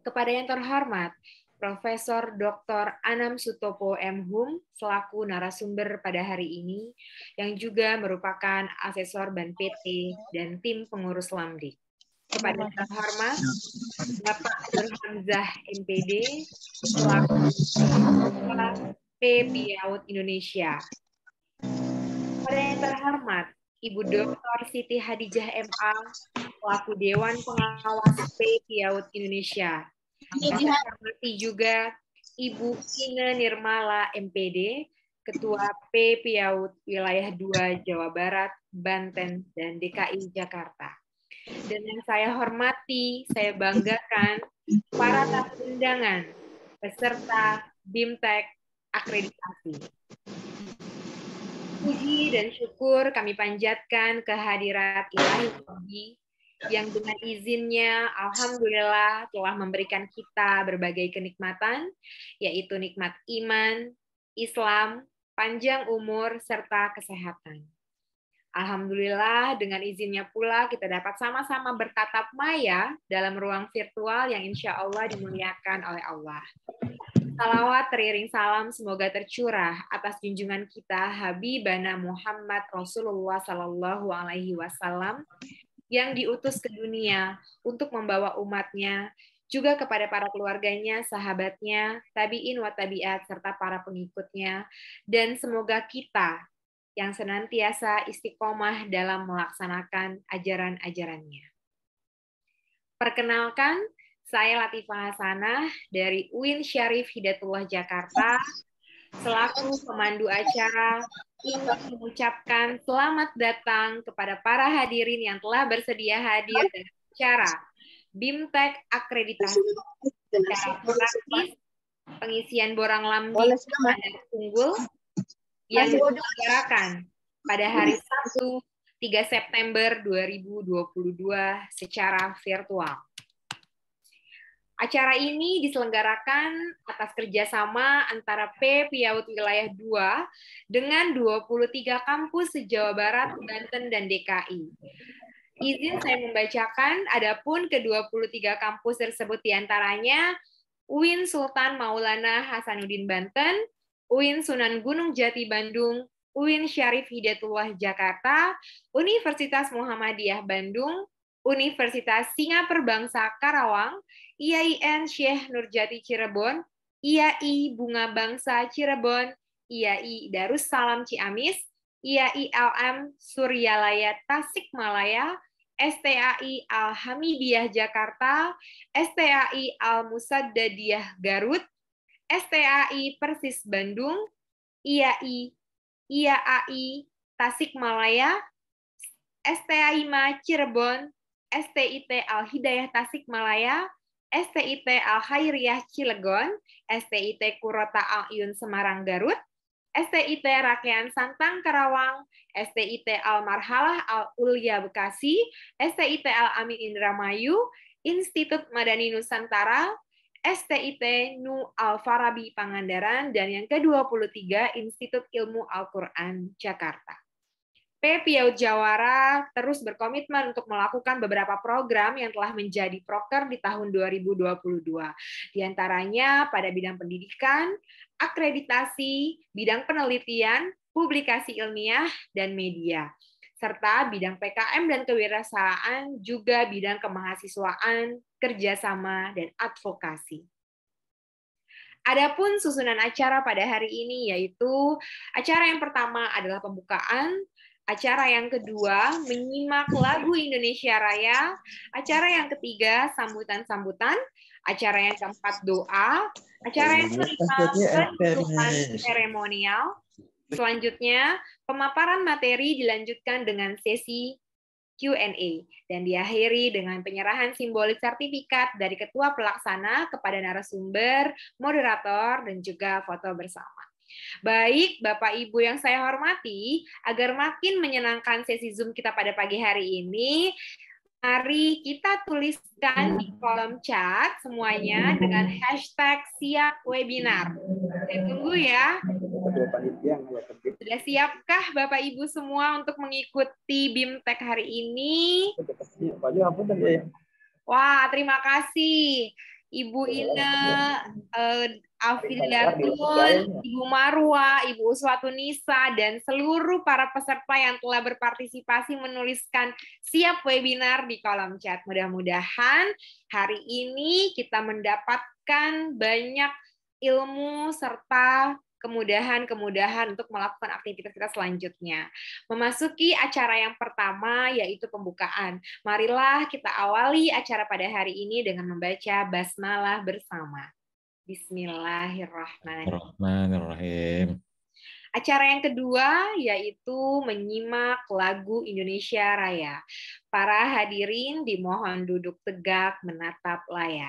Kepada yang terhormat, Profesor Dr. Anam Sutopo M. Hum selaku narasumber pada hari ini, yang juga merupakan asesor BAN PT dan tim pengurus Lamdik. Kepada yang terhormat, Bapak Nur Hamzah MPD selaku Ketua P. Piaut Indonesia. Kepada yang terhormat, Ibu Dr. Siti Hadijah MA selaku Dewan Pengawas P. Piaut Indonesia. Yang saya hormati juga Ibu Ine Nirmala MPD, Ketua P. Piaut Wilayah 2 Jawa Barat, Banten, dan DKI Jakarta. Dan yang saya hormati, saya banggakan para tamu undangan peserta BIMTEK akreditasi. Puji dan syukur kami panjatkan kehadirat Ilahi Rabbi yang dengan izinnya alhamdulillah telah memberikan kita berbagai kenikmatan, yaitu nikmat iman, Islam, panjang umur, serta kesehatan. Alhamdulillah dengan izinnya pula kita dapat sama-sama bertatap maya dalam ruang virtual yang insya Allah dimuliakan oleh Allah. Salawat teriring salam semoga tercurah atas junjungan kita Habibana Muhammad Rasulullah Sallallahu Alaihi Wasallam yang diutus ke dunia untuk membawa umatnya, juga kepada para keluarganya, sahabatnya, tabi'in wa tabi'at, serta para pengikutnya, dan semoga kita yang senantiasa istiqomah dalam melaksanakan ajaran-ajarannya. Perkenalkan, saya Latifah Hasanah dari UIN Syarif Hidayatullah Jakarta, selaku pemandu acara, ingin mengucapkan selamat datang kepada para hadirin yang telah bersedia hadir dalam acara BIMTEK akreditasi. Secara praktis, pengisian borang Lamdik standar unggul yang diselenggarakan pada hari Sabtu 3 September 2022 secara virtual. Acara ini diselenggarakan atas kerjasama antara P. Piaut Wilayah 2 dengan 23 kampus se-Jawa Barat, Banten, dan DKI. Izin saya membacakan, adapun ke-23 kampus tersebut diantaranya UIN Sultan Maulana Hasanuddin Banten, UIN Sunan Gunung Jati Bandung, UIN Syarif Hidayatullah Jakarta, Universitas Muhammadiyah Bandung, Universitas Singaperbangsa Karawang, IAIN Syekh Nurjati Cirebon, IAI Bunga Bangsa Cirebon, IAI Darussalam Ciamis, IAILM Suryalaya Tasikmalaya, STAI Al-Hamidiyah Jakarta, STAI Al-Musaddadiyah Garut, STAI Persis Bandung, IAI Tasikmalaya, STAIMA Cirebon, STIT Al-Hidayah Tasikmalaya, STIT Al-Khairiyah Cilegon, STIT Kurota Al-Iyun Semarang Garut, STIT Rakyat Santang Karawang, STIT Al-Marhalah Al-Ulya Bekasi, STIT Al-Amin Indramayu, Institut Madani Nusantara, STIT Nu Al-Farabi Pangandaran, dan yang ke-23 Institut Ilmu Al-Quran Jakarta. P. Piaut Jawara terus berkomitmen untuk melakukan beberapa program yang telah menjadi proker di tahun 2022. Di antaranya pada bidang pendidikan, akreditasi, bidang penelitian, publikasi ilmiah, dan media. Serta bidang PKM dan kewirausahaan, juga bidang kemahasiswaan, kerjasama, dan advokasi. Adapun susunan acara pada hari ini yaitu acara yang pertama adalah pembukaan, acara yang kedua menyimak lagu Indonesia Raya, acara yang ketiga sambutan-sambutan, acara yang keempat doa, acara yang kelima penutupan seremonial. Selanjutnya pemaparan materi dilanjutkan dengan sesi Q&A dan diakhiri dengan penyerahan simbolik sertifikat dari ketua pelaksana kepada narasumber, moderator, dan juga foto bersama. Baik, Bapak Ibu yang saya hormati, agar makin menyenangkan sesi Zoom kita pada pagi hari ini, mari kita tuliskan di kolom chat semuanya dengan hashtag siap webinar. Saya tunggu ya. Sudah siapkah Bapak Ibu semua untuk mengikuti BIMTEK hari ini? Wah, terima kasih. Ibu Ina, Afiliatun, Ibu Marwa, Ibu Uswatunisa, dan seluruh para peserta yang telah berpartisipasi menuliskan siap webinar di kolom chat. Mudah-mudahan hari ini kita mendapatkan banyak ilmu serta kemudahan-kemudahan untuk melakukan aktivitas kita selanjutnya. Memasuki acara yang pertama, yaitu pembukaan. Marilah kita awali acara pada hari ini dengan membaca basmalah bersama. Bismillahirrahmanirrahim. Acara yang kedua yaitu menyimak lagu Indonesia Raya. Para hadirin dimohon duduk tegak menatap layar.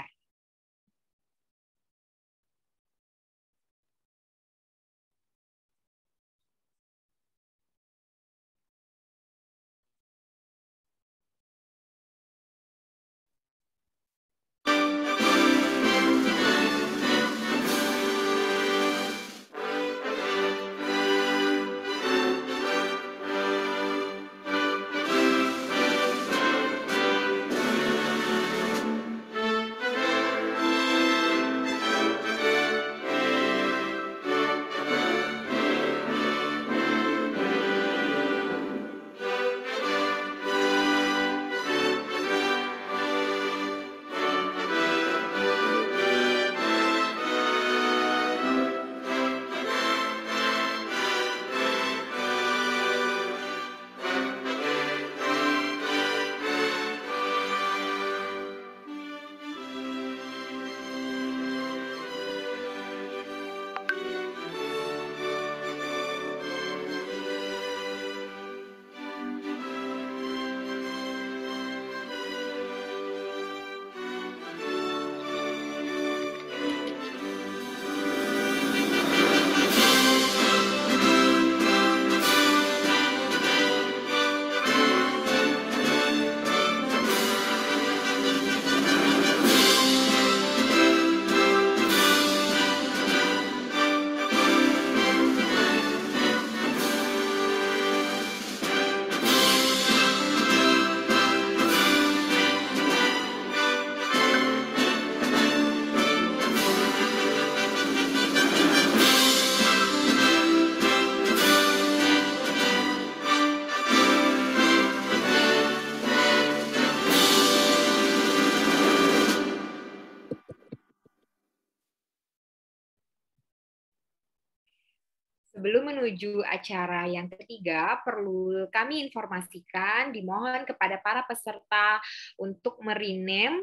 Sebelum menuju acara yang ketiga, perlu kami informasikan, dimohon kepada para peserta untuk merename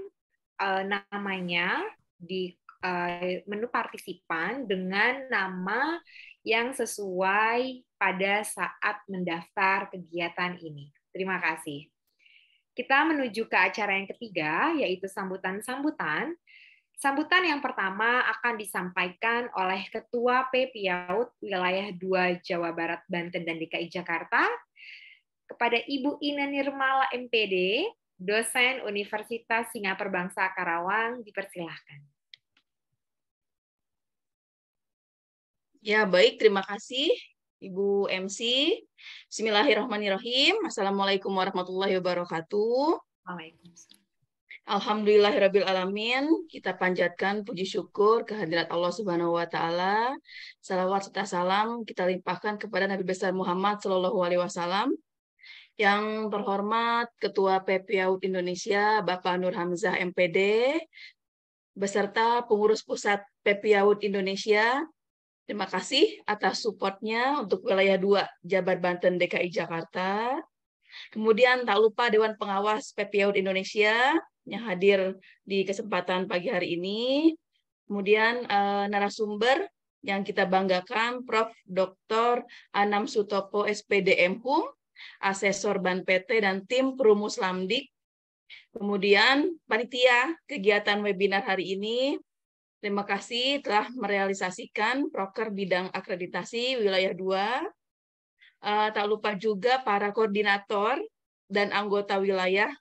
namanya di menu partisipan dengan nama yang sesuai pada saat mendaftar kegiatan ini. Terima kasih. Kita menuju ke acara yang ketiga, yaitu sambutan-sambutan. Sambutan yang pertama akan disampaikan oleh Ketua PPIAUD Wilayah 2 Jawa Barat, Banten, dan DKI Jakarta kepada Ibu Ina Nirmala MPD, dosen Universitas Singapura Bangsa Karawang, dipersilahkan. Ya, baik, terima kasih Ibu MC. Bismillahirrahmanirrahim. Assalamualaikum warahmatullahi wabarakatuh. Waalaikumsalam. Alhamdulillahirrabbilalamin, kita panjatkan puji syukur kehadirat Allah Subhanahu wa Ta'ala. Salawat serta salam kita limpahkan kepada Nabi besar Muhammad Sallallahu Alaihi Wasallam. Yang terhormat Ketua PPIAUD Indonesia Bapak Nur Hamzah MPD, beserta pengurus pusat PPIAUD Indonesia. Terima kasih atas supportnya untuk wilayah 2 Jabar Banten DKI Jakarta. Kemudian tak lupa Dewan Pengawas PPIAUD Indonesia yang hadir di kesempatan pagi hari ini. Kemudian narasumber yang kita banggakan Prof. Dr. Anam Sutopo SPD MHum, Asesor Ban PT dan tim Perumus Lamdik. Kemudian panitia kegiatan webinar hari ini, terima kasih telah merealisasikan proker bidang akreditasi wilayah 2. Tak lupa juga para koordinator dan anggota wilayah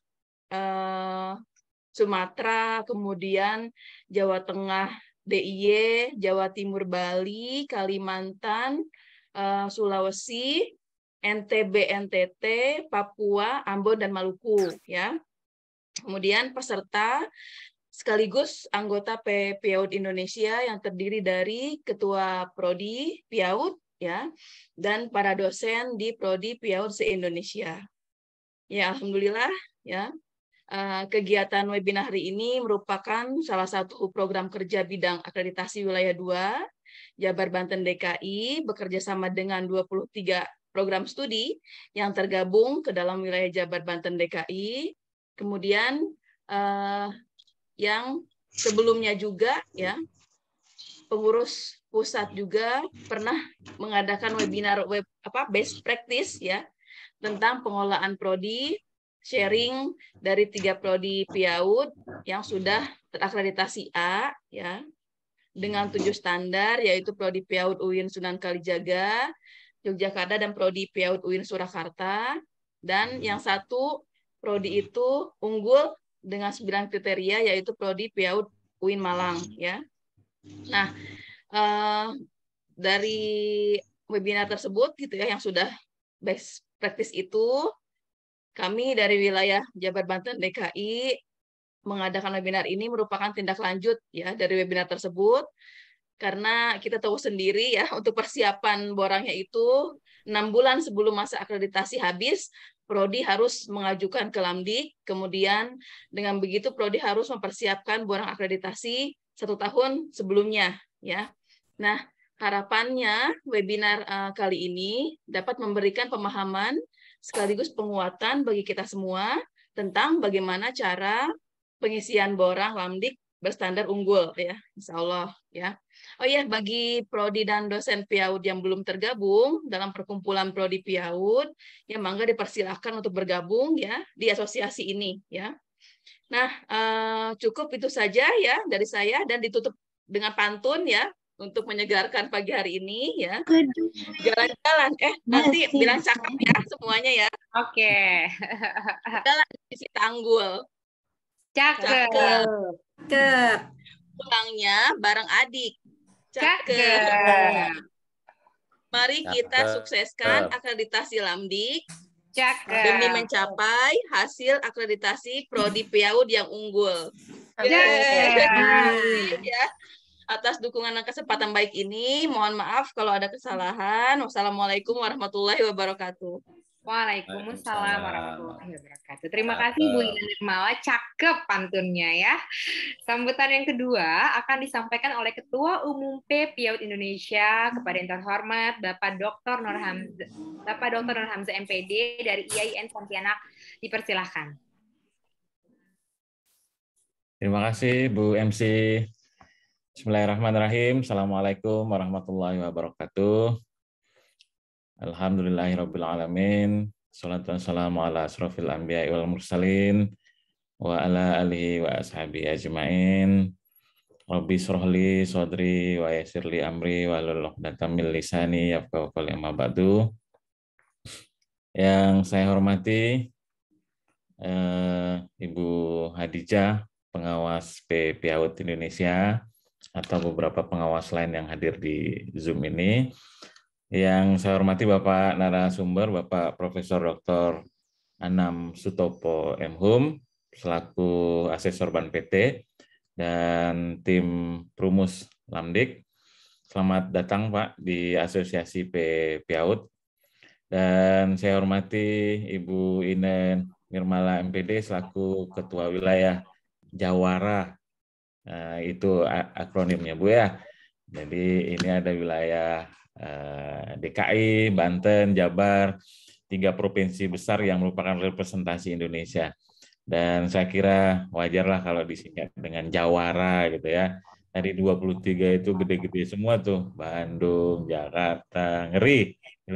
Sumatera, kemudian Jawa Tengah DIY, Jawa Timur Bali, Kalimantan, Sulawesi, NTB NTT, Papua, Ambon, dan Maluku. Ya. Kemudian peserta sekaligus anggota PPAUD Indonesia yang terdiri dari Ketua Prodi PIAUD ya dan para dosen di Prodi PIAUD se-Indonesia. Ya, alhamdulillah ya. Kegiatan webinar hari ini merupakan salah satu program kerja bidang akreditasi wilayah 2 Jabar Banten DKI bekerja sama dengan 23 program studi yang tergabung ke dalam wilayah Jabar Banten DKI. Kemudian yang sebelumnya juga ya pengurus pusat juga pernah mengadakan webinar best practice ya tentang pengolahan prodi, sharing dari 3 prodi PIAUD yang sudah terakreditasi A ya dengan 7 standar yaitu prodi PIAUD UIN Sunan Kalijaga, Yogyakarta dan prodi PIAUD UIN Surakarta, dan yang satu prodi itu unggul dengan 9 kriteria yaitu prodi PIAUD UIN Malang ya. Nah, dari webinar tersebut gitu ya yang sudah best practice itu, kami dari wilayah Jabar Banten DKI mengadakan webinar ini merupakan tindak lanjut ya dari webinar tersebut, karena kita tahu sendiri ya untuk persiapan borangnya itu 6 bulan sebelum masa akreditasi habis, Prodi harus mengajukan ke Lamdik, kemudian dengan begitu Prodi harus mempersiapkan borang akreditasi 1 tahun sebelumnya ya. Nah, harapannya webinar kali ini dapat memberikan pemahaman sekaligus penguatan bagi kita semua tentang bagaimana cara pengisian borang Lamdik berstandar unggul ya, insya Allah ya. Oh ya, bagi prodi dan dosen PIAUD yang belum tergabung dalam perkumpulan prodi PIAUD, ya mangga dipersilahkan untuk bergabung ya di asosiasi ini ya. Nah, cukup itu saja ya dari saya dan ditutup dengan pantun ya untuk menyegarkan pagi hari ini ya. Jalan-jalan, nanti bilang cakep ya semuanya ya. Oke. Jalan di si Tanggul. Cakep. Pulangnya bareng adik. Cakep. Mari kita sukseskan akreditasi Lamdik demi Cakep. mencapai hasil akreditasi prodi PIAUD yang unggul. Ya. Atas dukungan dan kesempatan baik ini, mohon maaf kalau ada kesalahan. Wassalamualaikum warahmatullahi wabarakatuh. Waalaikumsalam warahmatullahi wabarakatuh. Terima kasih Bu Ina Nirmala, cakep pantunnya ya. Sambutan yang kedua akan disampaikan oleh Ketua Umum PPAUD Indonesia kepada yang terhormat Bapak Dr. Nur Hamzah MPD dari IAIN Pontianak. Dipersilahkan. Terima kasih Bu MC. Bismillahirrahmanirrahim. Assalamualaikum warahmatullahi wabarakatuh. Alhamdulillahirrabbilalamin. Salatu wassalamu ala asrofil anbiya wal mursalin wa ala alihi wa ashabi ajma'in. Rabbi srohli sodri wa yasirli amri wa luluh datamil lisani yafqahu qawli amma ba'du. Yang saya hormati Ibu Hadijah, pengawas PPAUD Indonesia, atau beberapa pengawas lain yang hadir di Zoom ini. Yang saya hormati Bapak narasumber, Bapak Profesor Dr. Anam Sutopo MHum, selaku asesor Ban PT, dan tim Prumus Lamdik. Selamat datang Pak di Asosiasi PPAUD. Dan saya hormati Ibu Ina Nirmala MPD, selaku Ketua Wilayah Jawara. Nah, itu akronimnya Bu ya. Jadi ini ada wilayah DKI, Banten, Jabar, 3 provinsi besar yang merupakan representasi Indonesia. Dan saya kira wajarlah kalau disingkat dengan Jawara gitu ya. Tadi 23 itu gede-gede semua tuh, Bandung, Jakarta, ngeri.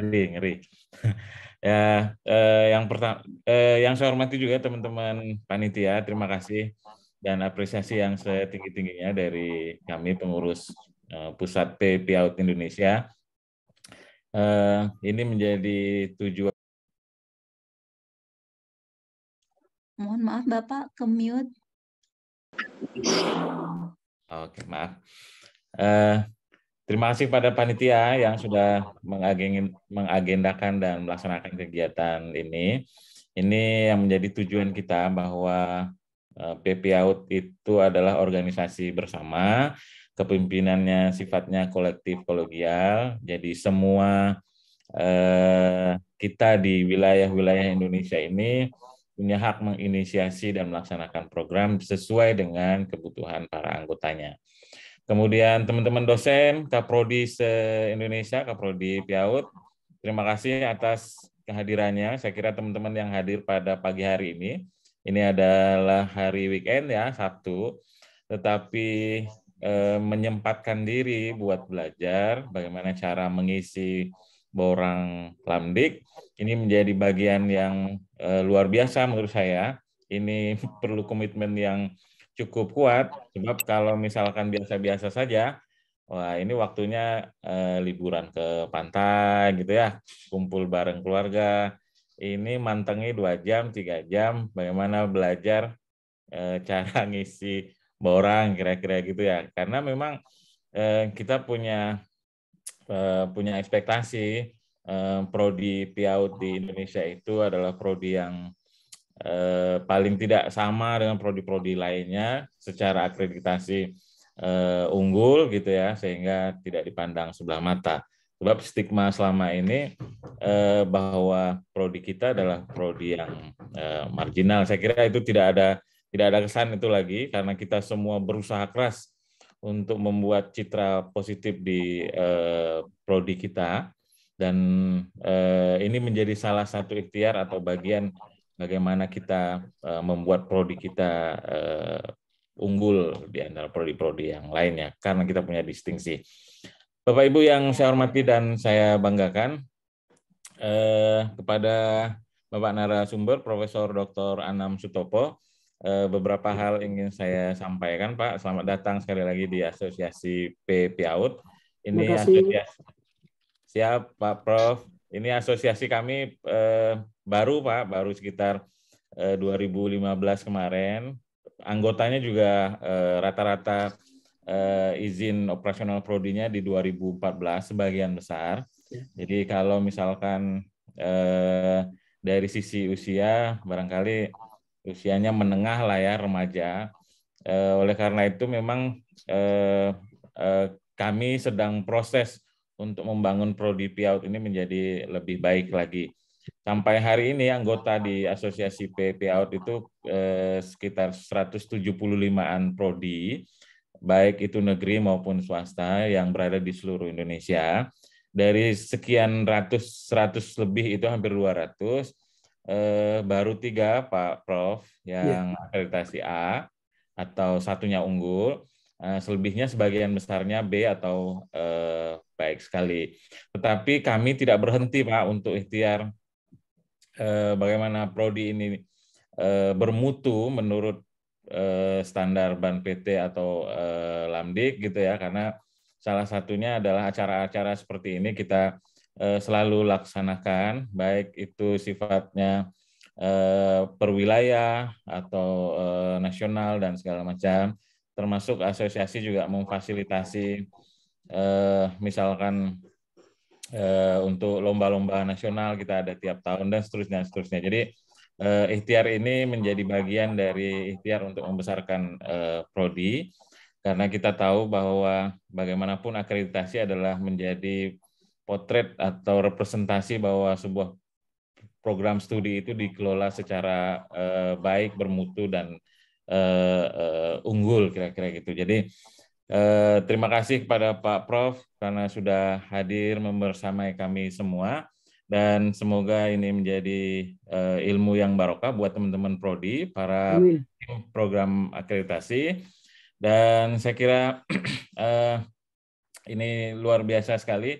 Ya, yang pertama, yang saya hormati juga teman-teman panitia, terima kasih dan apresiasi yang setinggi-tingginya dari kami pengurus Pusat PPAUD Indonesia. Ini menjadi tujuan. Mohon maaf Bapak, ke-mute. Oke, maaf. Terima kasih pada panitia yang sudah mengagendakan dan melaksanakan kegiatan ini. Ini yang menjadi tujuan kita bahwa PPAUD itu adalah organisasi bersama, kepemimpinannya sifatnya kolektif kolegial, jadi semua kita di wilayah-wilayah Indonesia ini punya hak menginisiasi dan melaksanakan program sesuai dengan kebutuhan para anggotanya. Kemudian teman-teman dosen, Kaprodi se-Indonesia, Kaprodi PIAUD, terima kasih atas kehadirannya. Saya kira teman-teman yang hadir pada pagi hari ini adalah hari weekend ya, Sabtu, tetapi menyempatkan diri buat belajar bagaimana cara mengisi borang Lamdik. Ini menjadi bagian yang luar biasa menurut saya. Ini perlu komitmen yang cukup kuat, sebab kalau misalkan biasa-biasa saja, wah ini waktunya liburan ke pantai gitu ya, kumpul bareng keluarga. Ini mantengi 2 jam, 3 jam, bagaimana belajar cara ngisi borang kira-kira gitu ya. Karena memang kita punya ekspektasi prodi PIAUD di Indonesia itu adalah prodi yang paling tidak sama dengan prodi-prodi lainnya secara akreditasi unggul gitu ya, sehingga tidak dipandang sebelah mata. Sebab stigma selama ini bahwa prodi kita adalah prodi yang marginal. Saya kira itu tidak ada kesan itu lagi, karena kita semua berusaha keras untuk membuat citra positif di prodi kita, dan ini menjadi salah satu ikhtiar atau bagian bagaimana kita membuat prodi kita unggul di antara prodi-prodi yang lainnya, karena kita punya distingsi. Bapak Ibu yang saya hormati dan saya banggakan, kepada Bapak narasumber Profesor Dr. Anam Sutopo, beberapa hal ingin saya sampaikan, Pak. Selamat datang sekali lagi di Asosiasi PPAUD. Ini asosiasi. Siap, Pak Prof. Ini asosiasi kami baru, Pak, baru sekitar 2015 kemarin. Anggotanya juga rata-rata izin operasional prodinya di 2014 sebagian besar. Jadi kalau misalkan dari sisi usia barangkali usianya menengah lah ya, remaja. Oleh karena itu memang kami sedang proses untuk membangun prodi PIAUD ini menjadi lebih baik lagi. Sampai hari ini anggota di Asosiasi PIAUD itu sekitar 175-an prodi, baik itu negeri maupun swasta yang berada di seluruh Indonesia. Dari sekian 100 lebih itu hampir 200, baru 3 Pak Prof yang akreditasi A atau satunya unggul, selebihnya sebagian besarnya B atau baik sekali. Tetapi kami tidak berhenti Pak untuk ikhtiar bagaimana prodi ini bermutu menurut standar BAN PT atau Lamdik gitu ya, karena salah satunya adalah acara-acara seperti ini kita selalu laksanakan, baik itu sifatnya perwilayah atau nasional dan segala macam, termasuk asosiasi juga memfasilitasi misalkan untuk lomba-lomba nasional kita ada tiap tahun dan seterusnya. Jadi ikhtiar ini menjadi bagian dari ikhtiar untuk membesarkan prodi, karena kita tahu bahwa bagaimanapun akreditasi adalah menjadi potret atau representasi bahwa sebuah program studi itu dikelola secara baik, bermutu, dan unggul, kira-kira gitu. Jadi terima kasih kepada Pak Prof karena sudah hadir membersamai kami semua, dan semoga ini menjadi ilmu yang barokah buat teman-teman prodi, para tim program akreditasi. Dan saya kira ini luar biasa sekali.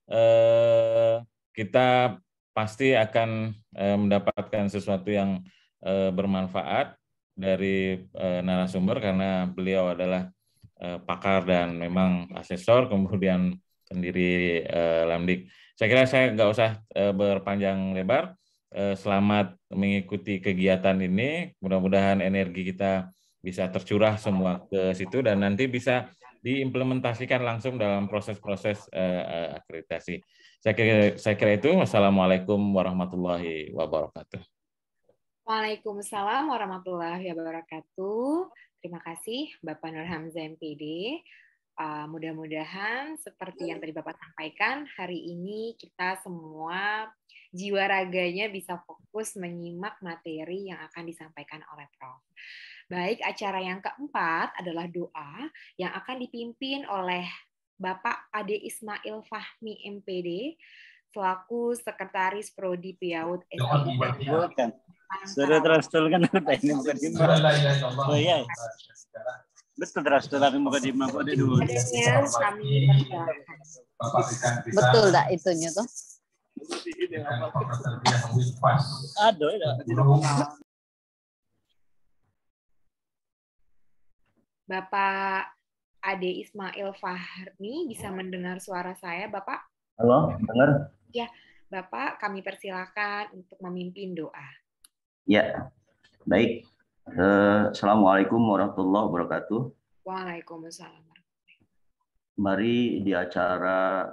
Kita pasti akan mendapatkan sesuatu yang bermanfaat dari narasumber, karena beliau adalah pakar dan memang asesor, kemudian pendiri Lamdik. Saya kira saya nggak usah berpanjang lebar. Selamat mengikuti kegiatan ini. Mudah-mudahan energi kita bisa tercurah semua ke situ dan nanti bisa diimplementasikan langsung dalam proses-proses akreditasi. Saya kira itu. Wassalamualaikum warahmatullahi wabarakatuh. Waalaikumsalam warahmatullahi wabarakatuh. Terima kasih Bapak Nur Hamzah MPD. Mudah-mudahan seperti yang tadi Bapak sampaikan, hari ini kita semua jiwa raganya bisa fokus menyimak materi yang akan disampaikan oleh Prof. Baik, acara yang keempat adalah doa yang akan dipimpin oleh Bapak Ade Ismail Fahmi MPD selaku Sekretaris Prodi PIAUD SDI. Sudah terastulkan ini bukan dimana. Oh iya. Betul terastulkan bukan dimana kok dulu. Betul dah itunya tuh. Aduh, Bapak Ade Ismail Fahmi bisa mendengar suara saya, Bapak? halo, dengar? Ya, Bapak kami persilakan untuk memimpin doa. Ya, baik. Assalamualaikum warahmatullahi wabarakatuh. Waalaikumsalam. Mari di acara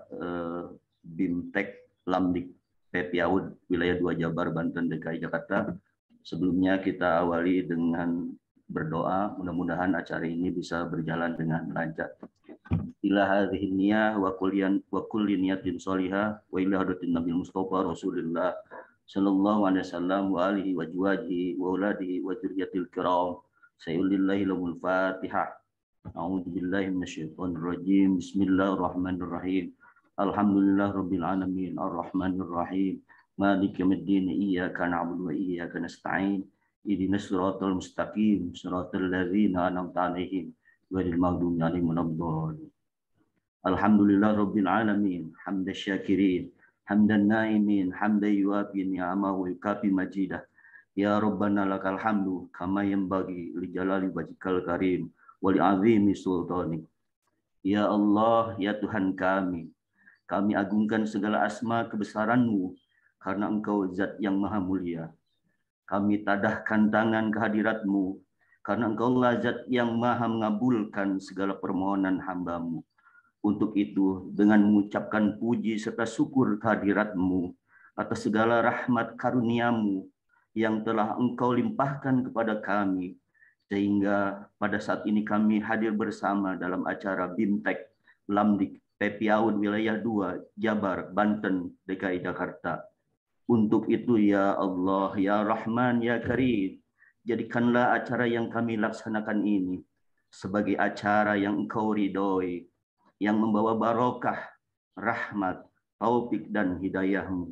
BIMTEK Lamdik PPAUD Wilayah 2 Jabar, Banten, DKI Jakarta. Sebelumnya kita awali dengan berdoa, mudah-mudahan acara ini bisa berjalan dengan lancar. Ila hadhihi niyah wa kulli niyatin sholihah wa ila hadratin Nabi Mustafa Rasulullah sallallahu alaihi wasallam wa alihi wa juwajihi wa uladihi wa dzurriyyatil kiram. Sayyulillahi lahul Fatihah. A'udzu billahi minasyaitonir rajim. Bismillahirrahmanirrahim. Alhamdulillahirabbil alamin arrahmanir rahim. Maliki yaumiddin. Iyyaka na'budu wa iyyaka nasta'in. Ihdinas siratal mustaqim. Siratal ladzina an'amta 'alaihim ghairil maghdubi 'alaihim waladdallin. Alhamdulillahirabbil alamin. Hamdasy syakirin. Hamdan naimin, hamdan yuafi ni'amahu wa yukafi majidah. Ya Rabbana lakal hamdu kama yanbaghi li jalali wajhikal karim wa li azimi sultanik. Ya Allah, ya Tuhan kami agungkan segala asma kebesaran-Mu karena Engkau zat yang maha mulia. Kami tadahkan tangan kehadirat-Mu karena Engkau lah zat yang maha mengabulkan segala permohonan hamba-Mu. Untuk itu, dengan mengucapkan puji serta syukur kehadirat-Mu atas segala rahmat karunia-Mu yang telah Engkau limpahkan kepada kami, sehingga pada saat ini kami hadir bersama dalam acara BIMTEK Lamdik PPAUD Wilayah 2 Jabar, Banten, DKI Jakarta. Untuk itu ya Allah, ya Rahman, ya Karim, jadikanlah acara yang kami laksanakan ini sebagai acara yang Engkau ridhoi, yang membawa barokah, rahmat, taufik dan hidayah-Mu.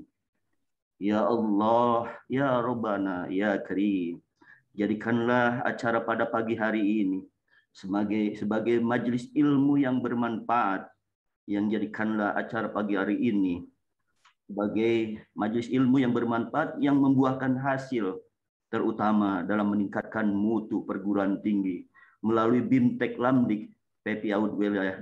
Ya Allah, ya Rabbana, ya Karim, jadikanlah acara pada pagi hari ini sebagai majelis ilmu yang bermanfaat, yang jadikanlah acara pagi hari ini sebagai majelis ilmu yang bermanfaat yang membuahkan hasil, terutama dalam meningkatkan mutu perguruan tinggi melalui BIMTEK Lamdik PPAUD Wilayah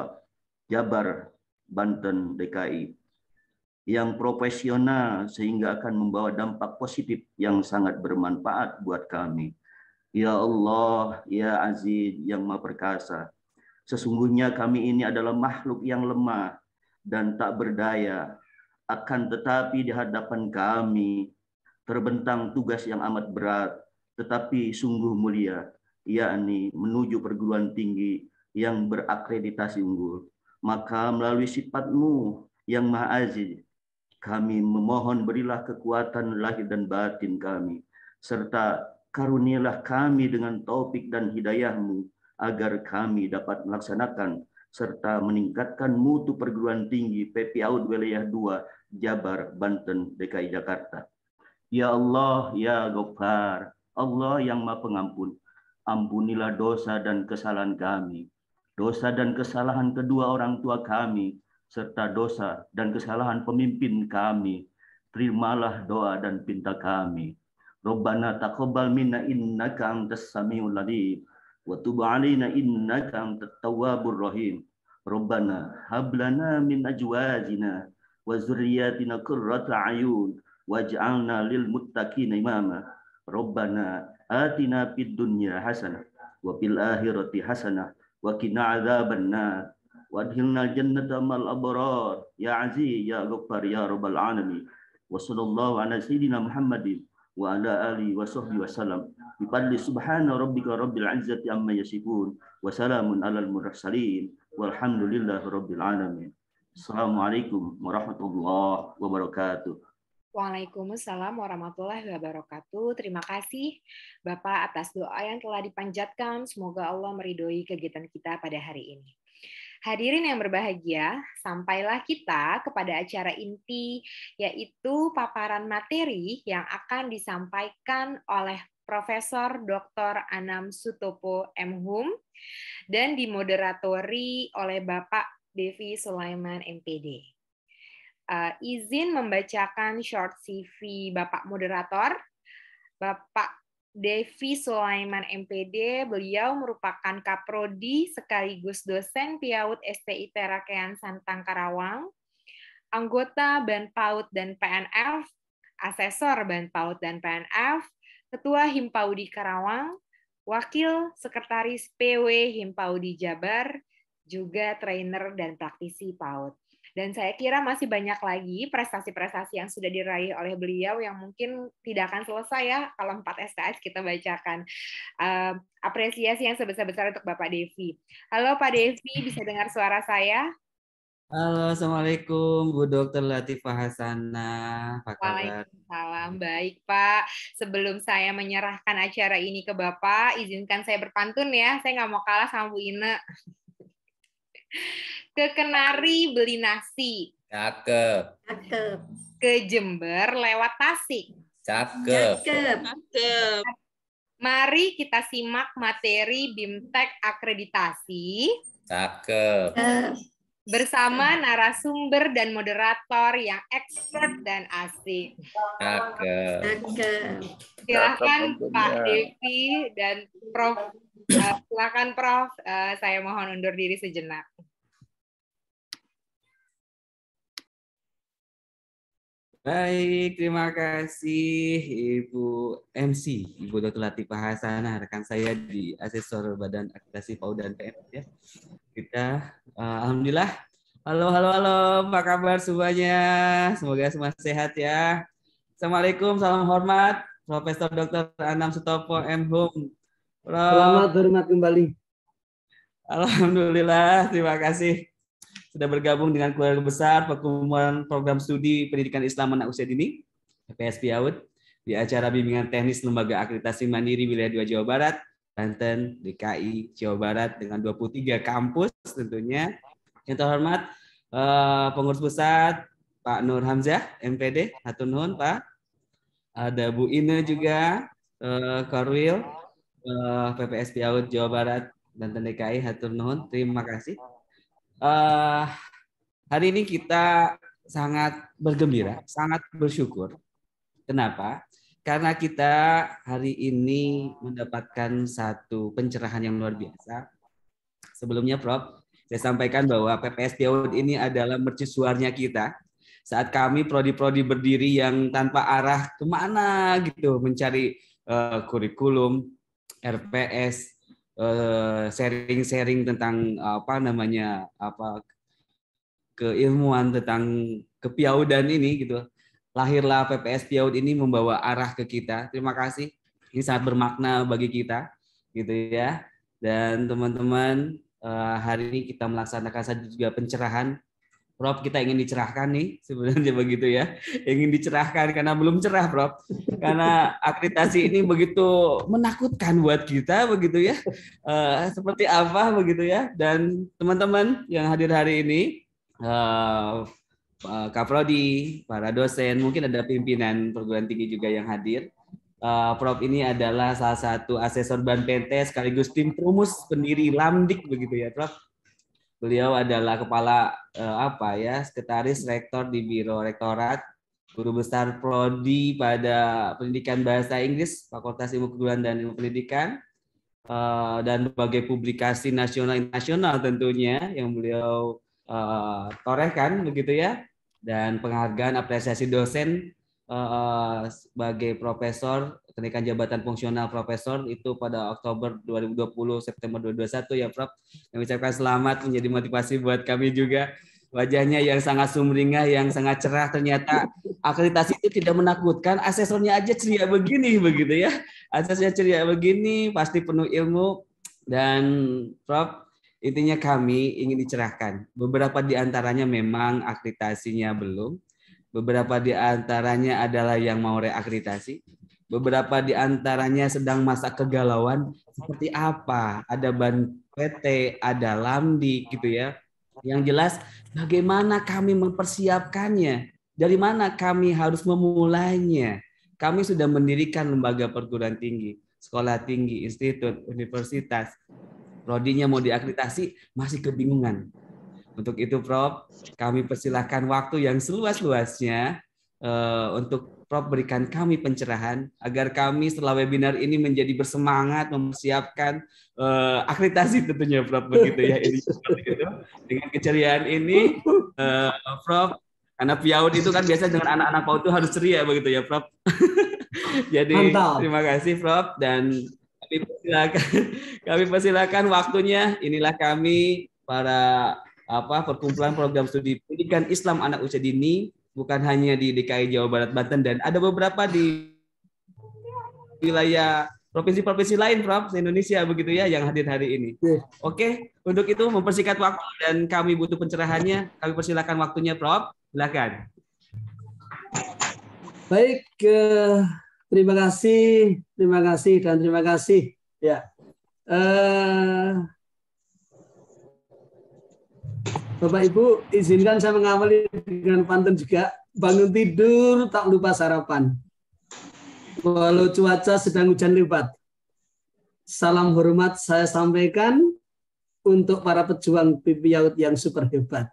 2 Jabar, Banten, DKI yang profesional sehingga akan membawa dampak positif yang sangat bermanfaat buat kami. Ya Allah, ya Aziz yang Maha Perkasa, sesungguhnya kami ini adalah makhluk yang lemah dan tak berdaya, akan tetapi di hadapan kami terbentang tugas yang amat berat tetapi sungguh mulia, yakni menuju perguruan tinggi yang berakreditasi unggul. Maka melalui sifat-Mu yang Maha Aziz, kami memohon berilah kekuatan lahir dan batin kami, serta karunialah kami dengan taufik dan hidayah-Mu agar kami dapat melaksanakan serta meningkatkan mutu perguruan tinggi PPAUD Wilayah 2 Jabar, Banten, DKI Jakarta. Ya Allah, ya Ghaffar, Allah yang Maha Pengampun, ampunilah dosa dan kesalahan kami, dosa dan kesalahan kedua orang tua kami, serta dosa dan kesalahan pemimpin kami. Terimalah doa dan pinta kami. Rabbana taqabbal minna innaka antas samiul alim wa tub 'alaina innaka antat tawwabur rahim. Rabbana hab lana min azwajina wa dzurriyyatina qurrata a'yun waj'alna lil muttaqina imama. Rabbana atina fid dunya hasanah wa fil akhirati hasanah wa qina adzabannar. Wadhilna jannata mal abrar ya aziz ya ghaffar ya rabbal alamin. Wa sallallahu ala sayyidina Muhammadin wa ala alihi wa sahbihi wasallam. Bifadli subhana rabbika rabbil izzati amma yasifun wa salamun alal mursalin walhamdulillahi rabbil alamin. Assalamualaikum warahmatullahi wabarakatuh. Waalaikumsalam warahmatullahi wabarakatuh. Terima kasih Bapak atas doa yang telah dipanjatkan. Semoga Allah meridhoi kegiatan kita pada hari ini. Hadirin yang berbahagia, sampailah kita kepada acara inti, yaitu paparan materi yang akan disampaikan oleh Profesor Dr. Anam Sutopo M.Hum dan dimoderatori oleh Bapak Devi Sulaiman MPD. Izin membacakan short CV Bapak Moderator. Bapak Devi Sulaiman MPD, beliau merupakan Kaprodi sekaligus dosen PIAUD STI Terakean Santang Karawang, anggota BANPAUD dan PNF, asesor BANPAUD dan PNF, Ketua Himpaudi Karawang, Wakil Sekretaris PW Himpaudi Jabar, juga trainer dan praktisi PAUD. Dan saya kira masih banyak lagi prestasi-prestasi yang sudah diraih oleh beliau yang mungkin tidak akan selesai ya kalau 4 SKS kita bacakan. Apresiasi yang sebesar-besar untuk Bapak Devi. Halo Pak Devi, bisa dengar suara saya? Halo, Assalamualaikum Bu Dr. Latifah Hasanah. Apa kabar? Waalaikumsalam. Baik Pak, sebelum saya menyerahkan acara ini ke Bapak, izinkan saya berpantun ya. Saya nggak mau kalah sama Bu Ine. Ke Kenari beli nasi. Cakep. Cakep. Ke Jember lewat Tasik. Cakep. Cakep. Mari kita simak materi BIMTEK akreditasi. Cakep. Bersama narasumber dan moderator yang expert dan asik. Cakep. Silakan Pak Devi dan Prof. Silakan Prof. Saya mohon undur diri sejenak. Baik, terima kasih Ibu MC, Ibu Dr. Latifah Hasanah, rekan saya di Asesor Badan Akreditasi PAUD dan PNF ya. Kita alhamdulillah. Halo, apa kabar semuanya? Semoga semua sehat ya. Assalamualaikum, salam hormat, Profesor Dr. Anam Sutopo M.Hum. Selamat hormat kembali. Alhamdulillah, terima kasih sudah bergabung dengan keluarga besar Perkumpulan Program Studi Pendidikan Islam Anak Usia Dini PPS PIAUD di acara bimbingan teknis Lembaga Akreditasi Mandiri Wilayah 2 Jawa Barat, Banten, DKI, Jawa Barat dengan 23 kampus tentunya. Yang terhormat Pengurus Pusat Pak Nur Hamzah MPD, hatur nuhun Pak. Ada Bu Ine juga, Korwil PPS PIAUD Jawa Barat, Banten DKI, hatur nuhun, terima kasih. Hari ini kita sangat bergembira, sangat bersyukur. Kenapa? Karena kita hari ini mendapatkan satu pencerahan yang luar biasa. Sebelumnya, Prof, saya sampaikan bahwa PPS PIAUD ini adalah mercusuarnya kita. Saat kami prodi-prodi berdiri yang tanpa arah kemana gitu, mencari kurikulum, RPS, sharing-sharing tentang keilmuan tentang kepiaudan ini gitu. Lahirlah PPS PIAUD ini membawa arah ke kita. Terima kasih. Ini sangat bermakna bagi kita gitu ya. Dan teman-teman, hari ini kita melaksanakan saja juga pencerahan. Prof, kita ingin dicerahkan nih sebenarnya begitu ya. Ingin dicerahkan karena belum cerah, Prof. Karena akreditasi ini begitu menakutkan buat kita begitu ya. Seperti apa begitu ya. Dan teman-teman yang hadir hari ini, Kaprodi, para dosen, mungkin ada pimpinan perguruan tinggi juga yang hadir. Prof ini adalah salah satu asesor BANPT sekaligus tim perumus pendiri Lamdik begitu ya, Prof. Beliau adalah kepala sekretaris rektor di Biro Rektorat, guru besar prodi pada Pendidikan Bahasa Inggris, Fakultas Ilmu Keguruan dan Ilmu Pendidikan, dan berbagai publikasi nasional internasional tentunya yang beliau torehkan begitu ya, dan penghargaan apresiasi dosen sebagai profesor, kenaikan jabatan fungsional profesor itu pada Oktober 2020, September 2021 ya Prof. Yang ucapkan selamat, menjadi motivasi buat kami juga wajahnya yang sangat sumringah, yang sangat cerah. Ternyata akreditasi itu tidak menakutkan, asesornya aja ceria begini begitu ya. Asesornya ceria begini, pasti penuh ilmu. Dan Prof, intinya kami ingin dicerahkan. Beberapa di antaranya memang akreditasinya belum. Beberapa di antaranya adalah yang mau reakreditasi. Beberapa di antaranya sedang masa kegalauan seperti apa? Ada ban PT, ada Lamdik gitu ya. Yang jelas bagaimana kami mempersiapkannya? Dari mana kami harus memulainya? Kami sudah mendirikan lembaga perguruan tinggi, sekolah tinggi, institut, universitas. Prodinya mau diakreditasi masih kebingungan. Untuk itu Prof, kami persilahkan waktu yang seluas-luasnya untuk Prof berikan kami pencerahan agar kami setelah webinar ini menjadi bersemangat mempersiapkan akreditasi tentunya Prof begitu ya. Ini dengan keceriaan ini Prof, karena PIAUD itu kan biasa dengan anak-anak PAUD itu harus ceria begitu ya Prof. Jadi Mantap. terima kasih Prof dan kami persilakan waktunya. Inilah kami para perkumpulan program studi pendidikan Islam anak usia dini, bukan hanya di DKI Jawa Barat Banten dan ada beberapa di wilayah provinsi-provinsi lain Prof se-Indonesia begitu ya yang hadir hari ini. Oke, untuk itu mempersingkat waktu dan kami butuh pencerahannya, kami persilakan waktunya Prof. Silakan. Baik, terima kasih dan terima kasih ya. Bapak Ibu, izinkan saya mengawali dengan pantun juga. Bangun tidur tak lupa sarapan. Walau cuaca sedang hujan lebat. Salam hormat saya sampaikan untuk para pejuang PIAUD yang super hebat.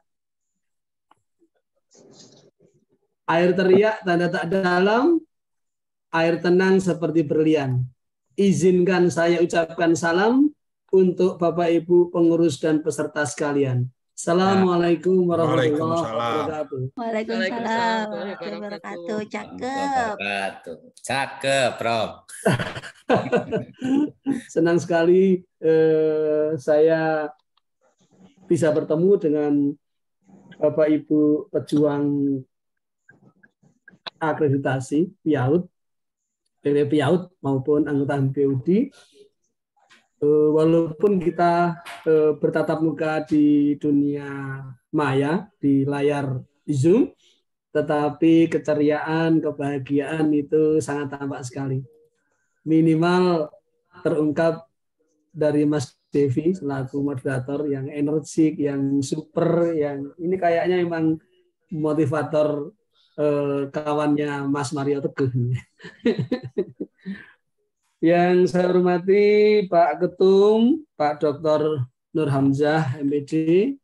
Air teriak tanda tak dalam, air tenang seperti berlian. Izinkan saya ucapkan salam untuk Bapak Ibu pengurus dan peserta sekalian. Assalamualaikum warahmatullahi wabarakatuh. Waalaikumsalam warahmatullahi wabarakatuh. Cakep. Cakep, Prof. Senang sekali saya bisa bertemu dengan Bapak Ibu pejuang akreditasi PIAUD, PIAUD maupun anggota HMPUD. Walaupun kita bertatap muka di dunia maya, di layar Zoom, tetapi keceriaan, kebahagiaan itu sangat tampak sekali. Minimal terungkap dari Mas Devi selaku moderator yang energik, yang super, yang ini kayaknya memang motivator kawannya Mas Mario Teguh. Yang saya hormati Pak Ketum, Pak Dr. Nur Hamzah, MPD,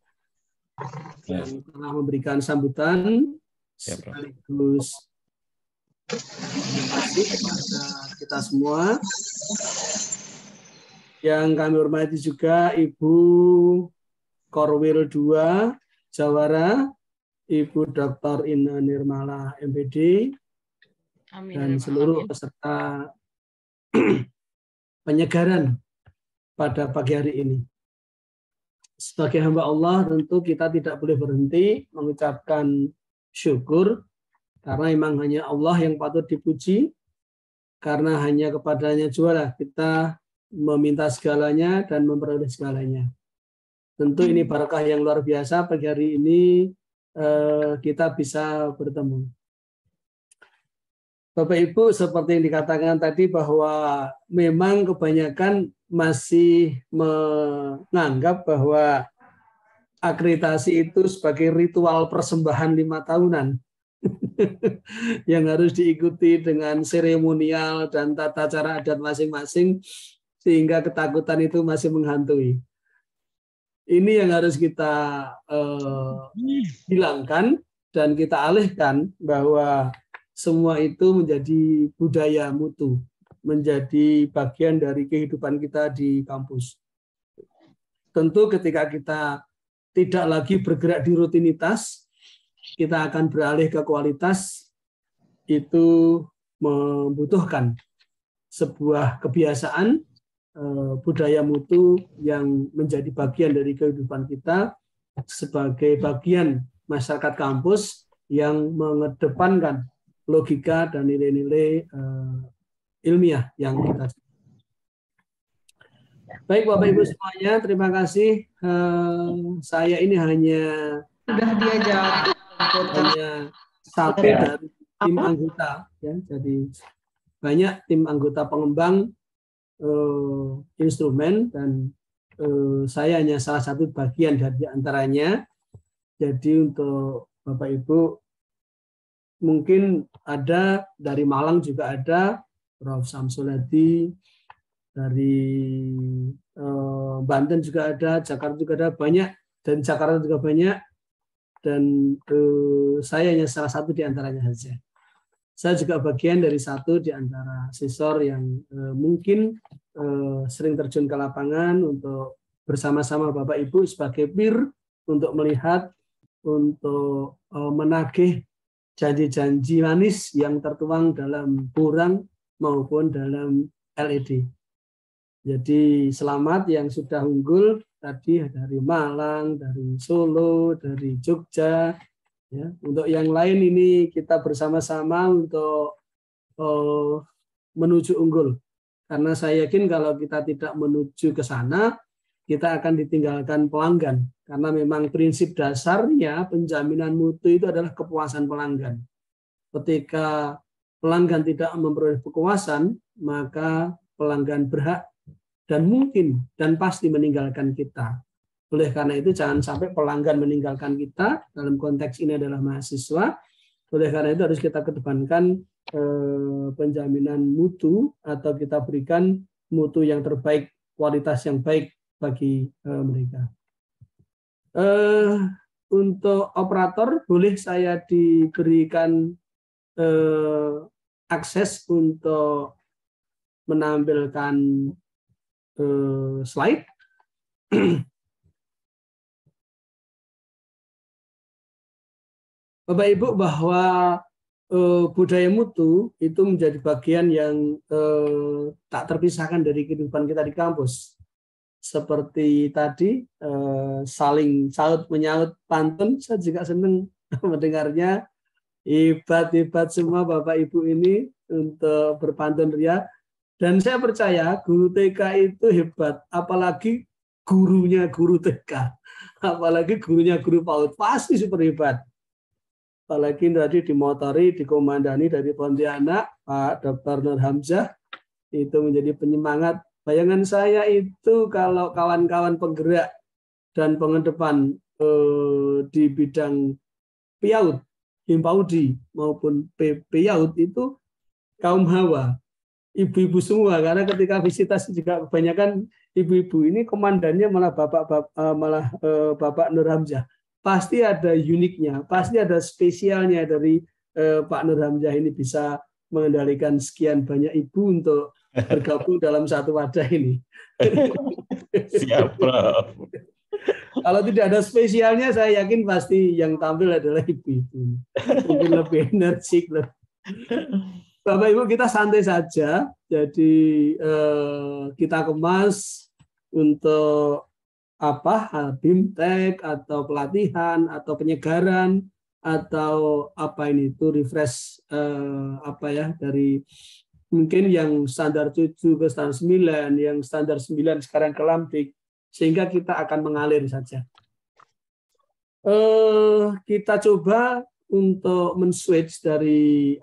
yang telah memberikan sambutan, sekaligus terima kasih kepada kita semua. Yang kami hormati juga Ibu Korwil 2, Jawara, Ibu Dr. Ina Nirmala, MPD, dan seluruh peserta penyegaran pada pagi hari ini. Sebagai hamba Allah tentu kita tidak boleh berhenti mengucapkan syukur karena memang hanya Allah yang patut dipuji, karena hanya kepadanya jualah kita meminta segalanya dan memperoleh segalanya. Tentu ini barakah yang luar biasa pagi hari ini kita bisa bertemu. Bapak Ibu, seperti yang dikatakan tadi bahwa memang kebanyakan masih menganggap bahwa akreditasi itu sebagai ritual persembahan 5 tahunan yang harus diikuti dengan seremonial dan tata cara adat masing-masing, sehingga ketakutan itu masih menghantui. Ini yang harus kita hilangkan dan kita alihkan bahwa semua itu menjadi budaya mutu, menjadi bagian dari kehidupan kita di kampus. Tentu ketika kita tidak lagi bergerak di rutinitas, kita akan beralih ke kualitas, itu membutuhkan sebuah kebiasaan budaya mutu yang menjadi bagian dari kehidupan kita sebagai bagian masyarakat kampus yang mengedepankan logika dan nilai-nilai ilmiah yang kita. Baik Bapak Ibu semuanya, terima kasih. Saya ini hanya satu dari tim anggota, ya. Jadi banyak tim anggota pengembang instrumen dan saya hanya salah satu bagian dari antaranya. Jadi untuk Bapak Ibu mungkin ada dari Malang juga ada Prof. Samsul Hadi, dari Banten juga ada, Jakarta juga ada banyak, dan Jakarta juga banyak, dan saya hanya salah satu di antaranya saja. Saya juga bagian dari satu di antara asesor yang mungkin sering terjun ke lapangan untuk bersama-sama Bapak Ibu sebagai peer untuk melihat, untuk menagih janji-janji manis yang tertuang dalam Burang maupun dalam LED. Jadi selamat yang sudah unggul tadi dari Malang, dari Solo, dari Jogja. Ya, untuk yang lain ini kita bersama-sama untuk menuju unggul. Karena saya yakin kalau kita tidak menuju ke sana, kita akan ditinggalkan pelanggan. Karena memang prinsip dasarnya penjaminan mutu itu adalah kepuasan pelanggan. Ketika pelanggan tidak memperoleh kepuasan, maka pelanggan berhak dan mungkin dan pasti meninggalkan kita. Oleh karena itu jangan sampai pelanggan meninggalkan kita, dalam konteks ini adalah mahasiswa. Oleh karena itu harus kita kedepankan penjaminan mutu atau kita berikan mutu yang terbaik, kualitas yang baik bagi mereka. Untuk operator boleh saya diberikan akses untuk menampilkan slide. Bapak Ibu, bahwa budaya mutu itu menjadi bagian yang tak terpisahkan dari kehidupan kita di kampus. Seperti tadi saling saut menyaut pantun, saya juga senang mendengarnya. Hebat-hebat semua Bapak Ibu ini untuk berpantun ria. Dan saya percaya guru TK itu hebat, apalagi gurunya guru TK, apalagi gurunya guru PAUD, pasti super hebat. Apalagi tadi dimotori, dikomandani dari Pontianak, Pak Dr. Nur Hamzah, itu menjadi penyemangat. Bayangan saya itu kalau kawan-kawan penggerak dan pengedepan di bidang PIAUD, Himpaudi maupun PIAUD itu kaum hawa, ibu-ibu semua, karena ketika visitasi juga kebanyakan ibu-ibu, ini komandannya malah Bapak Nur Hamzah. Pasti ada uniknya, pasti ada spesialnya dari Pak Nur Hamzah ini bisa mengendalikan sekian banyak ibu untuk bergabung dalam satu wadah ini. Siap, Prof. Kalau tidak ada spesialnya, saya yakin pasti yang tampil adalah ibu-ibu. Mungkin lebih energik. Bapak Ibu, kita santai saja. Jadi kita kemas untuk BIMTEK atau pelatihan atau penyegaran atau apa ini itu refresh dari mungkin yang standar 7 ke standar 9, yang standar 9 sekarang ke Lamdik, sehingga kita akan mengalir saja. Kita coba untuk men-switch dari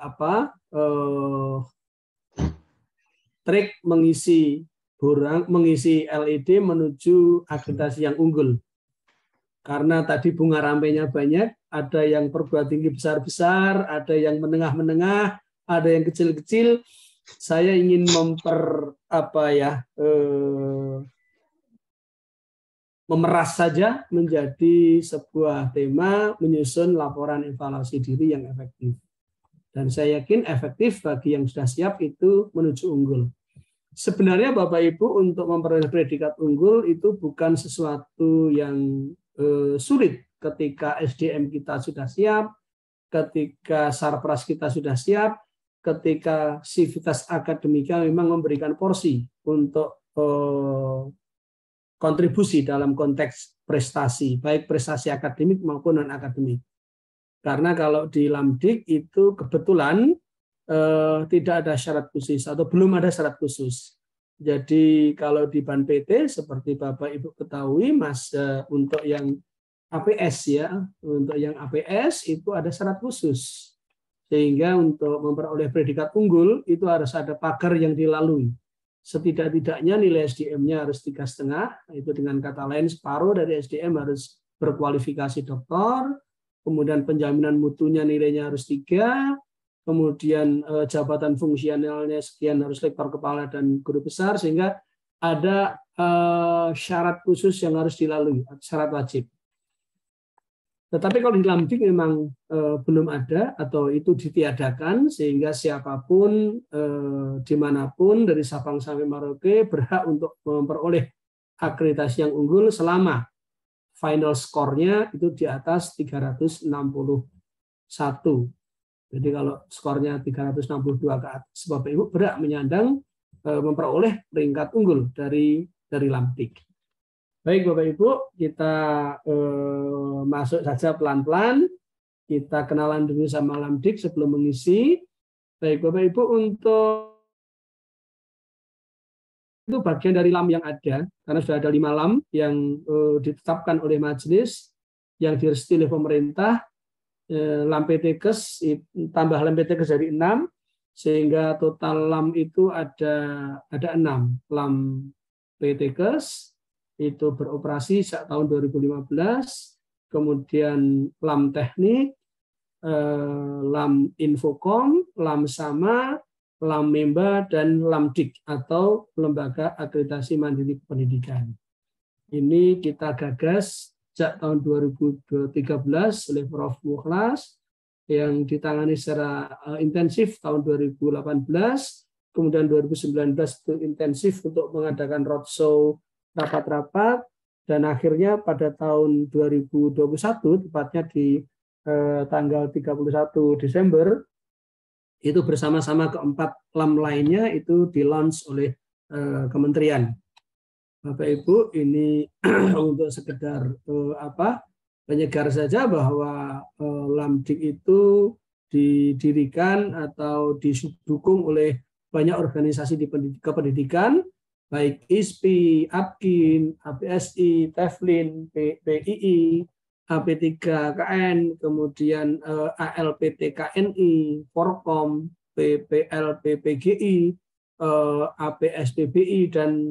trik mengisi LED menuju akreditasi yang unggul. Karena tadi bunga rampenya banyak, ada yang perguruan tinggi besar-besar, ada yang menengah-menengah, ada yang kecil-kecil. Saya ingin memeras saja menjadi sebuah tema menyusun laporan evaluasi diri yang efektif. Dan saya yakin efektif bagi yang sudah siap itu menuju unggul. Sebenarnya Bapak Ibu untuk memperoleh predikat unggul itu bukan sesuatu yang sulit ketika SDM kita sudah siap, ketika sarpras kita sudah siap, ketika sivitas akademika memang memberikan porsi untuk kontribusi dalam konteks prestasi, baik prestasi akademik maupun non-akademik. Karena kalau di Lamdik itu kebetulan tidak ada syarat khusus atau belum ada syarat khusus. Jadi kalau di Ban PT seperti Bapak Ibu ketahui, Mas, untuk yang APS ya, untuk yang APS itu ada syarat khusus. Sehingga untuk memperoleh predikat unggul itu harus ada pagar yang dilalui. Setidak-tidaknya nilai SDM-nya harus 3,5, itu dengan kata lain separuh dari SDM harus berkualifikasi doktor, kemudian penjaminan mutunya nilainya harus 3, kemudian jabatan fungsionalnya sekian harus lektor kepala dan guru besar, sehingga ada syarat khusus yang harus dilalui, syarat wajib. Tetapi kalau di Lamdik memang belum ada atau itu ditiadakan, sehingga siapapun dimanapun dari Sabang sampai Merauke berhak untuk memperoleh akreditasi yang unggul selama final skornya itu di atas 361. Jadi kalau skornya 362 ke atas, Bapak Ibu berhak menyandang memperoleh peringkat unggul dari Lamdik. Baik Bapak Ibu, kita masuk saja pelan-pelan. Kita kenalan dulu sama Lamdik sebelum mengisi. Baik Bapak Ibu, untuk itu bagian dari LAM yang ada, karena sudah ada 5 LAM yang ditetapkan oleh majelis, yang direstui oleh pemerintah. LAM PTKes tambah LAM PTKes dari 6, sehingga total LAM itu ada 6. LAM PTKes itu beroperasi sejak tahun 2015, kemudian LAM Teknik, LAM Infokom, LAM Sama, LAM Memba, dan LAMDIK atau Lembaga Akreditasi Mandiri Pendidikan. Ini kita gagas sejak tahun 2013 oleh Prof. Mukhlas, yang ditangani secara intensif tahun 2018, kemudian 2019 itu intensif untuk mengadakan roadshow, rapat-rapat, dan akhirnya pada tahun 2021, tepatnya di tanggal 31 Desember, itu bersama-sama keempat LAM lainnya itu di-launch oleh kementerian. Bapak Ibu, ini untuk sekedar penyegar saja bahwa Lamdik itu didirikan atau didukung oleh banyak organisasi di kependidikan, baik ISPI, APKIN, APSI, TEFLIN, PII, AP3KN, kemudian ALPTKNI, Forkom, PPLPPGI, APSPBI, dan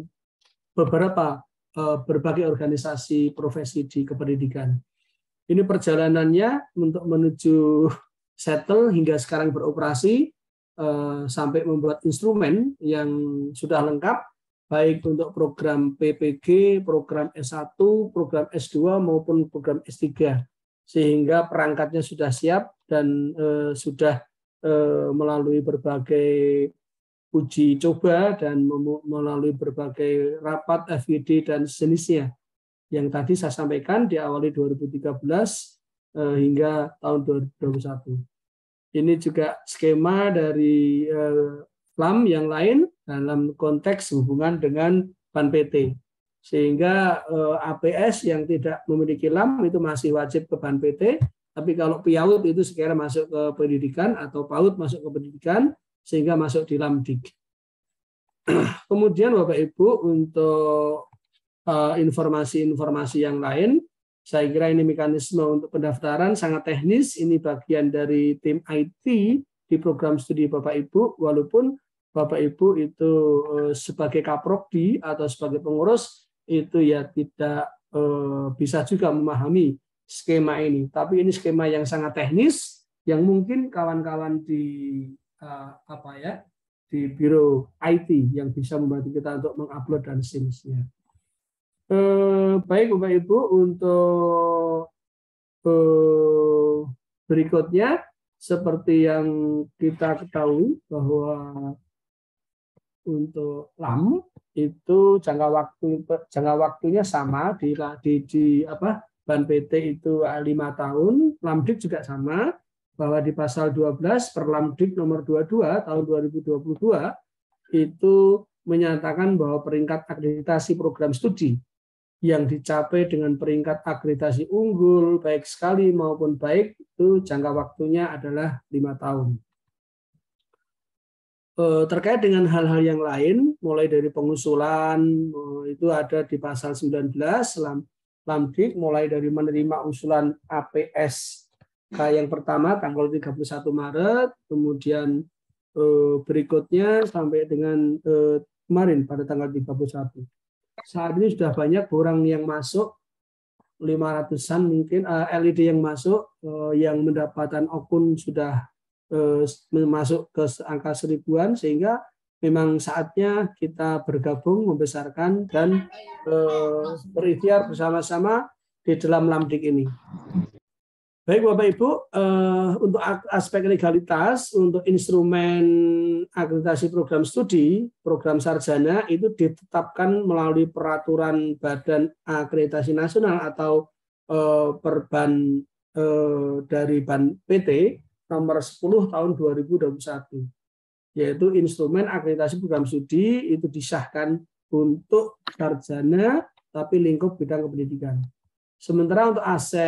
berbagai organisasi profesi di kependidikan. Ini perjalanannya untuk menuju settle hingga sekarang beroperasi sampai membuat instrumen yang sudah lengkap, baik untuk program PPG, program S1, program S2 maupun program S3, sehingga perangkatnya sudah siap dan sudah melalui berbagai uji coba dan melalui berbagai rapat FGD dan sejenisnya yang tadi saya sampaikan diawali 2013 hingga tahun 2021. Ini juga skema dari LAM yang lain dalam konteks hubungan dengan Ban PT. Sehingga APS yang tidak memiliki LAM itu masih wajib ke Ban PT, tapi kalau PIAUD itu sekiranya masuk ke pendidikan atau PAUD masuk ke pendidikan, sehingga masuk di Lamdik. Kemudian Bapak Ibu, untuk informasi-informasi yang lain, saya kira ini mekanisme untuk pendaftaran sangat teknis, ini bagian dari tim IT di program studi Bapak Ibu, walaupun Bapak Ibu itu sebagai kaprodi atau sebagai pengurus itu ya tidak bisa juga memahami skema ini. Tapi ini skema yang sangat teknis yang mungkin kawan-kawan di di biro IT yang bisa membantu kita untuk mengupload dan seterusnya. Baik Bapak Ibu, untuk berikutnya seperti yang kita ketahui bahwa untuk LAM itu jangka waktunya sama di Ban PT itu 5 tahun, Lamdik juga sama, bahwa di pasal 12 Perlamdik nomor 22 tahun 2022 itu menyatakan bahwa peringkat akreditasi program studi yang dicapai dengan peringkat akreditasi unggul, baik sekali maupun baik, itu jangka waktunya adalah 5 tahun. Terkait dengan hal-hal yang lain, mulai dari pengusulan, itu ada di pasal 19 Lamdik, mulai dari menerima usulan APSK yang pertama tanggal 31 Maret, kemudian berikutnya sampai dengan kemarin pada tanggal 31. Saat ini sudah banyak orang yang masuk, 500-an mungkin LED yang masuk, yang mendapatkan akun sudah masuk ke angka 1000-an, sehingga memang saatnya kita bergabung, membesarkan, dan berikhtiar bersama-sama di dalam Lamdik ini. Baik Bapak Ibu, untuk aspek legalitas, untuk instrumen akreditasi program studi, program sarjana itu ditetapkan melalui peraturan Badan Akreditasi Nasional atau perban dari Ban PT nomor 10 tahun 2021, yaitu instrumen akreditasi program studi itu disahkan untuk sarjana tapi lingkup bidang pendidikan. Sementara untuk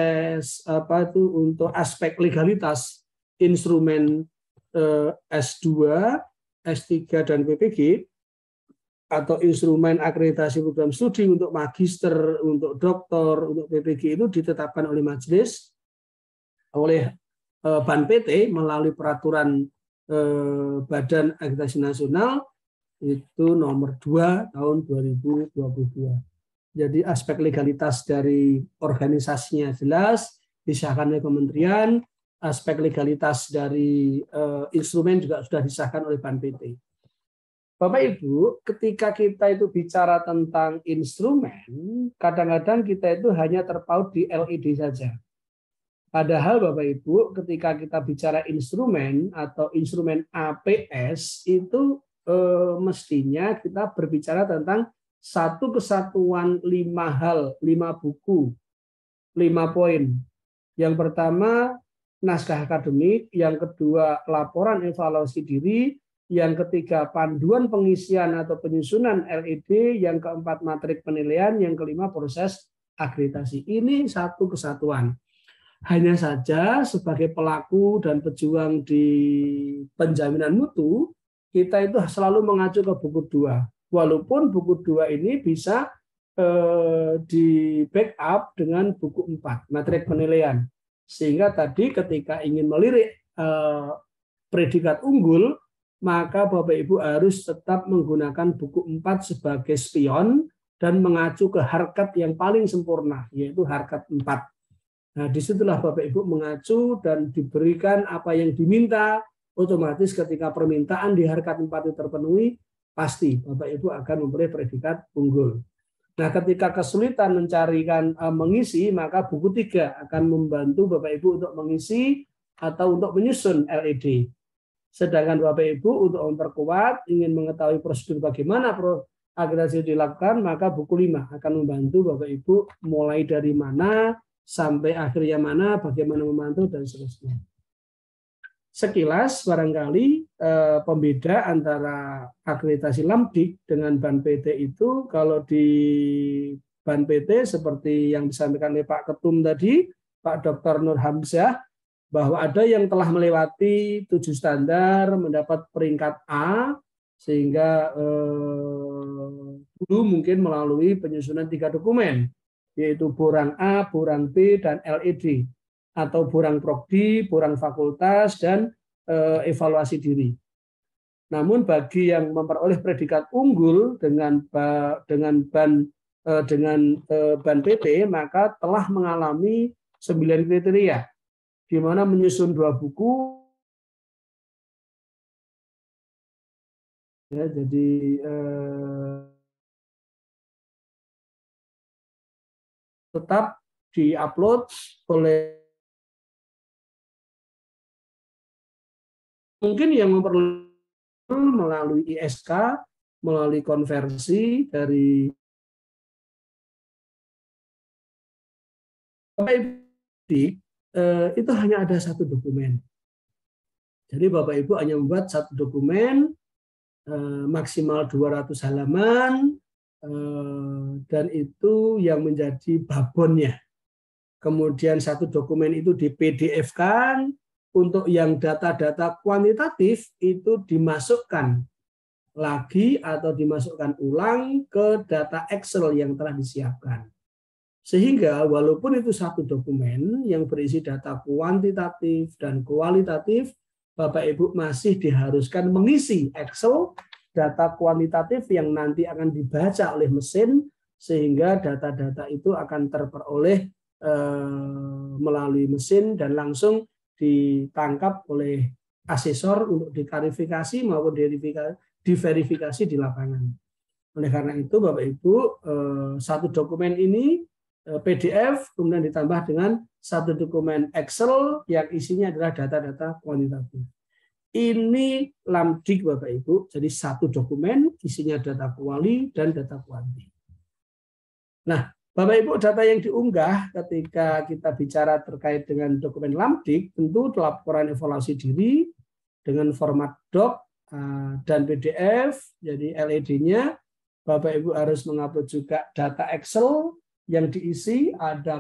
untuk aspek legalitas instrumen S2, S3 dan PPG atau instrumen akreditasi program studi untuk magister, untuk doktor, untuk PPG itu ditetapkan oleh majelis oleh Ban PT melalui peraturan Badan Akreditasi Nasional itu nomor 2 tahun 2022. Jadi aspek legalitas dari organisasinya jelas, disahkan oleh kementerian, aspek legalitas dari instrumen juga sudah disahkan oleh Ban PT. Bapak Ibu, ketika kita itu bicara tentang instrumen, kadang-kadang kita itu hanya terpaut di LED saja. Padahal Bapak Ibu, ketika kita bicara instrumen atau instrumen APS, itu mestinya kita berbicara tentang satu kesatuan 5 hal, 5 buku, 5 poin. Yang pertama, naskah akademik. Yang kedua, laporan evaluasi diri. Yang ketiga, panduan pengisian atau penyusunan LED. Yang keempat, matrik penilaian. Yang kelima, proses akreditasi. Ini satu kesatuan. Hanya saja sebagai pelaku dan pejuang di penjaminan mutu, kita itu selalu mengacu ke buku 2. Walaupun buku 2 ini bisa di backup dengan buku 4, matrik penilaian. Sehingga tadi ketika ingin melirik predikat unggul, maka Bapak Ibu harus tetap menggunakan buku 4 sebagai spion dan mengacu ke harkat yang paling sempurna, yaitu harkat 4. Nah, disitulah Bapak Ibu mengacu dan diberikan apa yang diminta, otomatis ketika permintaan di harkat 4 itu terpenuhi, pasti Bapak Ibu akan memperoleh predikat unggul. Nah, ketika kesulitan mencarikan mengisi, maka buku 3 akan membantu Bapak Ibu untuk mengisi atau untuk menyusun LED. Sedangkan Bapak Ibu untuk memperkuat, ingin mengetahui prosedur bagaimana akreditasi dilakukan, maka buku 5 akan membantu Bapak Ibu mulai dari mana sampai akhirnya mana, bagaimana memantau dan seterusnya. Sekilas barangkali pembeda antara akreditasi Lamdik dengan Ban PT itu, kalau di Ban PT seperti yang disampaikan oleh Pak Ketum tadi, Pak Dr. Nur Hamzah, bahwa ada yang telah melewati 7 standar, mendapat peringkat A, sehingga dulu mungkin melalui penyusunan 3 dokumen, yaitu borang A, borang B, dan LED. Atau borang prodi, borang fakultas, dan evaluasi diri. Namun bagi yang memperoleh predikat unggul dengan Ban PT, maka telah mengalami 9 kriteria, di mana menyusun 2 buku. Ya, jadi tetap diupload oleh mungkin yang memperoleh melalui ISK, melalui konversi dari itu hanya ada 1 dokumen. Jadi Bapak Ibu hanya membuat 1 dokumen maksimal 200 halaman, dan itu yang menjadi babonnya. Kemudian satu dokumen itu di PDF-kan, untuk yang data-data kuantitatif itu dimasukkan lagi atau dimasukkan ulang ke data Excel yang telah disiapkan. Sehingga walaupun itu satu dokumen yang berisi data kuantitatif dan kualitatif, Bapak Ibu masih diharuskan mengisi Excel data kuantitatif yang nanti akan dibaca oleh mesin, sehingga data-data itu akan terperoleh melalui mesin dan langsung ditangkap oleh asesor untuk diklarifikasi maupun diverifikasi di lapangan. Oleh karena itu Bapak Ibu, satu dokumen ini PDF kemudian ditambah dengan satu dokumen Excel yang isinya adalah data-data kuantitatif. Ini Lamdik Bapak Ibu, jadi satu dokumen isinya data kuali dan data kuanti. Nah, Bapak Ibu, data yang diunggah ketika kita bicara terkait dengan dokumen Lamdik tentu laporan evaluasi diri dengan format doc dan PDF. Jadi LED-nya Bapak Ibu harus mengupload juga data Excel yang diisi, ada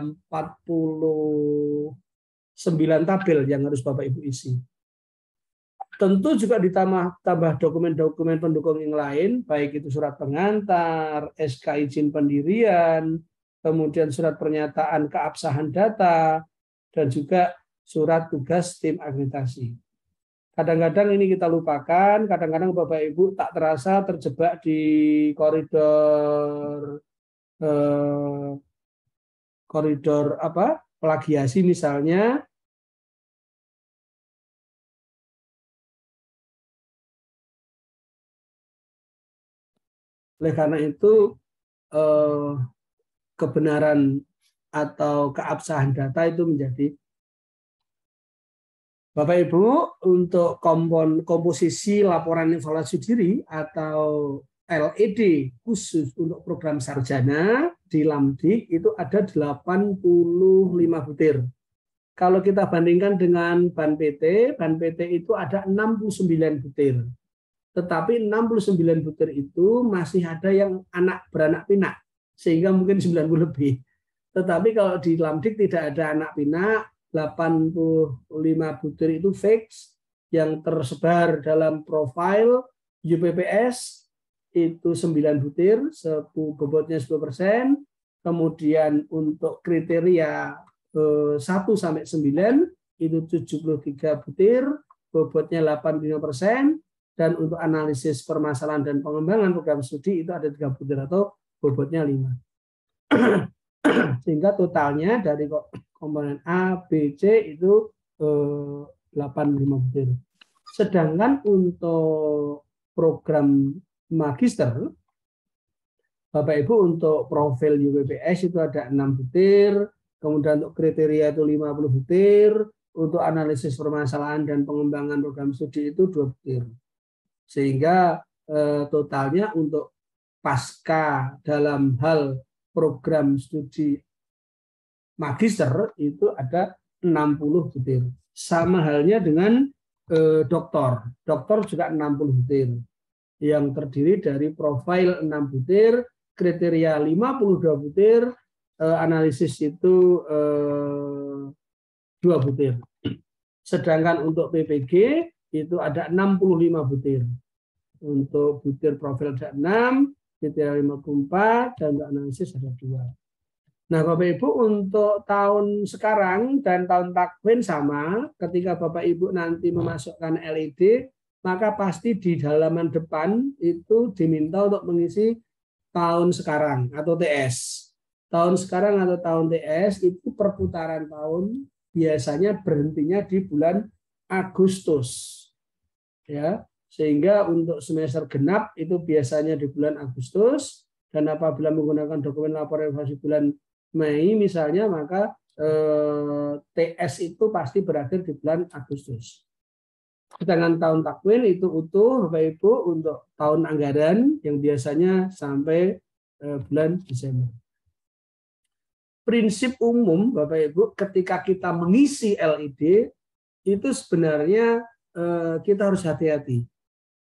49 tabel yang harus Bapak Ibu isi. Tentu juga ditambah dokumen-dokumen pendukung yang lain, baik itu surat pengantar, SK izin pendirian, kemudian surat pernyataan keabsahan data, dan juga surat tugas tim akreditasi. Kadang-kadang ini kita lupakan, kadang-kadang Bapak Ibu tak terasa terjebak di koridor plagiasi misalnya. Oleh karena itu kebenaran atau keabsahan data itu menjadi Bapak Ibu, untuk komposisi laporan evaluasi diri atau LED khusus untuk program sarjana di Lamdik itu ada 85 butir. Kalau kita bandingkan dengan Ban PT itu ada 69 butir. Tetapi 69 butir itu masih ada yang beranak pinak, sehingga mungkin 90 lebih. Tetapi kalau di Lamdik tidak ada anak pinak, 85 butir itu fix yang tersebar dalam profil UPPS itu 9 butir, bobotnya 10%. Kemudian untuk kriteria 1 sampai 9 itu 73 butir, bobotnya 85%. Dan untuk analisis permasalahan dan pengembangan program studi itu ada 3 butir atau bobotnya 5. Sehingga totalnya dari komponen A, B, C itu 85 butir. Sedangkan untuk program magister, Bapak Ibu untuk profil UPPS itu ada 6 butir, kemudian untuk kriteria itu 50 butir, untuk analisis permasalahan dan pengembangan program studi itu 2 butir. Sehingga totalnya untuk pasca dalam hal program studi magister itu ada 60 butir. Sama halnya dengan doktor. Doktor juga 60 butir. Yang terdiri dari profil 6 butir, kriteria 52 butir, analisis itu 2 butir. Sedangkan untuk PPG itu ada 65 butir. Untuk butir profil ada 6, kriteria 54, dan untuk analisis ada 2. Nah, Bapak Ibu, untuk tahun sekarang dan tahun takwin sama, ketika Bapak Ibu nanti memasukkan LED, maka pasti di halaman depan itu diminta untuk mengisi tahun sekarang atau TS. Tahun sekarang atau tahun TS itu perputaran tahun biasanya berhentinya di bulan Agustus. Ya, sehingga untuk semester genap itu biasanya di bulan Agustus, dan apabila menggunakan dokumen laporan evaluasi bulan Mei misalnya, maka TS itu pasti berakhir di bulan Agustus. Sedangkan tahun takwin itu utuh Bapak Ibu untuk tahun anggaran yang biasanya sampai bulan Desember. Prinsip umum Bapak Ibu ketika kita mengisi LED itu sebenarnya kita harus hati-hati.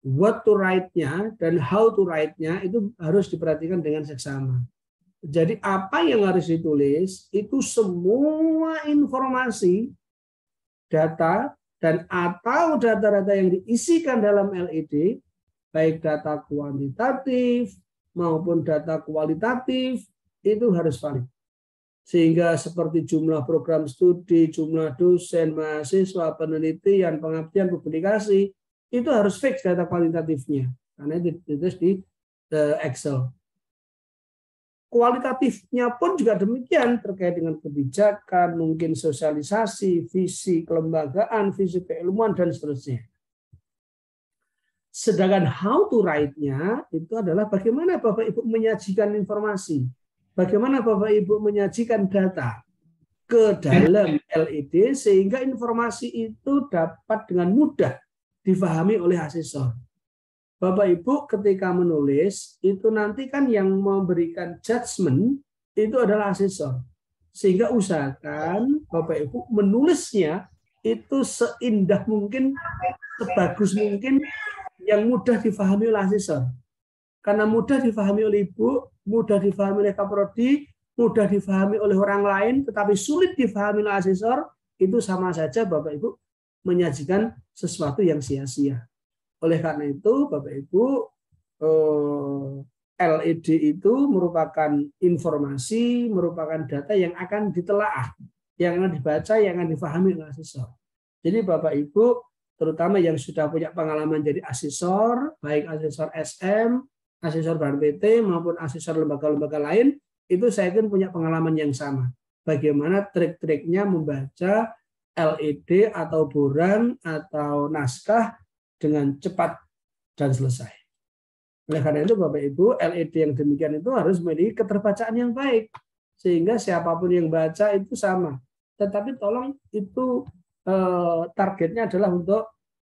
what to write-nya dan how to write-nya itu harus diperhatikan dengan seksama. Jadi apa yang harus ditulis itu semua informasi, data, dan atau data-data yang diisikan dalam LED, baik data kuantitatif maupun data kualitatif, itu harus valid. Sehingga seperti jumlah program studi, jumlah dosen, mahasiswa, penelitian, pengabdian, publikasi, itu harus fix data kualitatifnya. Karena itu di Excel. Kualitatifnya pun juga demikian terkait dengan kebijakan, mungkin sosialisasi, visi kelembagaan, visi keilmuan, dan seterusnya. Sedangkan how to write-nya itu adalah bagaimana Bapak Ibu menyajikan informasi, bagaimana Bapak Ibu menyajikan data ke dalam LED sehingga informasi itu dapat dengan mudah difahami oleh asesor. Bapak Ibu ketika menulis itu nanti kan yang memberikan judgement itu adalah asesor. Sehingga usahakan Bapak Ibu menulisnya itu seindah mungkin, sebagus mungkin, yang mudah difahami oleh asesor. Karena mudah difahami oleh Ibu, mudah difahami oleh Kaprodi, mudah difahami oleh orang lain, tetapi sulit difahami oleh asesor, itu sama saja Bapak Ibu menyajikan sesuatu yang sia-sia. Oleh karena itu, Bapak Ibu, LED itu merupakan informasi, merupakan data yang akan ditelaah, yang akan dibaca, yang akan difahami oleh asesor. Jadi Bapak Ibu, terutama yang sudah punya pengalaman jadi asesor, baik asesor SM, asesor bahan PT, maupun asesor lembaga-lembaga lain, itu saya yakin punya pengalaman yang sama. Bagaimana trik-triknya membaca LED atau borang atau naskah dengan cepat dan selesai. Oleh karena itu Bapak Ibu, LED yang demikian itu harus memiliki keterbacaan yang baik. Sehingga siapapun yang baca itu sama. Tetapi tolong itu targetnya adalah untuk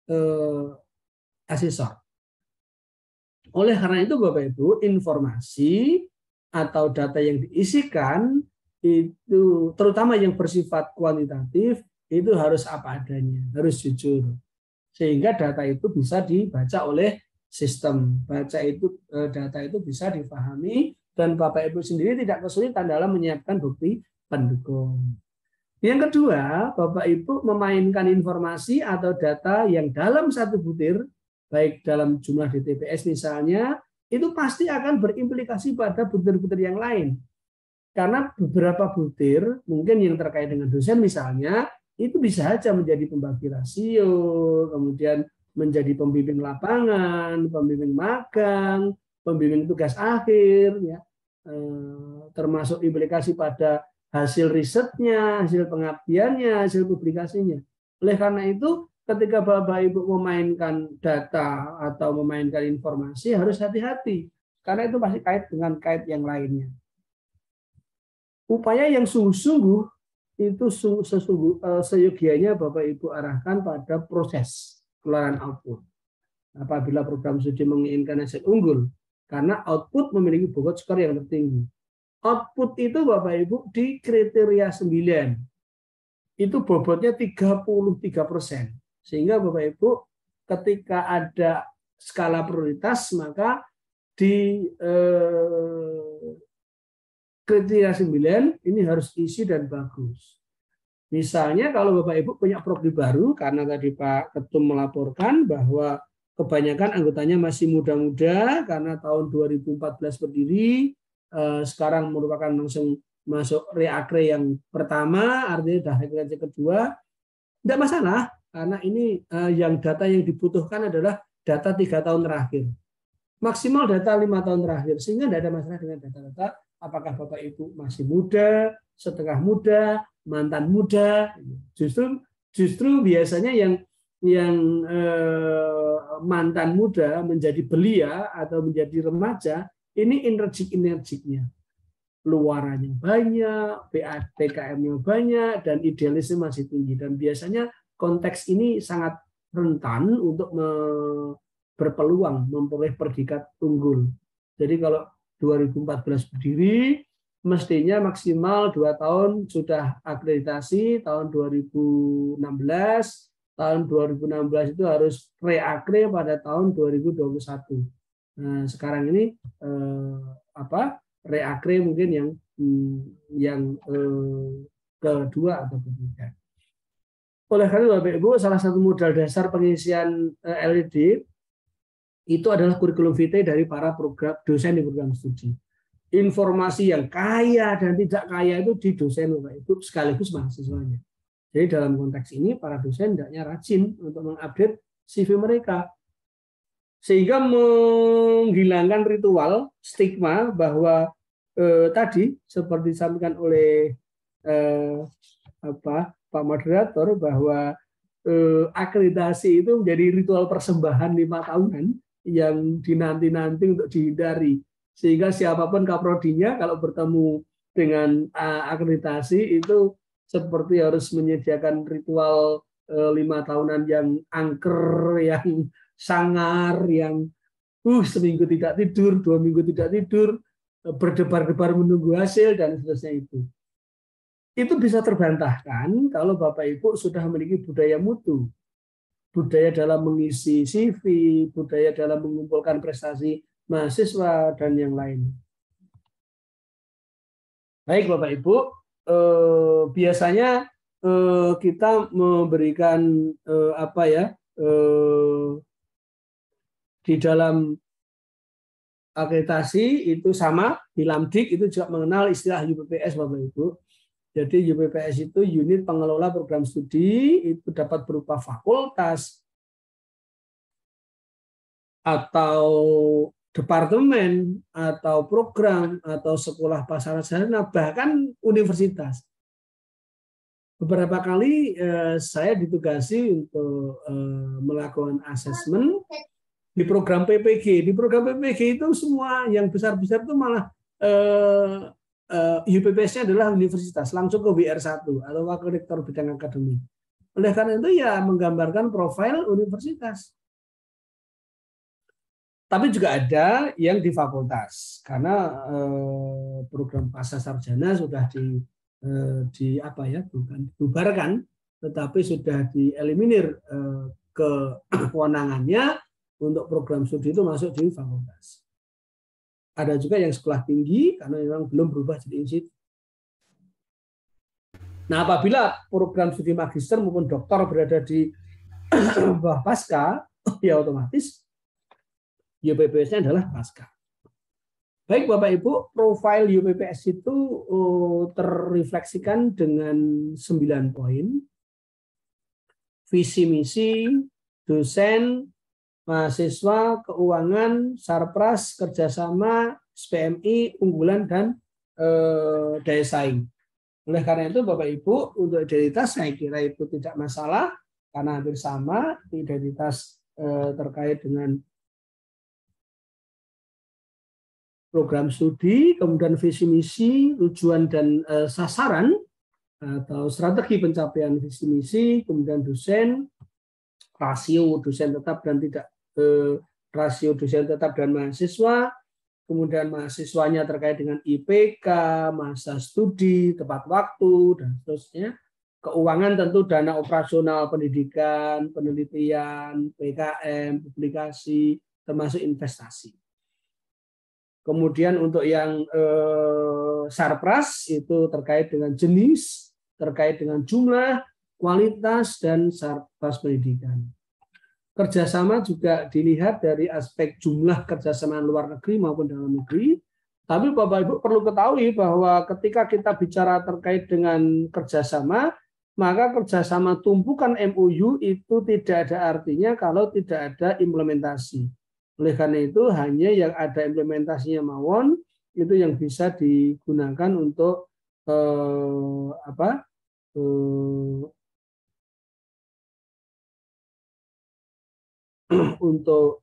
asesor. Oleh karena itu Bapak Ibu, informasi atau data yang diisikan itu terutama yang bersifat kuantitatif itu harus apa adanya, harus jujur. Sehingga data itu bisa dibaca oleh sistem. Data itu bisa difahami dan Bapak Ibu sendiri tidak kesulitan dalam menyiapkan bukti pendukung. Yang kedua, Bapak Ibu memainkan informasi atau data yang dalam satu butir, baik dalam jumlah di TPS misalnya, itu pasti akan berimplikasi pada butir-butir yang lain. Karena beberapa butir, mungkin yang terkait dengan dosen misalnya, itu bisa saja menjadi pembagi rasio, kemudian menjadi pembimbing lapangan, pembimbing magang, pembimbing tugas akhir, ya, termasuk implikasi pada hasil risetnya, hasil pengabdiannya, hasil publikasinya. Oleh karena itu, ketika Bapak Ibu memainkan data atau memainkan informasi harus hati-hati, karena itu pasti kait dengan kait yang lainnya. Upaya yang sungguh-sungguh itu seyogianya Bapak Ibu arahkan pada proses keluaran output. Apabila program studi menginginkan hasil unggul, karena output memiliki bobot skor yang tertinggi. Output itu Bapak Ibu di kriteria 9. Itu bobotnya 33%. Sehingga Bapak Ibu ketika ada skala prioritas maka di kriteria 9 ini harus isi dan bagus. Misalnya kalau Bapak Ibu punya prodi baru, karena tadi Pak Ketum melaporkan bahwa kebanyakan anggotanya masih muda-muda karena tahun 2014 berdiri, sekarang merupakan langsung masuk reakre yang pertama, artinya dah reakre kedua, tidak masalah karena ini yang data yang dibutuhkan adalah data 3 tahun terakhir. Maksimal data 5 tahun terakhir, sehingga tidak ada masalah dengan data-data apakah Bapak Ibu masih muda, setengah muda, mantan muda. Justru biasanya yang mantan muda menjadi belia atau menjadi remaja, ini energiknya. Luarannya banyak, PKM-nya banyak, dan idealisme masih tinggi. Dan biasanya konteks ini sangat rentan untuk berpeluang memperoleh predikat unggul. Jadi kalau 2014 berdiri, mestinya maksimal 2 tahun sudah akreditasi, tahun 2016 tahun 2016 itu harus reakre pada tahun 2021. Nah, sekarang ini reakre mungkin yang kedua atau ketiga. Oleh karena Bapak Ibu, salah satu modal dasar pengisian LED itu adalah kurikulum vitae dari para dosen di program studi. Informasi yang kaya dan tidak kaya itu di dosen Bapak Ibu sekaligus mahasiswanya. Jadi dalam konteks ini para dosen hendaknya rajin untuk mengupdate CV mereka. Sehingga menghilangkan ritual stigma bahwa tadi seperti disampaikan oleh Pak Moderator bahwa akreditasi itu menjadi ritual persembahan 5 tahunan yang dinanti-nanti untuk dihindari. Sehingga siapapun kaprodinya kalau bertemu dengan akreditasi itu seperti harus menyediakan ritual 5 tahunan yang angker, yang sangar, yang seminggu tidak tidur, 2 minggu tidak tidur, berdebar-debar menunggu hasil, dan seterusnya itu. Itu bisa terbantahkan kalau Bapak Ibu sudah memiliki budaya mutu. Budaya dalam mengisi CV, budaya dalam mengumpulkan prestasi mahasiswa, dan yang lain. Baik Bapak Ibu, biasanya kita memberikan di dalam akreditasi itu sama, di Lamdik itu juga mengenal istilah UPPS Bapak Ibu. Jadi UPPS itu unit pengelola program studi, itu dapat berupa fakultas atau departemen atau program atau sekolah pasar sarjana, bahkan universitas. Beberapa kali saya ditugasi untuk melakukan asesmen di program PPG. Di program PPG itu semua yang besar-besar itu malah UPPS-nya adalah universitas, langsung ke WR1 atau wakil rektor bidang akademik. Oleh karena itu ya menggambarkan profil universitas. Tapi juga ada yang di fakultas, karena program pasca sarjana sudah dibubarkan, tetapi sudah dieliminir kewenangannya untuk program studi itu masuk di fakultas. Ada juga yang sekolah tinggi karena memang belum berubah jadi institut. Nah, apabila program studi magister maupun doktor berada di bawah pasca, ya otomatis UPPS-nya adalah pasca. Baik Bapak Ibu, profil UPPS itu terrefleksikan dengan 9 poin. Visi misi, dosen, mahasiswa, keuangan, sarpras, kerjasama, SPMI, unggulan, dan daya saing. Oleh karena itu Bapak Ibu, untuk identitas saya kira itu tidak masalah, karena hampir sama, identitas terkait dengan program studi, kemudian visi misi, tujuan dan sasaran, atau strategi pencapaian visi misi, kemudian dosen, rasio dosen tetap dan tidak rasio dosen tetap dan mahasiswa, kemudian mahasiswanya terkait dengan IPK, masa studi, tepat waktu, dan seterusnya. Keuangan tentu dana operasional pendidikan, penelitian, PKM, publikasi, termasuk investasi. Kemudian untuk yang sarpras itu terkait dengan jenis, terkait dengan jumlah, kualitas, dan sarpras pendidikan. Kerjasama juga dilihat dari aspek jumlah kerjasama luar negeri maupun dalam negeri. Tapi Bapak Ibu perlu ketahui bahwa ketika kita bicara terkait dengan kerjasama, maka kerjasama tumpukan MOU itu tidak ada artinya kalau tidak ada implementasi. Oleh karena itu hanya yang ada implementasinya mawon itu yang bisa digunakan untuk untuk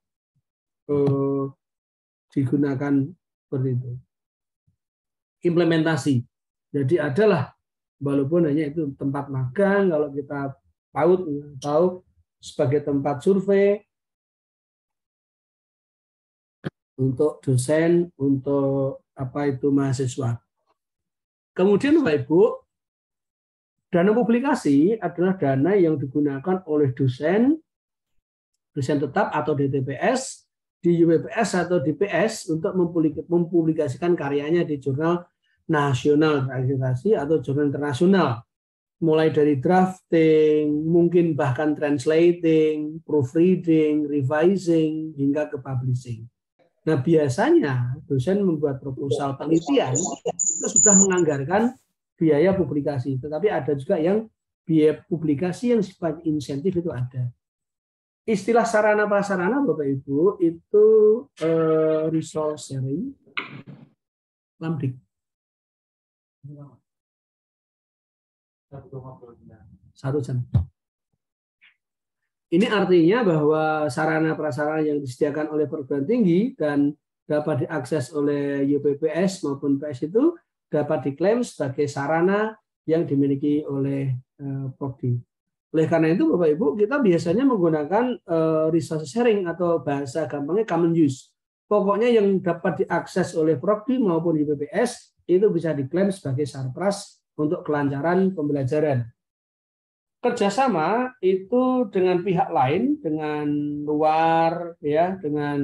digunakan seperti itu. Implementasi. Jadi adalah walaupun hanya itu tempat magang, kalau kita tahu sebagai tempat survei untuk dosen, untuk mahasiswa. Kemudian Bapak Ibu, Dana publikasi adalah dana yang digunakan oleh dosen tetap atau DTPS, di UPPS atau DPS untuk mempublikasikan karyanya di jurnal nasional terakreditasi atau jurnal internasional. Mulai dari drafting, mungkin bahkan translating, proofreading, revising, hingga ke publishing. Nah, biasanya dosen membuat proposal penelitian itu sudah menganggarkan biaya publikasi, tetapi ada juga yang biaya publikasi yang sifat insentif itu ada. Istilah sarana prasarana Bapak Ibu itu resource sharing, Lamdik. 1 jam. Ini artinya bahwa sarana prasarana yang disediakan oleh perguruan tinggi dan dapat diakses oleh UPPS maupun PS itu dapat diklaim sebagai sarana yang dimiliki oleh Prodi. Oleh karena itu Bapak Ibu, kita biasanya menggunakan resource sharing atau bahasa gampangnya common use. Pokoknya yang dapat diakses oleh Prodi maupun UPPS itu bisa diklaim sebagai sarpras untuk kelancaran pembelajaran. Kerjasama itu dengan pihak lain, dengan luar, ya, dengan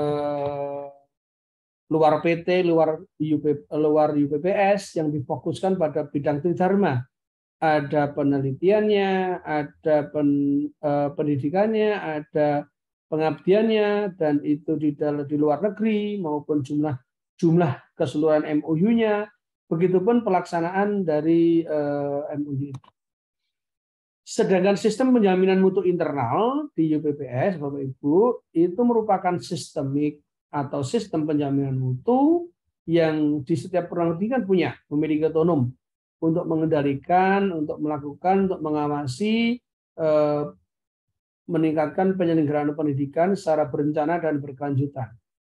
luar PT, luar UPPS yang difokuskan pada bidang tridharma. Ada penelitiannya, ada pendidikannya, ada pengabdiannya, dan itu di luar negeri maupun jumlah keseluruhan MOU-nya. Begitupun pelaksanaan dari MOU. Sedangkan sistem penjaminan mutu internal di UPPS, Bapak Ibu, itu merupakan sistemik atau sistem penjaminan mutu yang di setiap perguruan tinggi kan punya, memiliki otonom untuk mengendalikan, untuk melakukan, untuk mengawasi, meningkatkan penyelenggaraan pendidikan secara berencana dan berkelanjutan.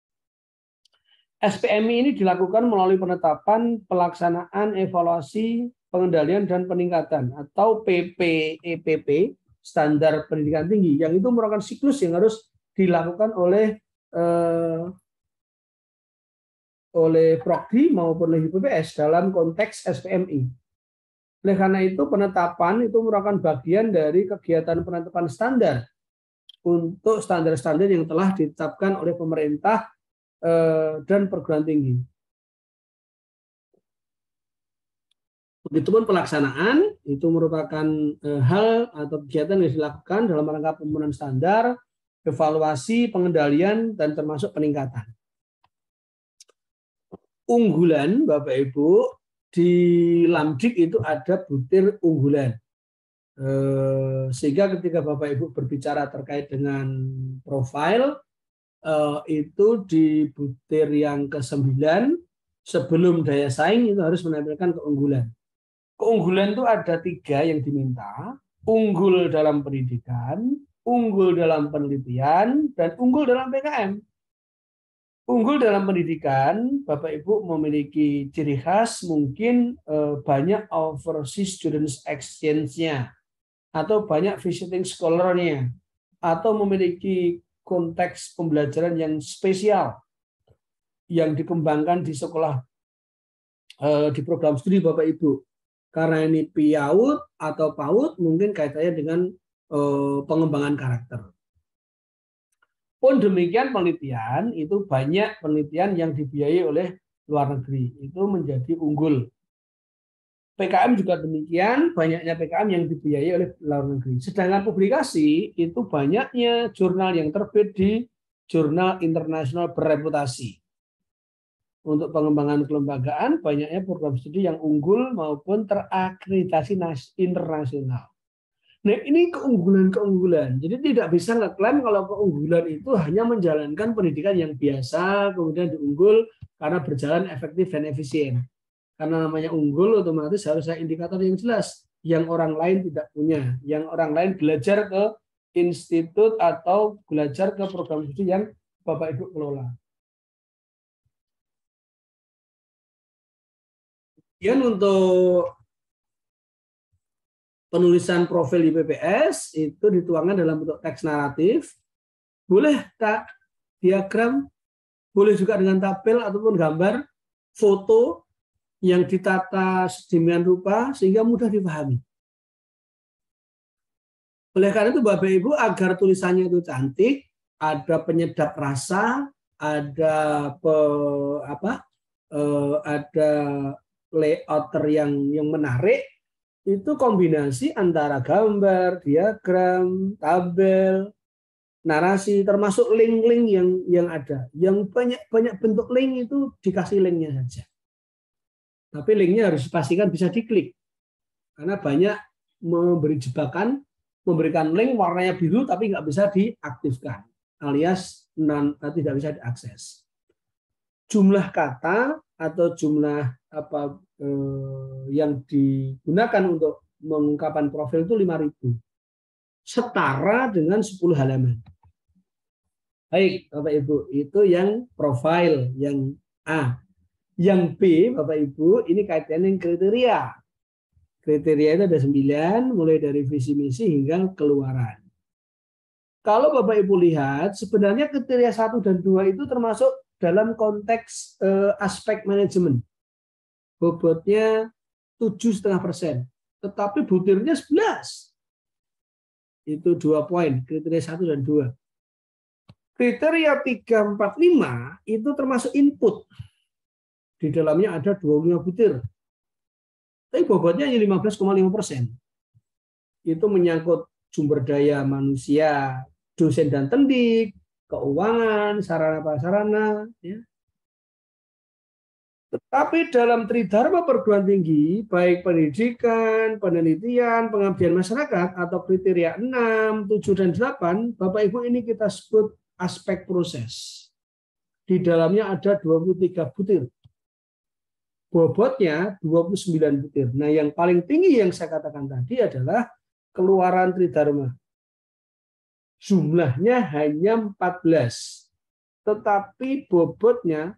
SPMI ini dilakukan melalui penetapan, pelaksanaan, evaluasi, pengendalian dan peningkatan atau PPEPP, standar pendidikan tinggi, yang itu merupakan siklus yang harus dilakukan oleh Prodi maupun oleh UPPS dalam konteks SPMI. Oleh karena itu penetapan itu merupakan bagian dari kegiatan penetapan standar untuk standar-standar yang telah ditetapkan oleh pemerintah dan perguruan tinggi. Begitupun pelaksanaan itu merupakan hal atau kegiatan yang dilakukan dalam rangka pembentukan standar, evaluasi, pengendalian, dan termasuk peningkatan. Unggulan, Bapak Ibu, di Lamdik itu ada butir unggulan. Sehingga ketika Bapak Ibu berbicara terkait dengan profil, itu di butir yang ke-9, sebelum daya saing itu harus menampilkan keunggulan. Keunggulan itu ada 3 yang diminta: unggul dalam pendidikan, unggul dalam penelitian, dan unggul dalam PKM. Unggul dalam pendidikan, Bapak Ibu memiliki ciri khas mungkin banyak overseas students exchange-nya, atau banyak visiting scholar-nya, atau memiliki konteks pembelajaran yang spesial yang dikembangkan di sekolah, di program studi Bapak Ibu. Karena ini PIAUD atau PAUD mungkin kaitannya dengan pengembangan karakter. Pun demikian penelitian itu banyak penelitian yang dibiayai oleh luar negeri, itu menjadi unggul. PKM juga demikian, banyaknya PKM yang dibiayai oleh luar negeri. Sedangkan publikasi itu banyaknya jurnal yang terbit di jurnal internasional berreputasi. Untuk pengembangan kelembagaan, banyaknya program studi yang unggul maupun terakreditasi internasional. Nah, ini keunggulan-keunggulan. Jadi tidak bisa ngeklaim kalau keunggulan itu hanya menjalankan pendidikan yang biasa, kemudian diunggul karena berjalan efektif dan efisien. Karena namanya unggul, otomatis harus ada indikator yang jelas, yang orang lain tidak punya, yang orang lain belajar ke institut atau belajar ke program studi yang Bapak Ibu kelola. Kemudian untuk penulisan profil IPPS itu dituangkan dalam bentuk teks naratif, boleh tak diagram, boleh juga dengan tabel ataupun gambar, foto yang ditata sedemikian rupa sehingga mudah dipahami. Oleh karena itu Bapak Ibu, agar tulisannya itu cantik, ada penyedap rasa, ada ada layouter yang menarik, itu kombinasi antara gambar, diagram, tabel, narasi, termasuk link-link yang ada. Yang banyak bentuk link itu dikasih linknya saja. Tapi linknya harus dipastikan bisa diklik. Karena banyak memberi jebakan, memberikan link warnanya biru tapi nggak bisa diaktifkan, alias tidak bisa diakses. Jumlah kata atau jumlah yang digunakan untuk mengungkapkan profil itu 5.000. Setara dengan 10 halaman. Baik, Bapak Ibu, itu yang profil, yang A. Yang B, Bapak Ibu, ini kaitannya dengan kriteria. Kriteria itu ada 9, mulai dari visi misi hingga keluaran. Kalau Bapak Ibu lihat, sebenarnya kriteria 1 dan 2 itu termasuk dalam konteks aspek manajemen. Bobotnya 7,5%, tetapi butirnya 11. Itu 2 poin, kriteria 1 dan 2. Kriteria 3, 4, 5 itu termasuk input. Di dalamnya ada 25 butir. Tapi bobotnya hanya 15,5%. Itu menyangkut sumber daya manusia, dosen dan tendik, keuangan, sarana-prasarana. Ya. Tetapi dalam Tridharma perguruan tinggi, baik pendidikan, penelitian, pengabdian masyarakat, atau kriteria 6, 7, dan 8, Bapak Ibu ini kita sebut aspek proses. Di dalamnya ada 23 butir. Bobotnya 29 butir. Nah, yang paling tinggi yang saya katakan tadi adalah keluaran Tridharma. Jumlahnya hanya 14. Tetapi bobotnya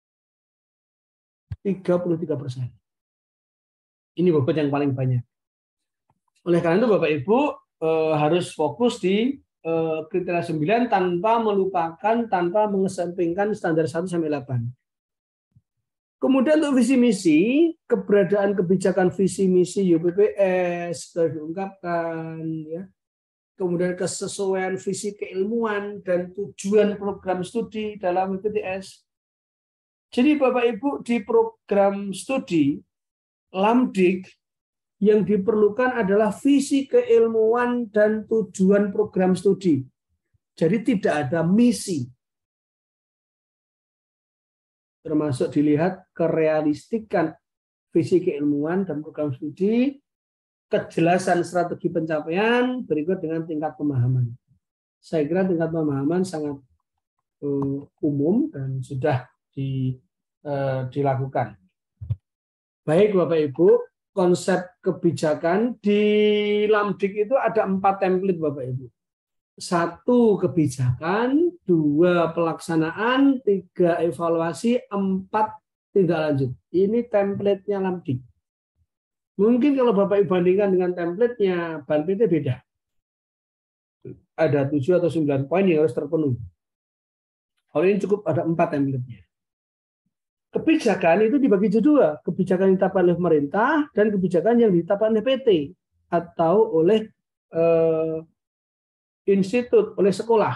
33%. Ini bobot yang paling banyak. Oleh karena itu Bapak Ibu harus fokus di kriteria 9 tanpa mengesampingkan standar 1 sampai 8. Kemudian untuk visi misi, keberadaan kebijakan visi misi UPPS diungkapkan, ya. Kemudian kesesuaian visi keilmuan dan tujuan program studi dalam UPTS. Jadi Bapak Ibu di program studi Lamdik yang diperlukan adalah visi keilmuan dan tujuan program studi. Jadi tidak ada misi. Termasuk dilihat kerealistikan visi keilmuan dan program studi, kejelasan strategi pencapaian, berikut dengan tingkat pemahaman. Saya kira tingkat pemahaman sangat umum dan sudah dilakukan. Baik Bapak Ibu, konsep kebijakan di Lamdik itu ada 4 template Bapak Ibu. 1 kebijakan, 2 pelaksanaan, 3 evaluasi, 4 tindak lanjut. Ini template-nya Lamdik. Mungkin kalau Bapak Ibu bandingkan dengan template-nya BANPT beda. Ada 7 atau 9 poin yang harus terpenuhi. Kalau ini cukup ada 4 template-nya. Kebijakan itu dibagi jadi 2. Kebijakan yang ditetapkan oleh pemerintah dan kebijakan yang ditetapkan oleh PT atau oleh institut, oleh sekolah.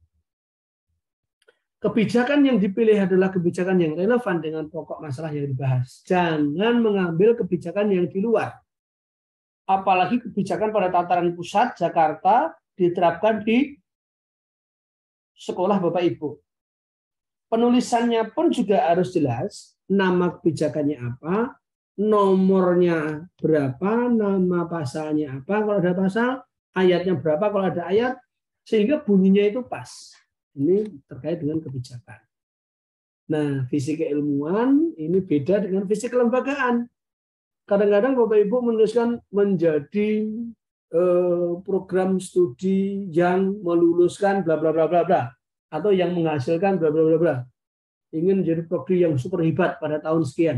Kebijakan yang dipilih adalah kebijakan yang relevan dengan pokok masalah yang dibahas. Jangan mengambil kebijakan yang di luar. Apalagi kebijakan pada tataran pusat Jakarta diterapkan di sekolah Bapak Ibu. Penulisannya pun juga harus jelas. Nama kebijakannya apa, nomornya berapa, nama pasalnya apa, kalau ada pasal, ayatnya berapa kalau ada ayat, sehingga bunyinya itu pas. Ini terkait dengan kebijakan. Nah, visi keilmuan ini beda dengan visi kelembagaan. Kadang-kadang Bapak Ibu menuliskan menjadi program studi yang meluluskan bla bla bla bla bla atau yang menghasilkan bla bla bla bla. Ingin menjadi prodi yang super hebat pada tahun sekian.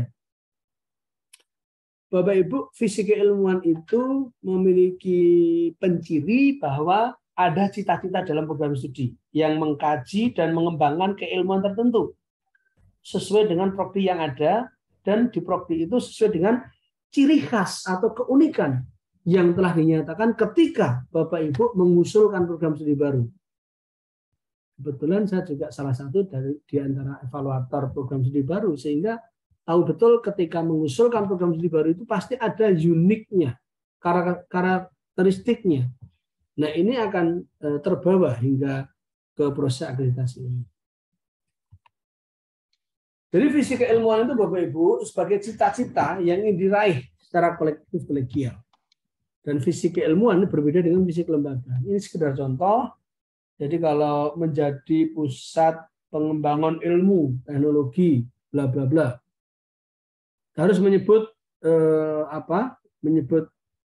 Bapak Ibu, visi keilmuan itu memiliki penciri bahwa ada cita-cita dalam program studi yang mengkaji dan mengembangkan keilmuan tertentu sesuai dengan prodi yang ada, dan di prodi itu sesuai dengan ciri khas atau keunikan yang telah dinyatakan ketika Bapak Ibu mengusulkan program studi baru. Kebetulan saya juga salah satu di antara evaluator program studi baru, sehingga tahu betul ketika mengusulkan program studi baru itu pasti ada uniknya, karakteristiknya. Nah, ini akan terbawa hingga ke proses akreditasi ini. Jadi visi keilmuan itu Bapak Ibu sebagai cita-cita yang ingin diraih secara kolektif kolegial. Dan visi keilmuan berbeda dengan visi kelembagaan. Ini sekedar contoh. Jadi kalau menjadi pusat pengembangan ilmu, teknologi, bla bla bla, harus menyebut menyebut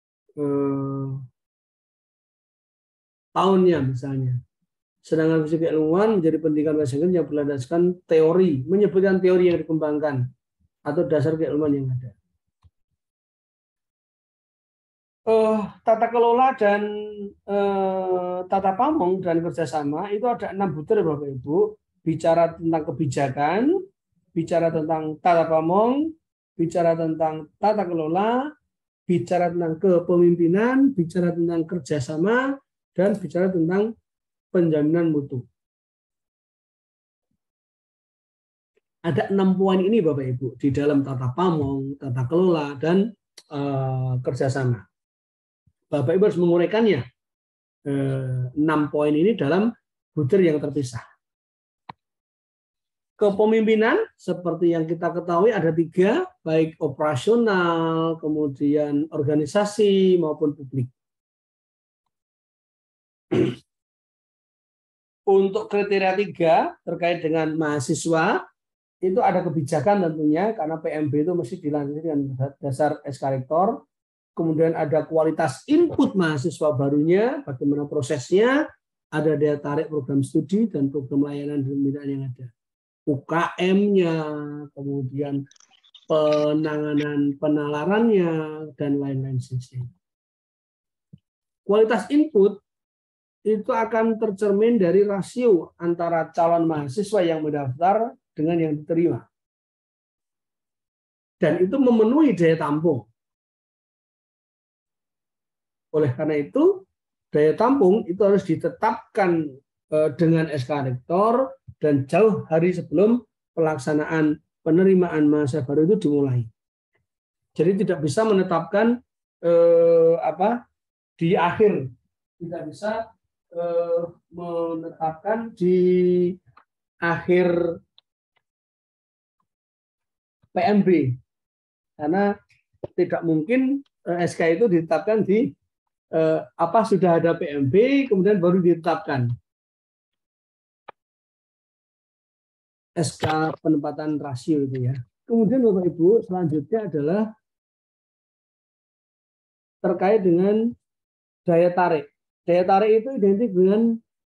tahunnya misalnya. Sedangkan visi keilmuan menjadi pendidikan bahasa Inggris yang berlandaskan teori, menyebutkan teori yang dikembangkan atau dasar keilmuan yang ada. Tata kelola dan tata pamong dan kerjasama itu ada 6 butir Bapak Ibu. Bicara tentang kebijakan, bicara tentang tata pamong, bicara tentang tata kelola, bicara tentang kepemimpinan, bicara tentang kerjasama, dan bicara tentang penjaminan mutu. Ada 6 poin ini Bapak Ibu di dalam tata pamong, tata kelola, dan kerjasama. Bapak Ibu harus menguraikannya 6 poin ini dalam butir yang terpisah. Kepemimpinan seperti yang kita ketahui ada 3, baik operasional, kemudian organisasi maupun publik. Untuk kriteria 3 terkait dengan mahasiswa itu ada kebijakan tentunya karena PMB itu mesti dilanjutkan dengan dasar SK Rektor. Kemudian ada kualitas input mahasiswa barunya, bagaimana prosesnya, ada daya tarik program studi dan program layanan dan pembinaan yang ada. UKM-nya, kemudian penanganan penalarannya, dan lain-lain sebagainya. Kualitas input itu akan tercermin dari rasio antara calon mahasiswa yang mendaftar dengan yang diterima. Dan itu memenuhi daya tampung. Oleh karena itu, daya tampung itu harus ditetapkan dengan SK Rektor dan jauh hari sebelum pelaksanaan penerimaan mahasiswa baru itu dimulai. Jadi tidak bisa menetapkan di akhir, tidak bisa menetapkan di akhir PMB, karena tidak mungkin SK itu ditetapkan di sudah ada PMB kemudian baru ditetapkan SK penempatan rasio itu ya. Kemudian Bapak Ibu selanjutnya adalah terkait dengan daya tarik. Daya tarik itu identik dengan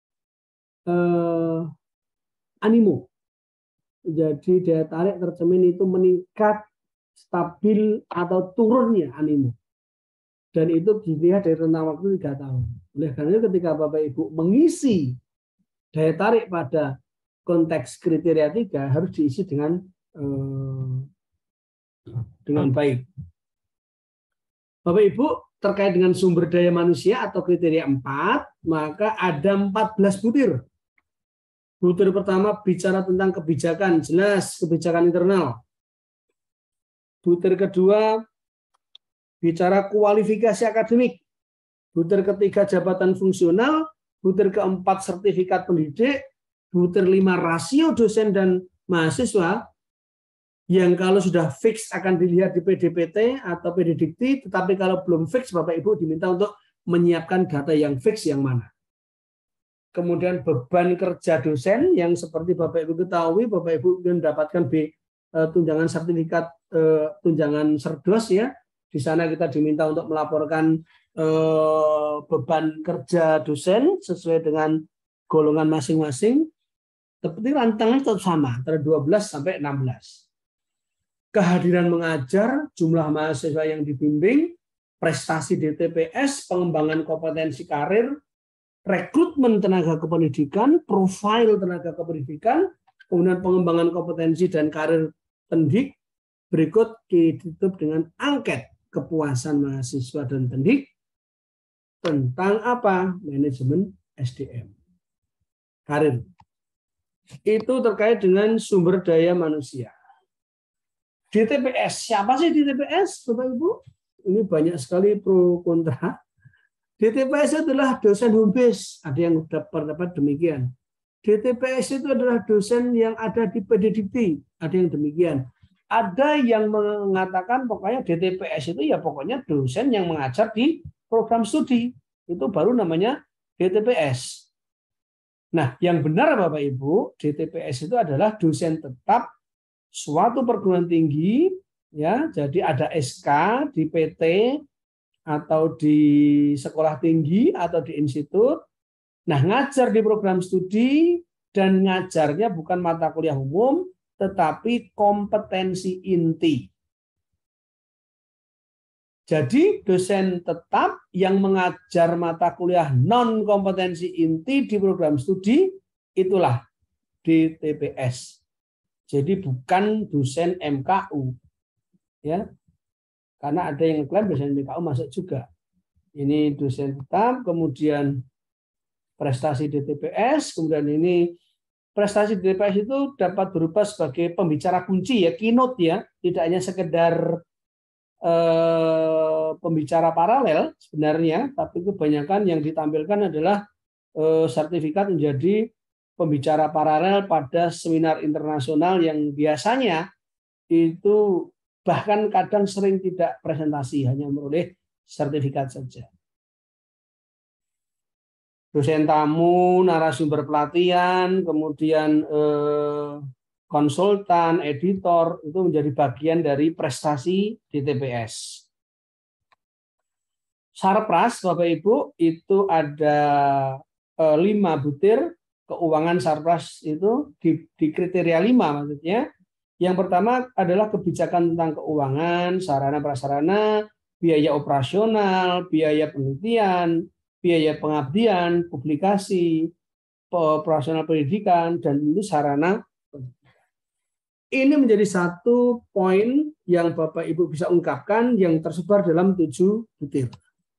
animo. Jadi daya tarik tercermin itu meningkat, stabil atau turunnya animo. Dan itu dilihat dari rentang waktu 3 tahun. Oleh karena itu ketika Bapak Ibu mengisi daya tarik pada konteks kriteria 3 harus diisi dengan baik. Bapak Ibu terkait dengan sumber daya manusia atau kriteria 4, maka ada 14 butir. Butir pertama bicara tentang kebijakan, jelas kebijakan internal. Butir kedua bicara kualifikasi akademik. Butir ketiga jabatan fungsional, butir keempat sertifikat pendidik, butir 5 rasio dosen dan mahasiswa yang kalau sudah fix akan dilihat di PDPT atau PDDikti, tetapi kalau belum fix Bapak Ibu diminta untuk menyiapkan data yang fix yang mana. Kemudian beban kerja dosen yang seperti Bapak Ibu ketahui, Bapak Ibu mendapatkan tunjangan sertifikat tunjangan serdos ya. Di sana kita diminta untuk melaporkan beban kerja dosen sesuai dengan golongan masing-masing. Tapi rantangan tetap sama, antara 12 sampai 16. Kehadiran mengajar, jumlah mahasiswa yang dibimbing, prestasi DTPS, pengembangan kompetensi karir, rekrutmen tenaga kependidikan, profil tenaga kependidikan, kemudian pengembangan kompetensi dan karir pendidik. Berikut ditutup dengan angket kepuasan mahasiswa dan pendidik tentang apa? Manajemen SDM. Karir. Itu terkait dengan sumber daya manusia. DTPS, siapa sih DTPS, Bapak Ibu? Ini banyak sekali pro kontra. DTPS adalah dosen home base, ada yang berpendapat demikian. DTPS itu adalah dosen yang ada di PDDikti, ada yang demikian. Ada yang mengatakan pokoknya DTPS itu ya pokoknya dosen yang mengajar di program studi. Itu baru namanya DTPS. Nah, yang benar Bapak Ibu, DTPS itu adalah dosen tetap suatu perguruan tinggi, ya. Jadi ada SK di PT atau di sekolah tinggi atau di institut. Nah, ngajar di program studi dan ngajarnya bukan mata kuliah umum, tetapi kompetensi inti. Jadi dosen tetap yang mengajar mata kuliah non kompetensi inti di program studi itulah DTPS. Jadi bukan dosen MKU, ya, karena ada yang klaim dosen MKU masuk juga. Ini dosen tetap, kemudian prestasi DTPS, kemudian ini prestasi DTPS itu dapat berupa sebagai pembicara kunci ya, keynote ya, tidak hanya sekedar pembicara paralel sebenarnya, tapi kebanyakan yang ditampilkan adalah sertifikat menjadi pembicara paralel pada seminar internasional yang biasanya itu bahkan kadang sering tidak presentasi, hanya memperoleh sertifikat saja. Dosen tamu, narasumber pelatihan, kemudian konsultan, editor, itu menjadi bagian dari prestasi DTPS. Sarpras, Bapak Ibu, itu ada 5 butir keuangan Sarpras itu di kriteria 5 maksudnya. Yang pertama adalah kebijakan tentang keuangan, sarana prasarana, biaya operasional, biaya penelitian, biaya pengabdian, publikasi, operasional pendidikan, dan ini sarana. Ini menjadi satu poin yang Bapak Ibu bisa ungkapkan yang tersebar dalam 7 butir.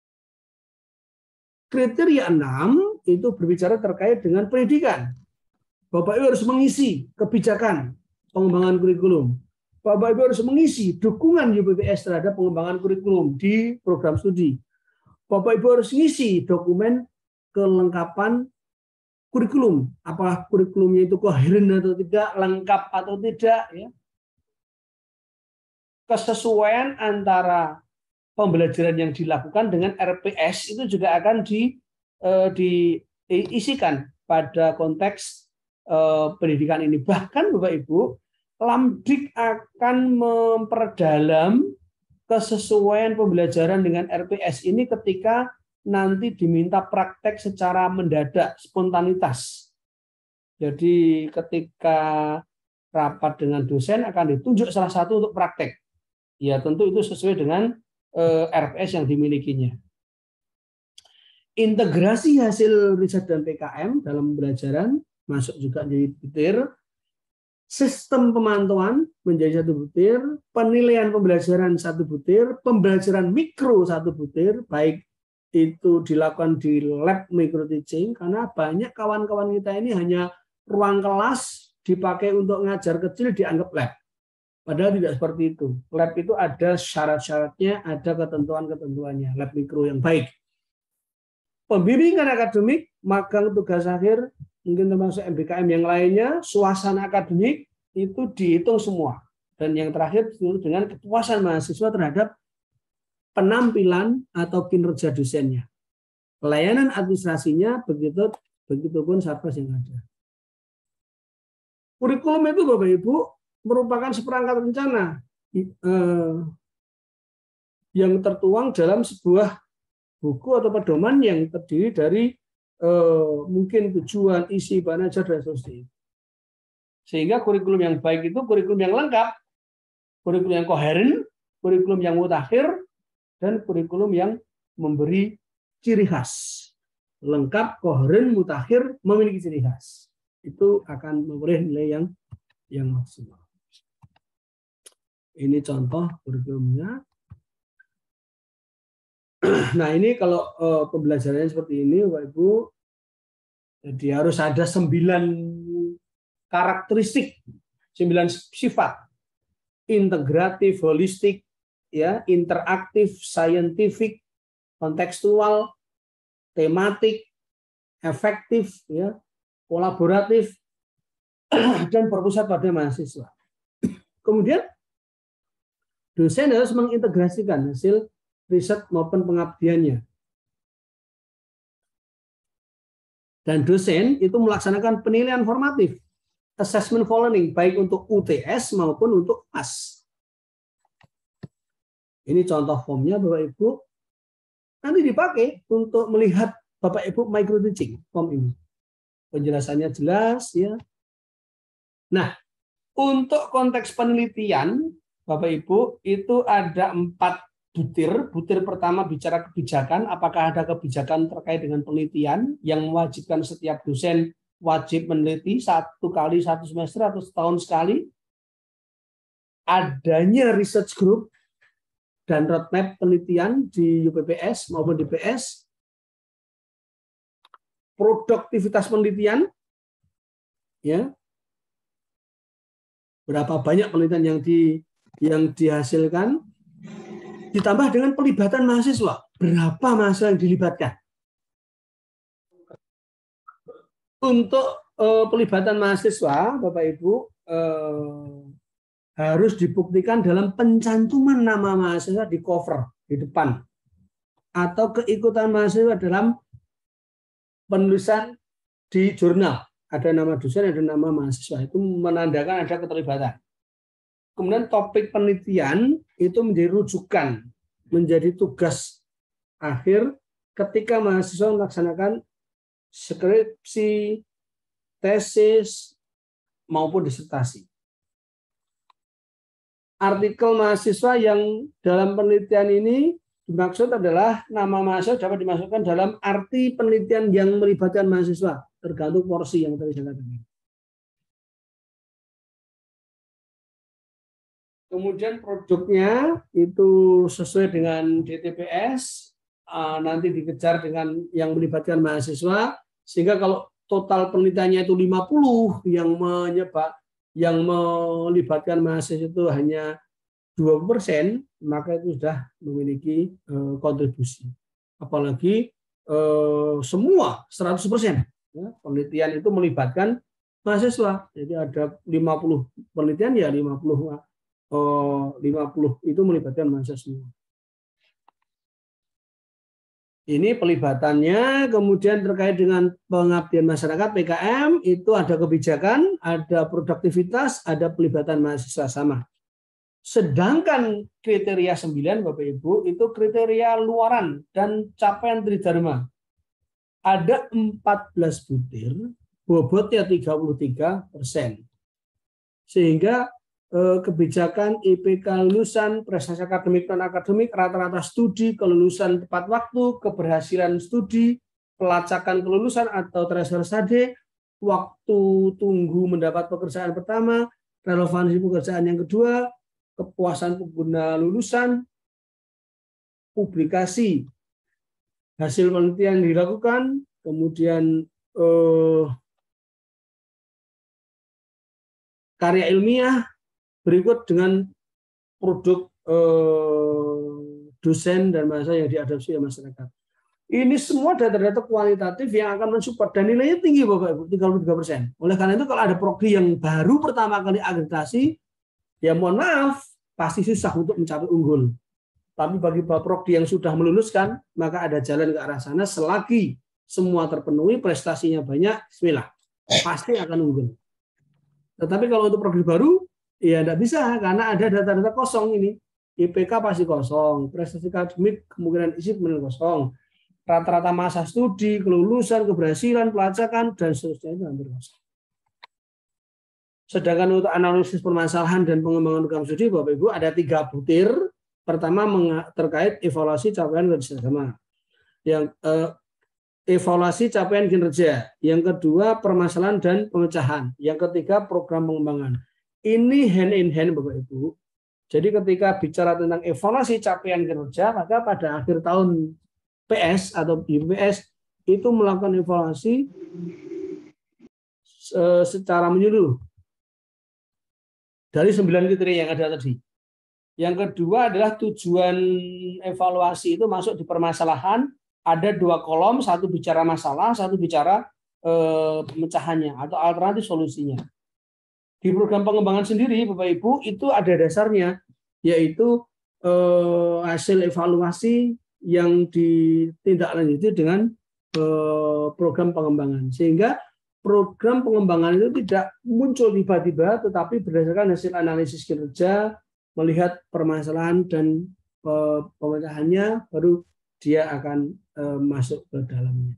Kriteria 6 itu berbicara terkait dengan pendidikan. Bapak Ibu harus mengisi kebijakan pengembangan kurikulum. Bapak Ibu harus mengisi dukungan UPPS terhadap pengembangan kurikulum di program studi. Bapak Ibu harus mengisi dokumen kelengkapan kurikulum, apakah kurikulumnya itu koheren atau tidak, lengkap atau tidak, ya. Kesesuaian antara pembelajaran yang dilakukan dengan RPS itu juga akan diisikan pada konteks pendidikan ini. Bahkan Bapak Ibu, Lamdik akan memperdalam kesesuaian pembelajaran dengan RPS ini ketika nanti diminta praktek secara mendadak, spontanitas. Jadi ketika rapat dengan dosen akan ditunjuk salah satu untuk praktek. Ya tentu itu sesuai dengan RPS yang dimilikinya. Integrasi hasil riset dan PKM dalam pembelajaran masuk juga jadi butir. Sistem pemantauan menjadi 1 butir. Penilaian pembelajaran 1 butir. Pembelajaran mikro 1 butir, baik itu dilakukan di lab micro teaching, karena banyak kawan-kawan kita ini hanya ruang kelas dipakai untuk ngajar kecil dianggap lab. Padahal tidak seperti itu. Lab itu ada syarat-syaratnya, ada ketentuan-ketentuannya. Lab mikro yang baik. Pembimbingan akademik, magang tugas akhir, mungkin termasuk MBKM yang lainnya, suasana akademik itu dihitung semua. Dan yang terakhir itu dengan kepuasan mahasiswa terhadap penampilan atau kinerja dosennya. Pelayanan administrasinya begitu pun Sarpras yang ada. Kurikulum itu Bapak Ibu merupakan seperangkat rencana yang tertuang dalam sebuah buku atau pedoman yang terdiri dari mungkin tujuan, isi, bahan ajar, dan seterusnya. Sehingga kurikulum yang baik itu kurikulum yang lengkap, kurikulum yang koheren, kurikulum yang mutakhir, dan kurikulum yang memberi ciri khas. Lengkap, koheren, mutakhir, memiliki ciri khas. Itu akan memberi nilai yang maksimal. Ini contoh kurikulumnya. Nah, ini kalau pembelajarannya seperti ini, Bapak Ibu, jadi harus ada 9 karakteristik, 9 sifat: integratif, holistik, ya, interaktif, scientific, kontekstual, tematik, efektif, ya, kolaboratif, dan berpusat pada mahasiswa. Kemudian dosen harus mengintegrasikan hasil riset maupun pengabdiannya. Dan dosen itu melaksanakan penilaian formatif, assessment for learning, baik untuk UTS maupun untuk UAS. Ini contoh formnya Bapak Ibu. Nanti dipakai untuk melihat Bapak Ibu micro teaching form ini. Penjelasannya jelas, ya. Nah, untuk konteks penelitian Bapak Ibu itu ada 4 butir. Butir pertama bicara kebijakan, apakah ada kebijakan terkait dengan penelitian yang mewajibkan setiap dosen wajib meneliti 1 kali 1 semester atau setahun sekali. Adanya research group dan roadmap penelitian di UPPS maupun di PS. Produktivitas penelitian, ya, berapa banyak penelitian yang dihasilkan, ditambah dengan pelibatan mahasiswa, berapa mahasiswa yang dilibatkan. Untuk pelibatan mahasiswa, Bapak Ibu, harus dibuktikan dalam pencantuman nama mahasiswa di cover, di depan, atau keikutan mahasiswa dalam penulisan di jurnal. Ada nama dosen, ada nama mahasiswa. Itu menandakan ada keterlibatan. Kemudian topik penelitian itu menjadi rujukan, menjadi tugas akhir ketika mahasiswa melaksanakan skripsi, tesis, maupun disertasi. Artikel mahasiswa yang dalam penelitian ini dimaksud adalah nama mahasiswa dapat dimasukkan dalam arti penelitian yang melibatkan mahasiswa, tergantung porsi yang tadi saya katakan. Kemudian produknya itu sesuai dengan DTPS, nanti dikejar dengan yang melibatkan mahasiswa, sehingga kalau total penelitiannya itu 50 yang melibatkan mahasiswa itu hanya 20%, maka itu sudah memiliki kontribusi. Apalagi semua 100%, ya, penelitian itu melibatkan mahasiswa. Jadi ada 50 penelitian, ya 50 itu melibatkan mahasiswa semua. Ini pelibatannya. Kemudian terkait dengan pengabdian masyarakat PKM, itu ada kebijakan, ada produktivitas, ada pelibatan mahasiswa sama. Sedangkan kriteria 9 Bapak Ibu itu kriteria luaran dan capaian tridharma. Ada 14 butir, bobotnya 33%. Sehingga kebijakan IPK lulusan, prestasi akademik non akademik, rata-rata studi, kelulusan tepat waktu, keberhasilan studi, pelacakan kelulusan atau transfer study, waktu tunggu mendapat pekerjaan pertama, relevansi pekerjaan yang kedua, kepuasan pengguna lulusan, publikasi hasil penelitian yang dilakukan, kemudian karya ilmiah, berikut dengan produk dosen dan mahasiswa yang diadopsi oleh masyarakat. Ini semua data-data kualitatif yang akan mensupport dan nilainya tinggi Bapak Ibu, 33%. Oleh karena itu kalau ada prodi yang baru pertama kali akreditasi, ya mohon maaf, pasti susah untuk mencapai unggul. Tapi bagi prodi yang sudah meluluskan, maka ada jalan ke arah sana selagi semua terpenuhi, prestasinya banyak, bismillah, pasti akan unggul. Tetapi kalau untuk prodi baru, ya tidak bisa, karena ada data-data kosong ini. IPK pasti kosong, prestasi akademik kemungkinan isi kemungkinan kosong, rata-rata masa studi, kelulusan, keberhasilan, pelacakan, dan seterusnya itu hampir kosong. Sedangkan untuk analisis permasalahan dan pengembangan program studi, Bapak Ibu, ada 3 butir. Pertama terkait evaluasi capaian kerjasama. Yang evaluasi capaian kinerja. Yang kedua permasalahan dan pemecahan. Yang ketiga program pengembangan. Ini hand in hand Bapak Ibu. Jadi ketika bicara tentang evaluasi capaian kinerja, maka pada akhir tahun PS atau BPS itu melakukan evaluasi secara menyeluruh dari 9 kriteria yang ada tadi. Yang kedua adalah tujuan evaluasi itu masuk di permasalahan. Ada 2 kolom, satu bicara masalah, satu bicara pemecahannya atau alternatif solusinya. Di program pengembangan sendiri, Bapak Ibu, itu ada dasarnya, yaitu hasil evaluasi yang ditindaklanjuti dengan program pengembangan. Sehingga program pengembangan itu tidak muncul tiba-tiba, tetapi berdasarkan hasil analisis kinerja, melihat permasalahan dan pemecahannya, baru dia akan masuk ke dalamnya.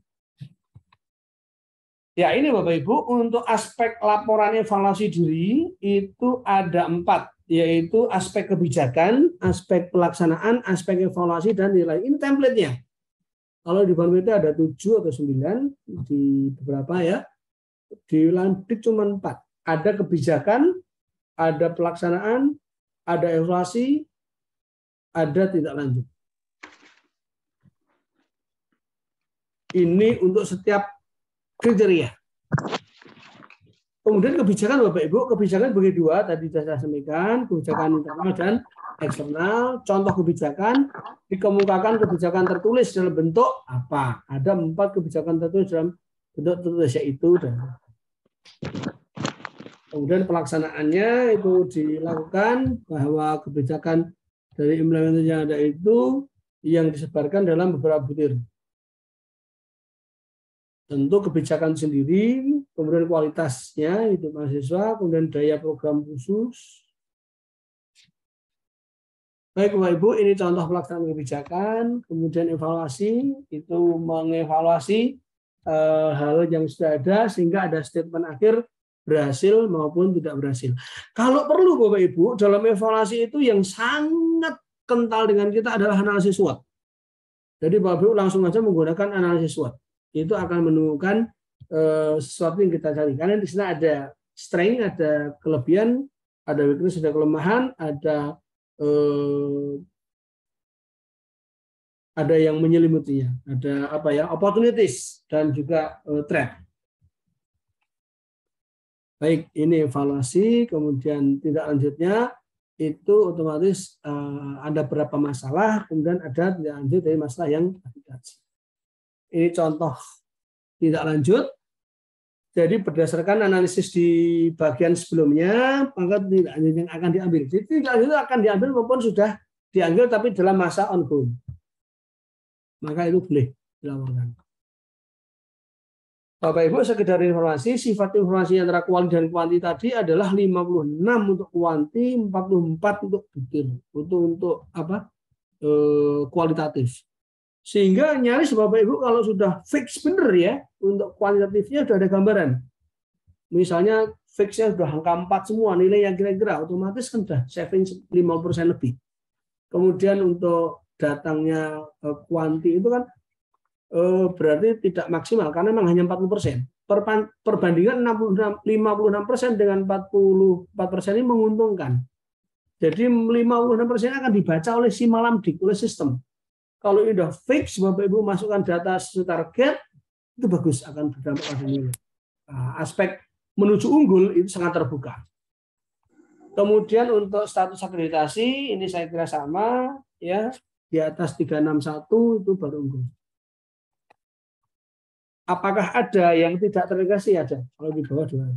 Ya, ini Bapak Ibu, untuk aspek laporan evaluasi diri itu ada 4, yaitu aspek kebijakan, aspek pelaksanaan, aspek evaluasi, dan nilai. Ini template-nya. Kalau di BANPT ada 7 atau 9, di beberapa ya. Di Lamdik cuma 4. Ada kebijakan, ada pelaksanaan, ada evaluasi, ada tindak lanjut. Ini untuk setiap kriteria. Kemudian kebijakan Bapak Ibu, kebijakan bagi 2, tadi sudah saya sampaikan, kebijakan internal dan eksternal. Contoh kebijakan, dikemukakan kebijakan tertulis dalam bentuk apa? Ada 4 kebijakan tertulis dalam bentuk tertulis, yaitu dan kemudian pelaksanaannya itu dilakukan bahwa kebijakan dari implementasi yang ada itu yang disebarkan dalam beberapa butir. Tentu kebijakan sendiri, kemudian kualitasnya itu mahasiswa, kemudian daya program khusus. Baik Bapak Ibu, ini contoh pelaksanaan kebijakan, kemudian evaluasi, itu mengevaluasi hal yang sudah ada sehingga ada statement akhir berhasil maupun tidak berhasil. Kalau perlu Bapak Ibu, dalam evaluasi itu yang sangat kental dengan kita adalah analisis SWOT. Jadi Bapak Ibu langsung saja menggunakan analisis SWOT. Itu akan menemukan sesuatu yang kita cari. Karena di sana ada strength, ada kelebihan, ada weakness, ada kelemahan, ada yang menyelimutinya, ada apa ya, opportunities dan juga threat. Baik, ini evaluasi, kemudian tindak lanjutnya itu otomatis ada beberapa masalah, kemudian ada tindak lanjut dari masalah yang dikaji. Ini contoh tindak lanjut. Jadi berdasarkan analisis di bagian sebelumnya, maka tindak lanjut yang akan diambil. Jadi tindak lanjut akan diambil maupun sudah diambil tapi dalam masa ongoing. Maka itu boleh dilaporkan. Bapak Ibu, sekedar informasi, sifat informasi antara kuali dan kuanti tadi adalah 56 untuk kuanti, 44 untuk detail, untuk apa? Kualitatif. Sehingga nyaris Bapak Ibu kalau sudah fix benar ya, untuk kuantitatifnya sudah ada gambaran. Misalnya fixnya sudah angka 4 semua, nilai yang kira-kira otomatis kan sudah saving 50% lebih. Kemudian untuk datangnya kuanti itu kan berarti tidak maksimal karena memang hanya 40%. Perbandingan 56% dengan 44% ini menguntungkan. Jadi 56% akan dibaca oleh si Lamdik, oleh sistem. Kalau ini sudah fix, Bapak Ibu masukkan data sesuai target, itu bagus, akan berdampak pada nilai. Aspek menuju unggul itu sangat terbuka. Kemudian untuk status akreditasi, ini saya kira sama, ya di atas 361 itu baru unggul. Apakah ada yang tidak terakreditasi? Ada, kalau di bawah 200.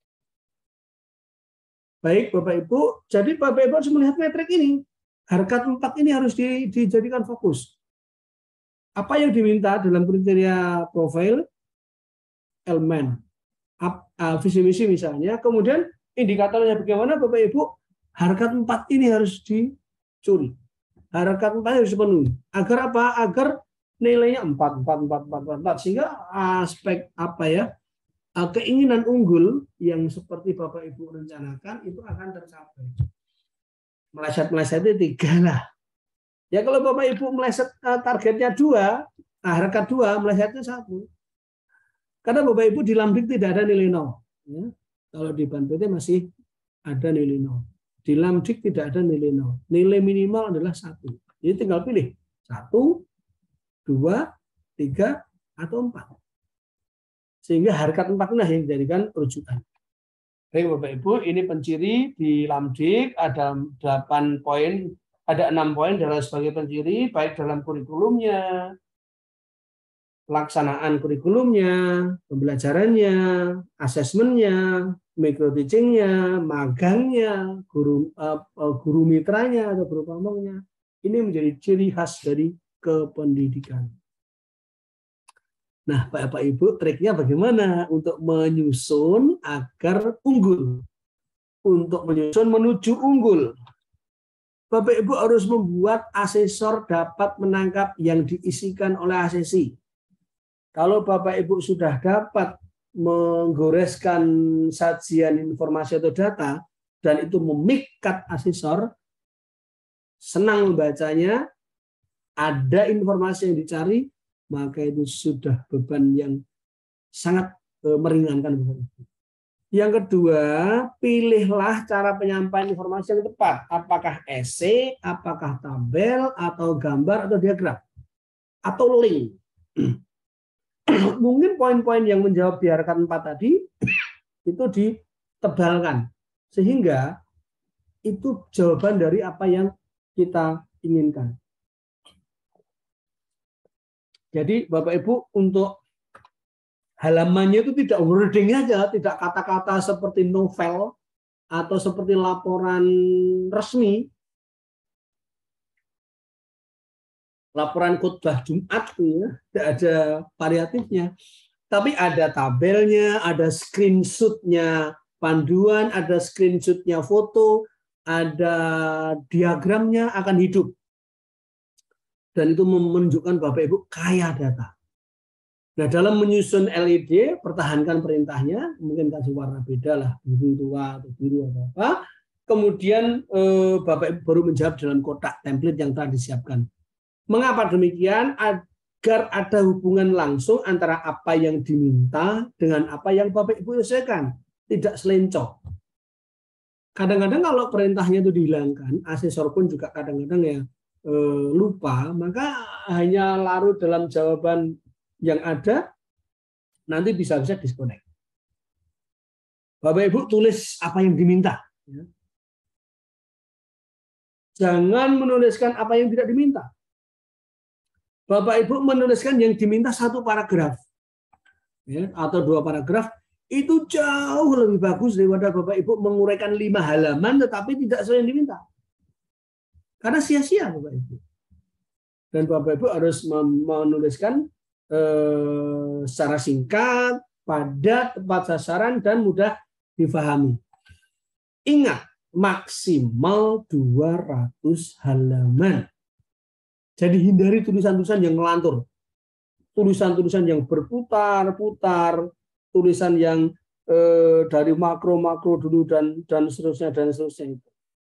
Baik Bapak Ibu, jadi Bapak Ibu harus melihat metrik ini. Harkat 4 ini harus dijadikan fokus. Apa yang diminta dalam kriteria profil, elemen, visi misi misalnya, kemudian indikatornya bagaimana Bapak Ibu, harkat 4 ini harus dicuri. Harkat 4 harus dipenuhi. Agar apa? Agar nilainya 4, sehingga aspek apa ya, keinginan unggul yang seperti Bapak Ibu rencanakan itu akan tercapai. Meleset itu 3 lah. Ya kalau Bapak Ibu meleset targetnya 2, harkat 2, melesetnya 1. Karena Bapak Ibu di Lamdik tidak ada nilai 0. Ya. Kalau di BANPT masih ada nilai 0. Di Lamdik tidak ada nilai 0. Nilai minimal adalah 1. Jadi tinggal pilih 1, 2, 3, atau 4. Sehingga harkat 4 inilah yang dijadikan rujukan. Baik Bapak Ibu, ini penciri di Lamdik ada 8 poin, ada 6 poin dalam sebagai penciri, baik dalam kurikulumnya, pelaksanaan kurikulumnya, pembelajarannya, asesmennya, micro teachingnya, magangnya, guru mitranya atau guru pamongnya. Ini menjadi ciri khas dari kependidikan. Nah, Bapak Ibu, triknya bagaimana untuk menyusun agar unggul? Untuk menyusun menuju unggul. Bapak Ibu harus membuat asesor dapat menangkap yang diisikan oleh asesi. Kalau Bapak Ibu sudah dapat menggoreskan sajian informasi atau data, dan itu memikat asesor, senang membacanya, ada informasi yang dicari, maka itu sudah beban yang sangat meringankan beban itu. Yang kedua, pilihlah cara penyampaian informasi yang tepat. Apakah esai, apakah tabel, atau gambar, atau diagram, atau link. Mungkin poin-poin yang menjawab di harkat 4 tadi itu ditebalkan. Sehingga itu jawaban dari apa yang kita inginkan. Jadi Bapak Ibu untuk halamannya itu tidak wording aja, tidak kata-kata seperti novel atau seperti laporan resmi, laporan khutbah Jumat, ya, tidak ada variatifnya. Tapi ada tabelnya, ada screenshotnya panduan, ada screenshotnya foto, ada diagramnya akan hidup. Dan itu menunjukkan Bapak Ibu kaya data. Nah, dalam menyusun LED, pertahankan perintahnya, mungkin kasih warna beda lah, biru tua atau biru atau apa. Kemudian Bapak Ibu baru menjawab dalam kotak template yang telah disiapkan. Mengapa demikian? Agar ada hubungan langsung antara apa yang diminta dengan apa yang Bapak Ibu selesaikan. Tidak selencok. Kadang-kadang kalau perintahnya itu dihilangkan, asesor pun juga kadang-kadang ya lupa, maka hanya larut dalam jawaban yang ada, nanti bisa-bisa disconnect. Bapak Ibu tulis apa yang diminta. Jangan menuliskan apa yang tidak diminta. Bapak Ibu menuliskan yang diminta 1 paragraf, ya, atau 2 paragraf, itu jauh lebih bagus daripada Bapak Ibu menguraikan 5 halaman tetapi tidak sesuai yang diminta. Karena sia-sia Bapak Ibu. Dan Bapak Ibu harus menuliskan secara singkat, padat, tepat sasaran, dan mudah difahami. Ingat, maksimal 200 halaman. Jadi hindari tulisan-tulisan yang ngelantur. Tulisan-tulisan yang berputar-putar, tulisan yang dari makro-makro dulu dan seterusnya itu.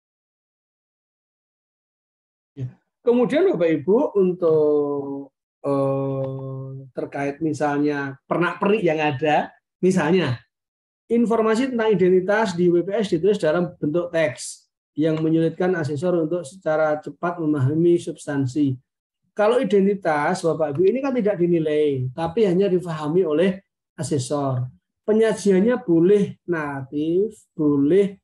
Kemudian Bapak Ibu untuk terkait misalnya pernak-pernik yang ada, misalnya informasi tentang identitas di WPS ditulis dalam bentuk teks yang menyulitkan asesor untuk secara cepat memahami substansi. Kalau identitas Bapak Ibu ini kan tidak dinilai, tapi hanya difahami oleh asesor. Penyajiannya boleh naratif, boleh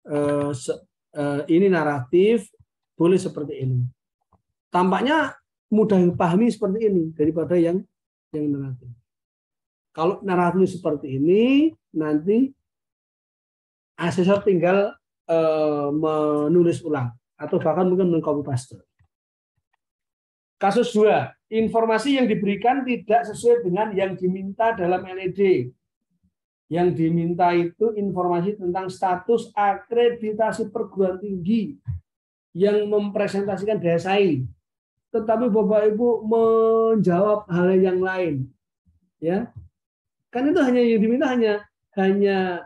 ini naratif, boleh seperti ini. Tampaknya mudah dipahami seperti ini daripada yang naratif. Kalau naratif seperti ini, nanti asesor tinggal menulis ulang atau bahkan mungkin meng-copy paste. Kasus 2, informasi yang diberikan tidak sesuai dengan yang diminta dalam LED. Yang diminta itu informasi tentang status akreditasi perguruan tinggi yang mempresentasikan daya saing. Tetapi Bapak Ibu menjawab hal yang lain, ya kan itu hanya yang diminta hanya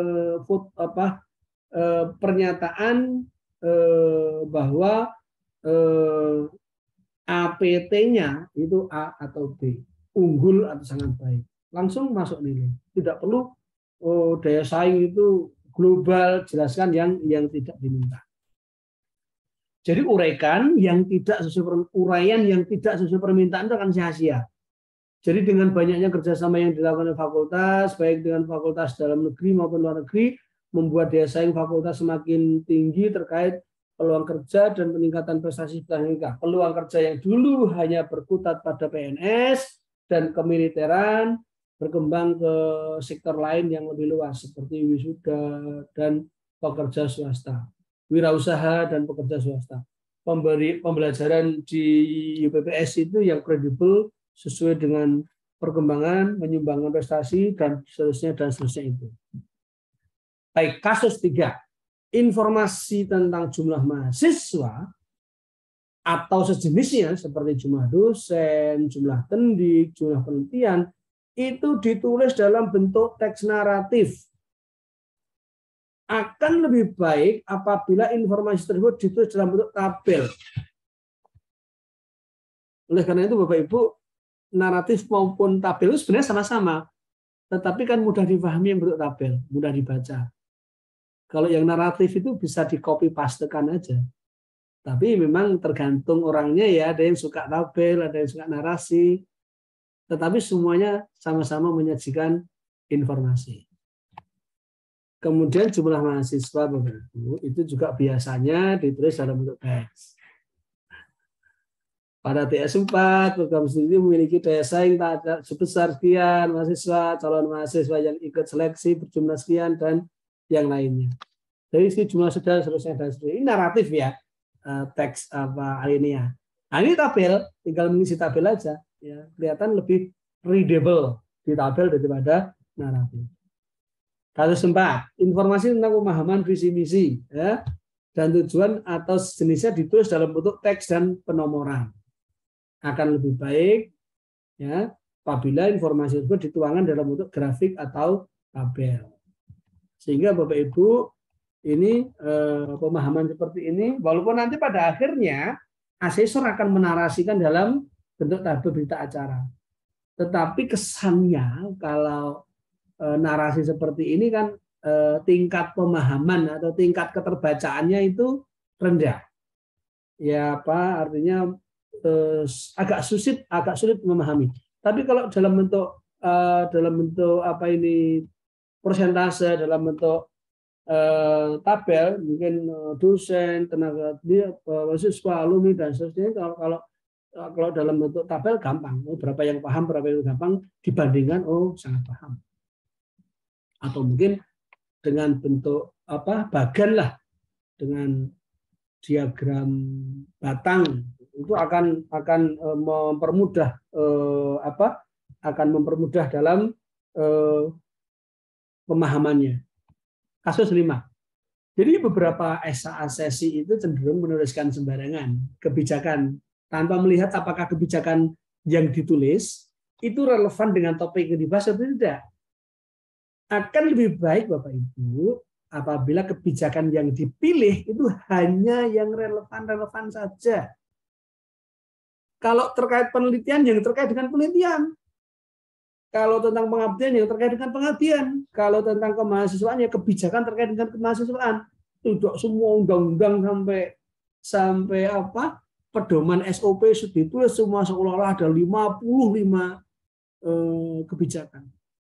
pernyataan bahwa APT-nya itu A atau B, unggul atau sangat baik, langsung masuk nilai. Tidak perlu daya saing itu global, jelaskan yang tidak diminta. Jadi uraian yang tidak sesuai permintaan itu akan sia-sia. Jadi dengan banyaknya kerjasama yang dilakukan oleh fakultas, baik dengan fakultas dalam negeri maupun luar negeri, membuat daya saing fakultas semakin tinggi terkait peluang kerja dan peningkatan prestasi teknika. Peluang kerja yang dulu hanya berkutat pada PNS dan kemiliteran, berkembang ke sektor lain yang lebih luas, seperti wisuda dan pekerja swasta, wirausaha dan pekerja swasta. Pembelajaran di UPPS itu yang kredibel sesuai dengan perkembangan, menyumbangkan prestasi, dan seterusnya itu. Baik, kasus 3. Informasi tentang jumlah mahasiswa atau sejenisnya seperti jumlah dosen, jumlah tendik, jumlah penelitian, itu ditulis dalam bentuk teks naratif. Akan lebih baik apabila informasi tersebut ditulis dalam bentuk tabel. Oleh karena itu Bapak Ibu, naratif maupun tabel itu sebenarnya sama-sama, tetapi kan mudah dipahami yang bentuk tabel, mudah dibaca. Kalau yang naratif itu bisa di copy pastekan aja. Tapi memang tergantung orangnya ya, ada yang suka tabel, ada yang suka narasi. Tetapi semuanya sama-sama menyajikan informasi. Kemudian jumlah mahasiswa Bapak Ibu itu juga biasanya ditulis dalam bentuk teks. Pada TS4, program studi memiliki daya saing sebesar sekian mahasiswa, calon mahasiswa yang ikut seleksi berjumlah sekian, dan yang lainnya. Dari segi jumlah saudara seterusnya dan seterusnya. Ini naratif ya, teks alinea. Nah, ini tabel, tinggal mengisi tabel aja, ya, kelihatan lebih readable di tabel daripada naratif. Kasus 4, informasi tentang pemahaman visi misi, ya, dan tujuan atau sejenisnya ditulis dalam bentuk teks dan penomoran. Akan lebih baik, ya, apabila informasi tersebut dituangkan dalam bentuk grafik atau tabel. Sehingga Bapak Ibu ini pemahaman seperti ini, walaupun nanti pada akhirnya asesor akan menarasikan dalam bentuk tabel berita acara. Tetapi kesannya kalau narasi seperti ini kan tingkat pemahaman atau tingkat keterbacaannya itu rendah. Ya apa artinya agak sulit memahami. Tapi kalau dalam bentuk apa ini persentase, dalam bentuk tabel, mungkin dosen, tenaga mahasiswa, alumni dan seterusnya, kalau dalam bentuk tabel gampang, berapa yang paham, berapa yang gampang dibandingkan sangat paham. Atau mungkin dengan bentuk bagan lah, dengan diagram batang, itu akan mempermudah akan mempermudah dalam pemahamannya. Kasus 5. Jadi beberapa asesi itu cenderung menuliskan sembarangan kebijakan tanpa melihat apakah kebijakan yang ditulis itu relevan dengan topik yang dibahas atau tidak. Akan lebih baik Bapak Ibu apabila kebijakan yang dipilih itu hanya yang relevan saja. Kalau terkait penelitian, yang terkait dengan penelitian. Kalau tentang pengabdian, yang terkait dengan pengabdian. Kalau tentang kemahasiswaan, ya kebijakan terkait dengan kemahasiswaan. Tidak semua undang-undang sampai pedoman SOP ditulis semua seolah-olah ada 55 kebijakan.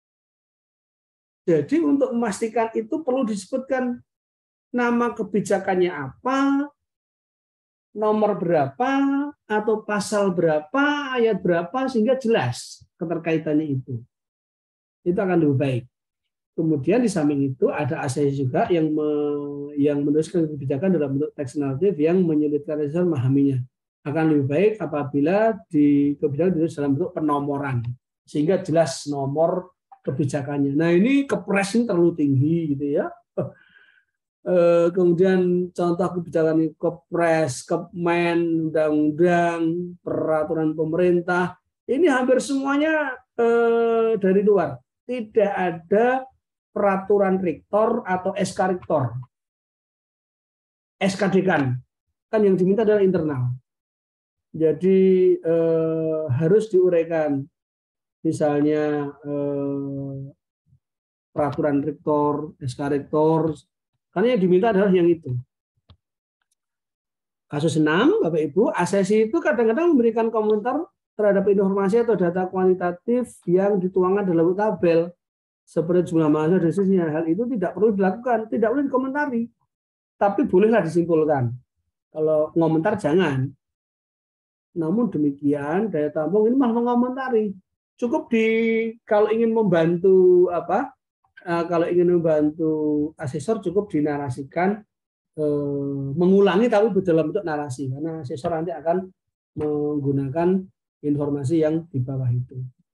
Jadi untuk memastikan itu perlu disebutkan nama kebijakannya apa, nomor berapa, atau pasal berapa, ayat berapa, sehingga jelas keterkaitannya itu. Itu akan lebih baik. Kemudian di samping itu ada asesi juga yang menuliskan kebijakan dalam bentuk teks naratif yang menyulitkan asesor memahaminya. Akan lebih baik apabila di kebijakan ditulis dalam bentuk penomoran, sehingga jelas nomor kebijakannya. Nah ini kepres ini terlalu tinggi gitu ya. Kemudian contoh kebijakan kepres, kepmen, undang-undang, peraturan pemerintah, ini hampir semuanya dari luar. Tidak ada peraturan rektor atau SK rektor. SK dekan, kan yang diminta adalah internal. Jadi harus diuraikan. Misalnya peraturan rektor, SK rektor, karena yang diminta adalah yang itu. Kasus 6, Bapak Ibu, asesi itu kadang-kadang memberikan komentar terhadap informasi atau data kuantitatif yang dituangkan dalam tabel seperti jumlah mahasiswa dan seterusnya. Hal itu tidak perlu dilakukan, tidak perlu dikomentari, tapi bolehlah disimpulkan. Kalau komentar jangan. Namun demikian daya tampung ini malah mengomentari. Cukup kalau ingin membantu kalau ingin membantu asesor cukup dinarasikan, mengulangi tapi dalam bentuk narasi, karena asesor nanti akan menggunakan informasi yang di bawah itu.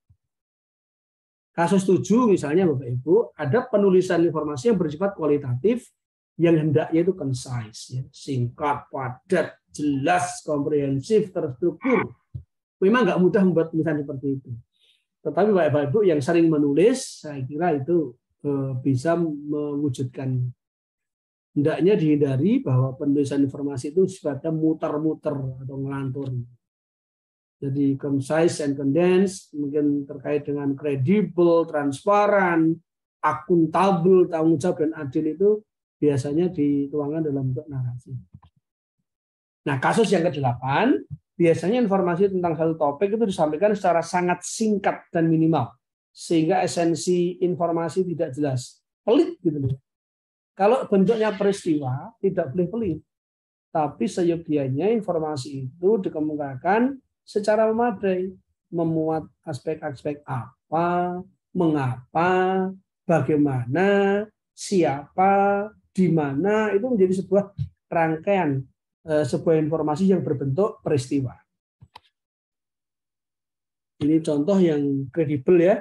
Kasus 7 misalnya Bapak Ibu, ada penulisan informasi yang bersifat kualitatif yang hendaknya itu concise, ya, singkat, padat, jelas, komprehensif, terstruktur. Memang nggak mudah membuat tulisan seperti itu. Tetapi Bapak Ibu yang sering menulis, saya kira itu bisa mewujudkan. Hendaknya dihindari bahwa penulisan informasi itu sifatnya muter-muter atau ngelantur. Jadi concise and condensed, mungkin terkait dengan kredibel, transparan, akuntabel, tanggung jawab dan adil itu biasanya dituangkan dalam bentuk narasi. Nah, kasus yang ke-8, biasanya informasi tentang satu topik itu disampaikan secara sangat singkat dan minimal, sehingga esensi informasi tidak jelas. Pelit gitu loh. Kalau bentuknya peristiwa, tidak boleh pelit. Tapi seyogianya informasi itu dikemukakan secara memadai, memuat aspek-aspek apa, mengapa, bagaimana, siapa, di mana, itu menjadi sebuah rangkaian, sebuah informasi yang berbentuk peristiwa. Ini contoh yang kredibel ya.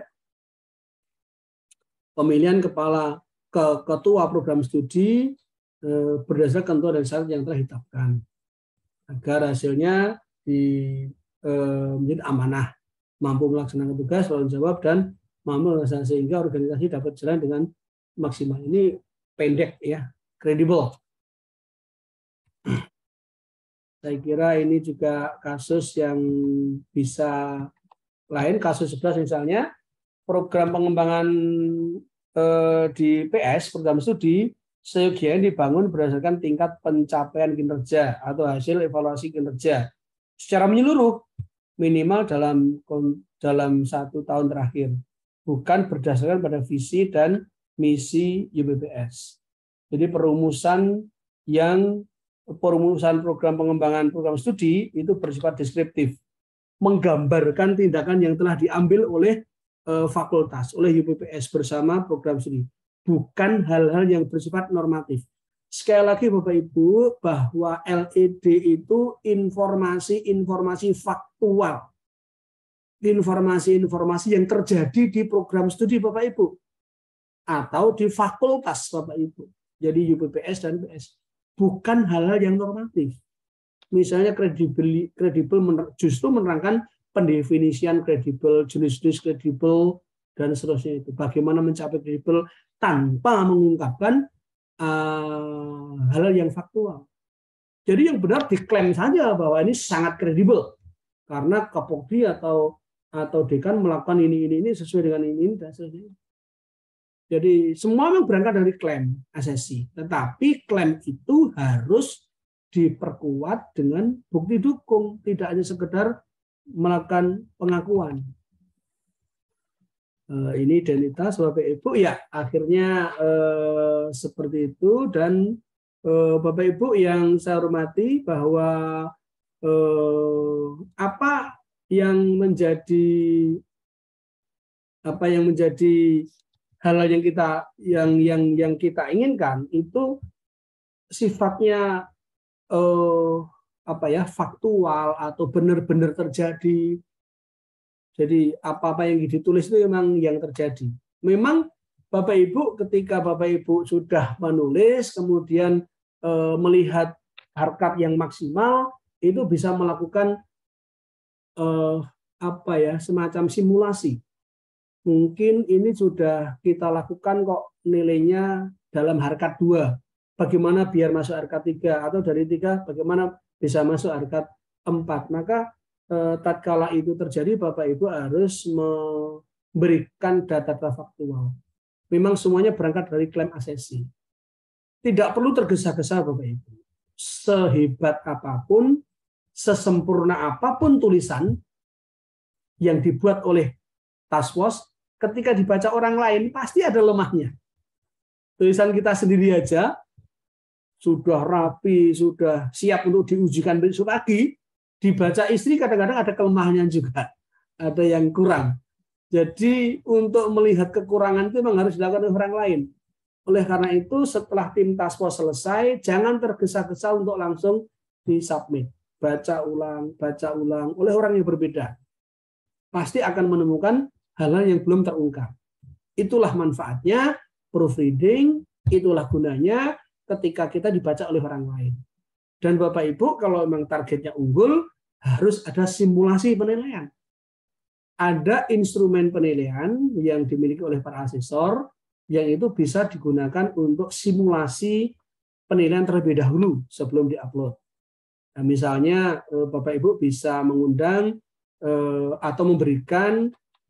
Pemilihan ketua program studi berdasarkan ketentuan dan syarat yang telah ditetapkan, agar hasilnya menjadi amanah, mampu melaksanakan tugas, tanggung jawab, dan mampu melaksanakan sehingga organisasi dapat jalan dengan maksimal. Ini pendek ya, kredibel. Saya kira ini juga kasus yang bisa lain. Kasus 11 misalnya, program pengembangan di PS, program studi, seyogianya dibangun berdasarkan tingkat pencapaian kinerja atau hasil evaluasi kinerja secara menyeluruh, minimal dalam 1 tahun terakhir, bukan berdasarkan pada visi dan misi YPPS. Jadi perumusan program pengembangan program studi itu bersifat deskriptif, menggambarkan tindakan yang telah diambil oleh fakultas, oleh YPPS bersama program studi, bukan hal-hal yang bersifat normatif. Sekali lagi Bapak Ibu, bahwa LED itu informasi faktual, informasi yang terjadi di program studi Bapak Ibu, atau di fakultas Bapak Ibu, jadi YPPS dan PS, bukan hal-hal yang normatif. Misalnya kredibel justru menerangkan pendefinisian kredibel, jenis-jenis kredibel, dan seterusnya itu. Bagaimana mencapai kredibel tanpa mengungkapkan hal-hal yang faktual. Jadi yang benar diklaim saja bahwa ini sangat kredibel karena Kapolri atau dekan melakukan ini sesuai dengan ini dan seterusnya. Jadi semua memang berangkat dari klaim asesi, tetapi klaim itu harus diperkuat dengan bukti dukung, tidak hanya sekedar melakukan pengakuan. Ini identitas Bapak Ibu ya, akhirnya seperti itu. Dan Bapak Ibu yang saya hormati, bahwa apa yang menjadi hal yang kita inginkan itu sifatnya faktual atau benar-benar terjadi. Jadi apa-apa yang ditulis itu memang yang terjadi. Memang Bapak Ibu ketika Bapak Ibu sudah menulis, kemudian melihat harkat yang maksimal, itu bisa melakukan semacam simulasi. Mungkin ini sudah kita lakukan kok nilainya dalam harkat 2. Bagaimana biar masuk harkat 3, atau dari 3 bagaimana bisa masuk harkat 4. Maka tatkala itu terjadi, Bapak Ibu harus memberikan data-data faktual. Memang semuanya berangkat dari klaim asesi. Tidak perlu tergesa-gesa Bapak Ibu. sehebat apapun, sesempurna apapun tulisan yang dibuat oleh task force, ketika dibaca orang lain pasti ada lemahnya. Tulisan kita sendiri aja sudah rapi, sudah siap untuk diujikan besok pagi, dibaca istri kadang-kadang ada kelemahannya juga, ada yang kurang. Jadi untuk melihat kekurangan itu memang harus dilakukan oleh orang lain. Oleh karena itu setelah tim task force selesai, jangan tergesa-gesa untuk langsung disubmit. Baca ulang oleh orang yang berbeda. Pasti akan menemukan hal-hal yang belum terungkap. Itulah manfaatnya proofreading, itulah gunanya ketika kita dibaca oleh orang lain. Dan Bapak Ibu, kalau memang targetnya unggul, harus ada simulasi penilaian. Ada instrumen penilaian yang dimiliki oleh para asesor, yang itu bisa digunakan untuk simulasi penilaian terlebih dahulu sebelum diupload. Nah, misalnya Bapak Ibu bisa mengundang atau memberikan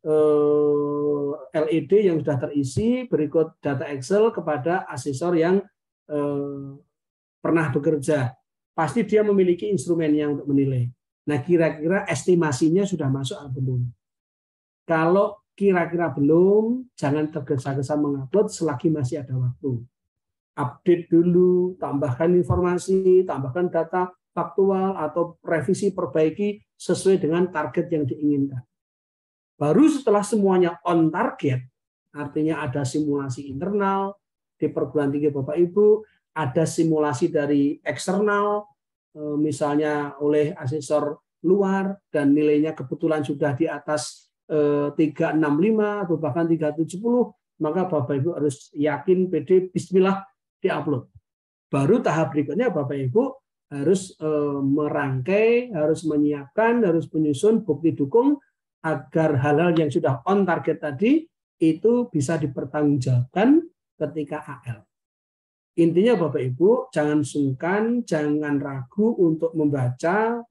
LED yang sudah terisi berikut data Excel kepada asesor yang pernah bekerja. Pasti dia memiliki instrumennya untuk menilai. Nah, kira-kira estimasinya sudah masuk atau belum? Kalau kira-kira belum, jangan tergesa-gesa mengupload selagi masih ada waktu. Update dulu, tambahkan informasi, tambahkan data faktual, atau revisi perbaiki sesuai dengan target yang diinginkan. Baru setelah semuanya on target, artinya ada simulasi internal di perguruan tinggi Bapak Ibu, ada simulasi dari eksternal, misalnya oleh asesor luar, dan nilainya kebetulan sudah di atas 365 atau bahkan 370, maka Bapak Ibu harus yakin, pede, bismillah, diupload. Baru tahap berikutnya Bapak Ibu harus merangkai, harus menyiapkan, harus menyusun bukti dukung agar hal-hal yang sudah on target tadi itu bisa dipertanggungjawabkan ketika AL. Intinya Bapak Ibu jangan sungkan, jangan ragu untuk membaca,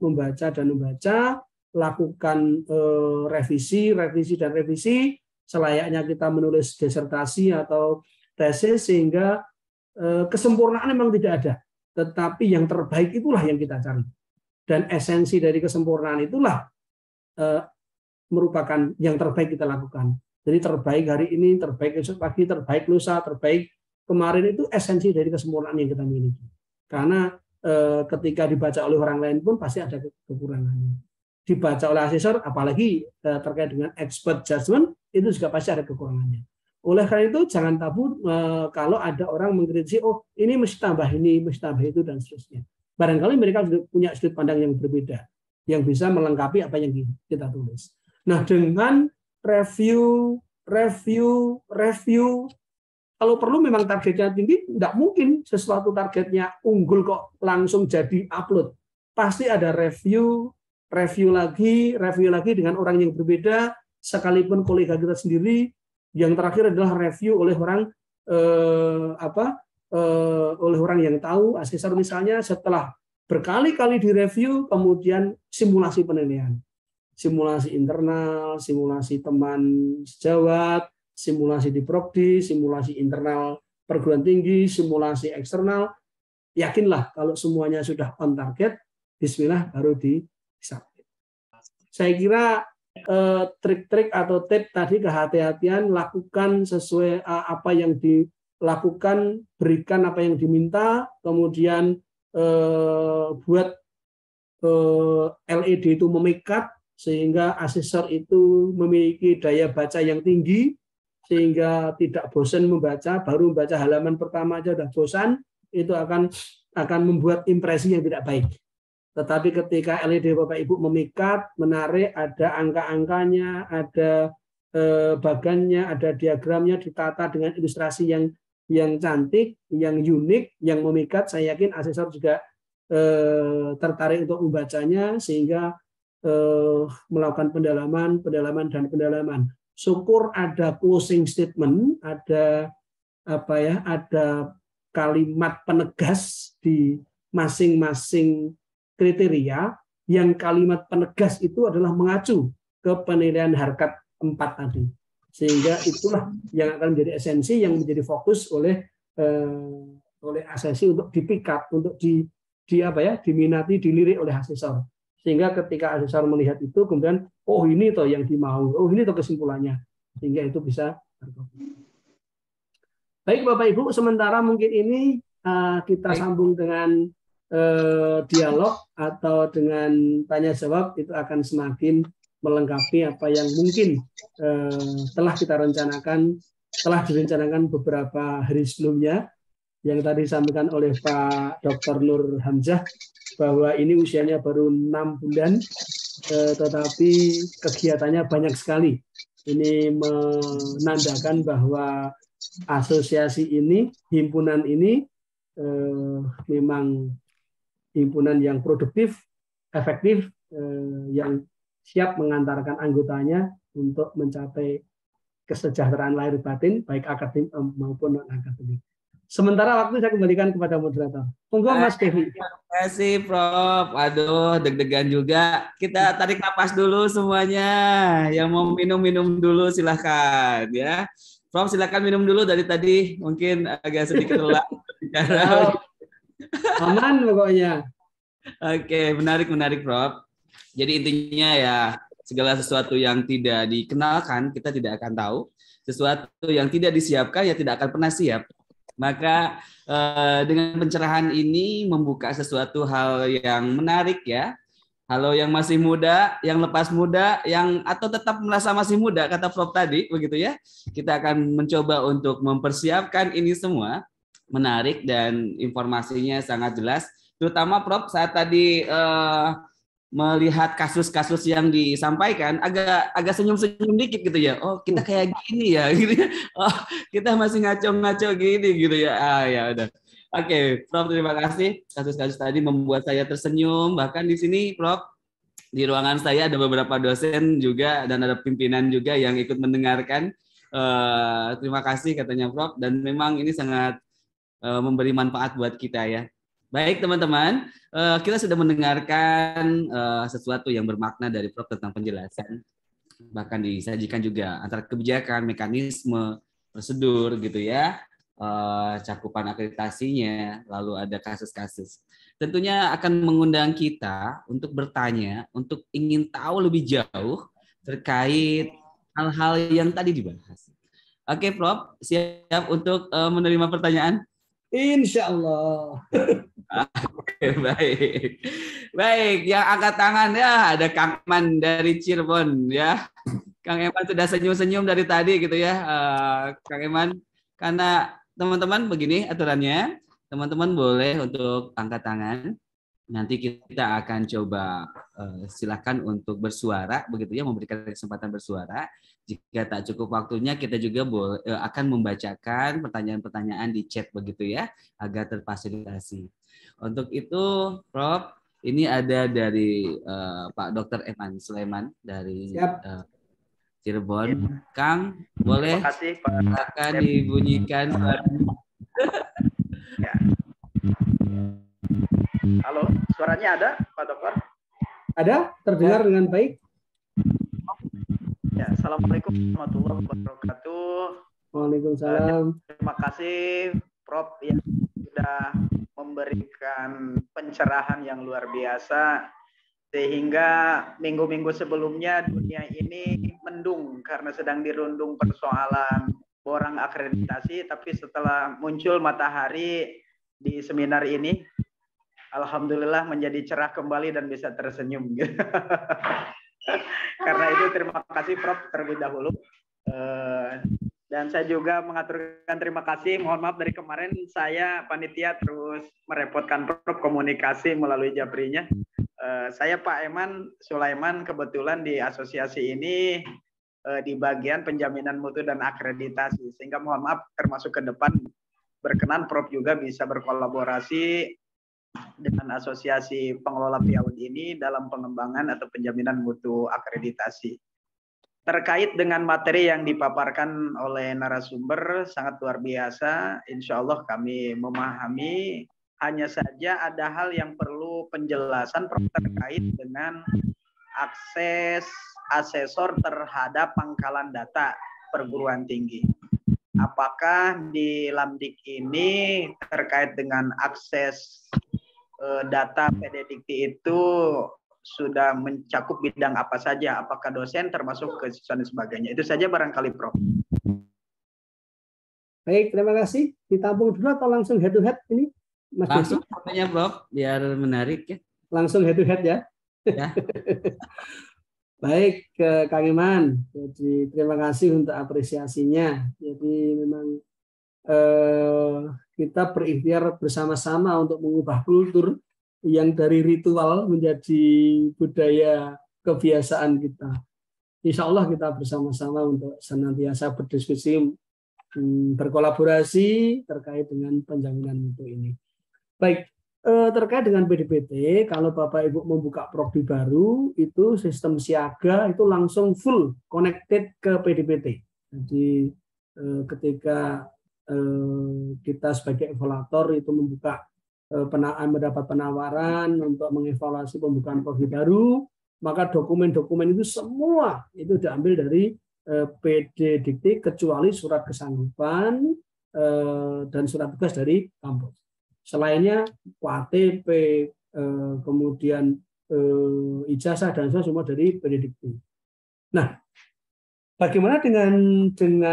lakukan revisi selayaknya kita menulis disertasi atau tesis, sehingga kesempurnaan memang tidak ada, tetapi yang terbaik itulah yang kita cari, dan esensi dari kesempurnaan itulah merupakan yang terbaik kita lakukan. Jadi terbaik hari ini, terbaik esok pagi, terbaik lusa, terbaik kemarin, itu esensi dari kesempurnaan yang kita miliki. Karena ketika dibaca oleh orang lain pun pasti ada kekurangannya. Dibaca oleh asesor, apalagi terkait dengan expert judgment, itu juga pasti ada kekurangannya. Oleh karena itu jangan tabu kalau ada orang mengkritisi, oh ini mesti tambah ini, mesti tambah itu, dan seterusnya. Barangkali mereka punya sudut pandang yang berbeda, yang bisa melengkapi apa yang kita tulis. Nah, dengan review, kalau perlu memang targetnya tinggi, tidak mungkin sesuatu targetnya unggul kok langsung jadi upload. Pasti ada review lagi dengan orang yang berbeda, sekalipun kolega kita sendiri. Yang terakhir adalah review oleh orang oleh orang yang tahu, asesor misalnya, setelah berkali-kali direview, kemudian simulasi penilaian. Simulasi internal, simulasi teman sejawat, simulasi di Prodi, simulasi internal perguruan tinggi, simulasi eksternal. Yakinlah kalau semuanya sudah on target, bismillah baru disubmit. Saya kira trik-trik atau tip tadi, kehati-hatian, lakukan sesuai apa yang dilakukan, berikan apa yang diminta, kemudian buat LED itu memikat, sehingga asesor itu memiliki daya baca yang tinggi, sehingga tidak bosan membaca. Baru membaca halaman pertama aja udah bosan, itu akan membuat impresi yang tidak baik. Tetapi ketika LED Bapak Ibu memikat, menarik, ada angka-angkanya, ada bagannya, ada diagramnya, ditata dengan ilustrasi yang cantik, yang unik, yang memikat, saya yakin asesor juga tertarik untuk membacanya, sehingga melakukan pendalaman. Syukur ada closing statement, ada kalimat penegas di masing-masing kriteria, yang kalimat penegas itu adalah mengacu ke penilaian harkat 4 tadi. Sehingga itulah yang akan menjadi esensi, yang menjadi fokus oleh asesi untuk dipikat, untuk diminati, dilirik oleh asesor. Sehingga ketika asesor melihat itu, kemudian oh ini toh yang dimau, oh ini toh kesimpulannya, sehingga itu bisa terkopi. Baik Bapak Ibu, sementara mungkin ini kita sambung dengan dialog atau dengan tanya jawab, itu akan semakin melengkapi apa yang mungkin telah direncanakan beberapa hari sebelumnya, yang tadi disampaikan oleh Pak Dr. Nur Hamzah bahwa ini usianya baru 6 bulan, tetapi kegiatannya banyak sekali. Ini menandakan bahwa asosiasi ini, himpunan ini memang himpunan yang produktif, efektif, yang siap mengantarkan anggotanya untuk mencapai kesejahteraan lahir batin, baik akademik maupun non-akademik. Sementara waktu saya kembalikan kepada moderator. Monggo Mas Devi. Terima kasih Prof. Aduh, deg-degan juga. Kita tarik napas dulu semuanya. Yang mau minum-minum dulu silahkan ya. Prof, silakan minum dulu, dari tadi mungkin agak sedikit lelah. Aman pokoknya. Oke, menarik Prof. Jadi intinya ya, segala sesuatu yang tidak dikenalkan kita tidak akan tahu. Sesuatu yang tidak disiapkan ya tidak akan pernah siap. Maka dengan pencerahan ini membuka sesuatu hal yang menarik ya. Halo yang masih muda, yang lepas muda, yang atau tetap merasa masih muda, kata Prof tadi, begitu ya. Kita akan mencoba untuk mempersiapkan ini semua. Menarik dan informasinya sangat jelas. Terutama Prof saat tadi melihat kasus-kasus yang disampaikan, agak senyum-senyum dikit gitu ya. Oh kita kayak gini ya, gitu ya. Oh kita masih ngaco-ngaco gini gitu ya. Ya udah. Oke, Prof, terima kasih. Kasus-kasus tadi membuat saya tersenyum. Bahkan di sini, Prof, di ruangan saya ada beberapa dosen juga dan ada pimpinan juga yang ikut mendengarkan. Terima kasih katanya, Prof. Dan memang ini sangat memberi manfaat buat kita ya. Baik, teman-teman. Kita sudah mendengarkan sesuatu yang bermakna dari Prof tentang penjelasan. Bahkan disajikan juga antara kebijakan, mekanisme, prosedur gitu ya. Cakupan akreditasinya, lalu ada kasus-kasus. Tentunya akan mengundang kita untuk bertanya, untuk ingin tahu lebih jauh terkait hal-hal yang tadi dibahas. Oke, Prof, siap untuk menerima pertanyaan? Insya Allah. Oke, baik. Baik, yang angkat tangan ya ada Kang Eman dari Cirebon ya. Kang Eman sudah senyum-senyum dari tadi gitu ya, Kang Eman. Karena teman-teman begini aturannya, teman-teman boleh untuk angkat tangan. Nanti kita akan coba silakan untuk bersuara, begitu ya, memberikan kesempatan bersuara. Jika tak cukup waktunya, kita juga akan membacakan pertanyaan-pertanyaan di chat, begitu ya, agar terfasilitasi. Untuk itu, Prof, ini ada dari Pak Dr. Eman Sulaiman dari Cirebon. Kang, boleh? Terima kasih, Pak. Akan dibunyikan. Ya. Halo, suaranya ada, Pak Dokter? Ada, terdengar dengan baik. Ya, Assalamualaikum warahmatullahi wabarakatuh. Waalaikumsalam. Terima kasih, Prof, yang sudah memberikan pencerahan yang luar biasa. Sehingga minggu-minggu sebelumnya dunia ini mendung karena sedang dirundung persoalan borang akreditasi, tapi setelah muncul matahari di seminar ini, alhamdulillah menjadi cerah kembali dan bisa tersenyum. Karena itu terima kasih Prof terlebih dahulu. Dan saya juga mengaturkan terima kasih. Mohon maaf dari kemarin saya panitia terus merepotkan Prof komunikasi melalui Japrinya. Saya Pak Eman Sulaiman kebetulan di asosiasi ini di bagian penjaminan mutu dan akreditasi, sehingga mohon maaf termasuk ke depan berkenan Prof juga bisa berkolaborasi dengan asosiasi pengelola PIAUD ini dalam pengembangan atau penjaminan mutu akreditasi. Terkait dengan materi yang dipaparkan oleh narasumber sangat luar biasa, insya Allah kami memahami. Hanya saja ada hal yang perlu penjelasan terkait dengan akses asesor terhadap pangkalan data perguruan tinggi. Apakah di Lamdik ini terkait dengan akses data PD Dikti itu sudah mencakup bidang apa saja, apakah dosen termasuk kesiswaan dan sebagainya. Itu saja barangkali, Prof. Baik, terima kasih. Ditampung dulu atau langsung head to head ini, Mas Langsung Desi? pertanyaannya, Prof, biar menarik ya. Langsung head to head ya. Ya. Baik, ke Kang Iman. Jadi terima kasih untuk apresiasinya. Jadi memang kita berikhtiar bersama-sama untuk mengubah kultur yang dari ritual menjadi budaya kebiasaan kita. Insya Allah kita bersama-sama untuk senantiasa berdiskusi, berkolaborasi terkait dengan penjaminan mutu ini. Baik, terkait dengan PDPT, kalau Bapak Ibu membuka prodi baru, itu sistem siaga itu langsung full connected ke PDPT. Jadi ketika kita sebagai evaluator itu membuka mendapat penawaran untuk mengevaluasi pembukaan prodi baru, maka dokumen-dokumen itu semua itu diambil dari PD Dikti kecuali surat kesanggupan dan surat tugas dari kampus. Selainnya KTP, kemudian ijazah dan semua dari PD Dikti. Nah, bagaimana dengan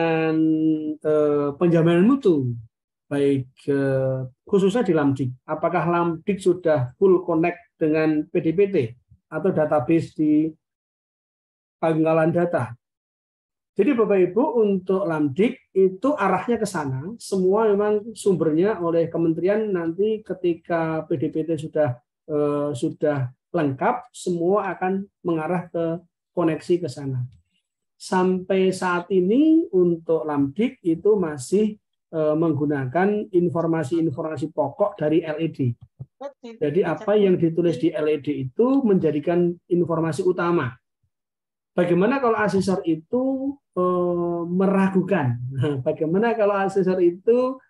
penjaminan mutu, baik khususnya di Lamdik? Apakah Lamdik sudah full connect dengan PDPT atau database di pangkalan data? Jadi Bapak Ibu untuk Lamdik itu arahnya ke sana. Semua memang sumbernya oleh kementerian nanti ketika PDPT sudah lengkap, semua akan mengarah ke koneksi ke sana. Sampai saat ini untuk Lamdik itu masih menggunakan informasi-informasi pokok dari LED. Jadi apa yang ditulis di LED itu menjadikan informasi utama. Bagaimana kalau asesor itu meragukan? Bagaimana kalau asesor itu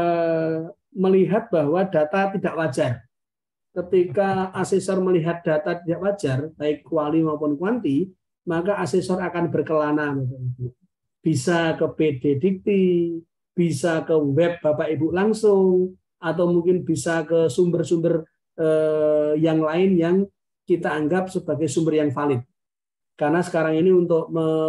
melihat bahwa data tidak wajar? Ketika asesor melihat data tidak wajar, baik kuali maupun kuanti, maka asesor akan berkelana. Bisa ke PD Dikti, bisa ke web Bapak Ibu langsung, atau mungkin bisa ke sumber-sumber yang lain yang kita anggap sebagai sumber yang valid. Karena sekarang ini untuk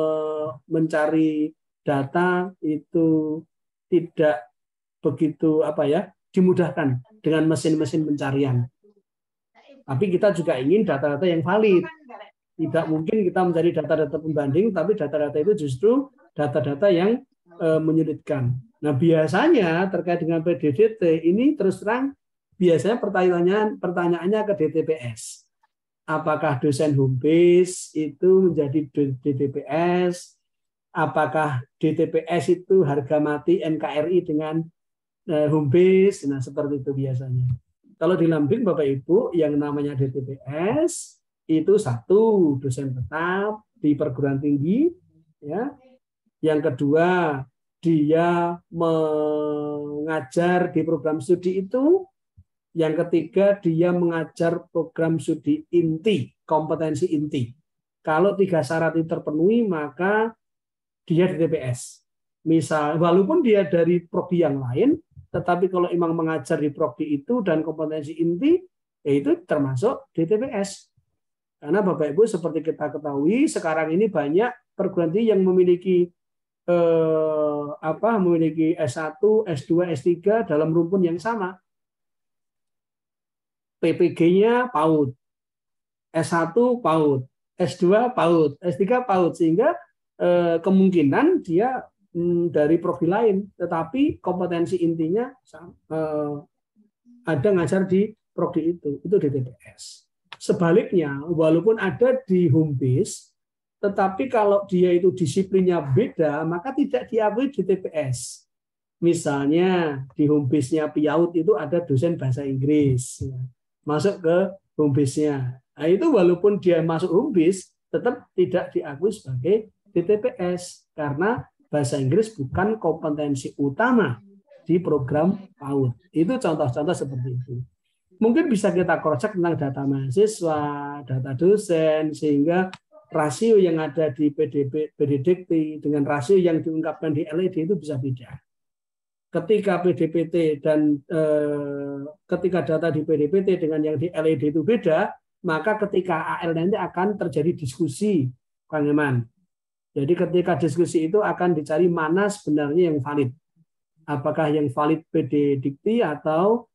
mencari data itu tidak begitu dimudahkan dengan mesin-mesin pencarian. Tapi kita juga ingin data-data yang valid. Tidak mungkin kita mencari data-data pembanding, tapi data-data itu justru data-data yang menyulitkan. Nah, biasanya terkait dengan PDDT ini terus terang biasanya pertanyaannya ke DTPS. Apakah dosen home base itu menjadi DTPS? Apakah DTPS itu harga mati NKRI dengan home base? Nah, seperti itu biasanya. Kalau di Lamdik Bapak Ibu yang namanya DTPS itu satu dosen tetap di perguruan tinggi, ya. Yang kedua dia mengajar di program studi itu. Yang ketiga dia mengajar program studi inti, kompetensi inti. Kalau 3 syarat itu terpenuhi maka dia DTPS. Misal walaupun dia dari prodi yang lain, tetapi kalau memang mengajar di prodi itu dan kompetensi inti, itu termasuk DTPS. Karena Bapak Ibu seperti kita ketahui sekarang ini banyak perguruan tinggi yang memiliki memiliki S1, S2, S3 dalam rumpun yang sama. PPG-nya PAUD, S1 PAUD, S2 PAUD, S3 PAUD, sehingga kemungkinan dia dari prodi lain, tetapi kompetensi intinya ada ngajar di prodi itu DTPS. Sebaliknya, walaupun ada di home base, tetapi kalau dia itu disiplinnya beda, maka tidak diakui DTPS. Misalnya di home base-nya PIAUD itu ada dosen bahasa Inggris, masuk ke home base-nya. Nah, itu walaupun dia masuk home base, tetap tidak diakui sebagai DTPS karena bahasa Inggris bukan kompetensi utama di program PAUD. Itu contoh-contoh seperti itu. Mungkin bisa kita cross-check tentang data mahasiswa, data dosen, sehingga rasio yang ada di PD Dikti dengan rasio yang diungkapkan di LED itu bisa beda. ketika PDPT dan ketika data di PDPT dengan yang di LED itu beda, maka ketika AL nanti akan terjadi diskusi, Kang Eman. Jadi ketika diskusi itu akan dicari mana sebenarnya yang valid. Apakah yang valid PD Dikti atau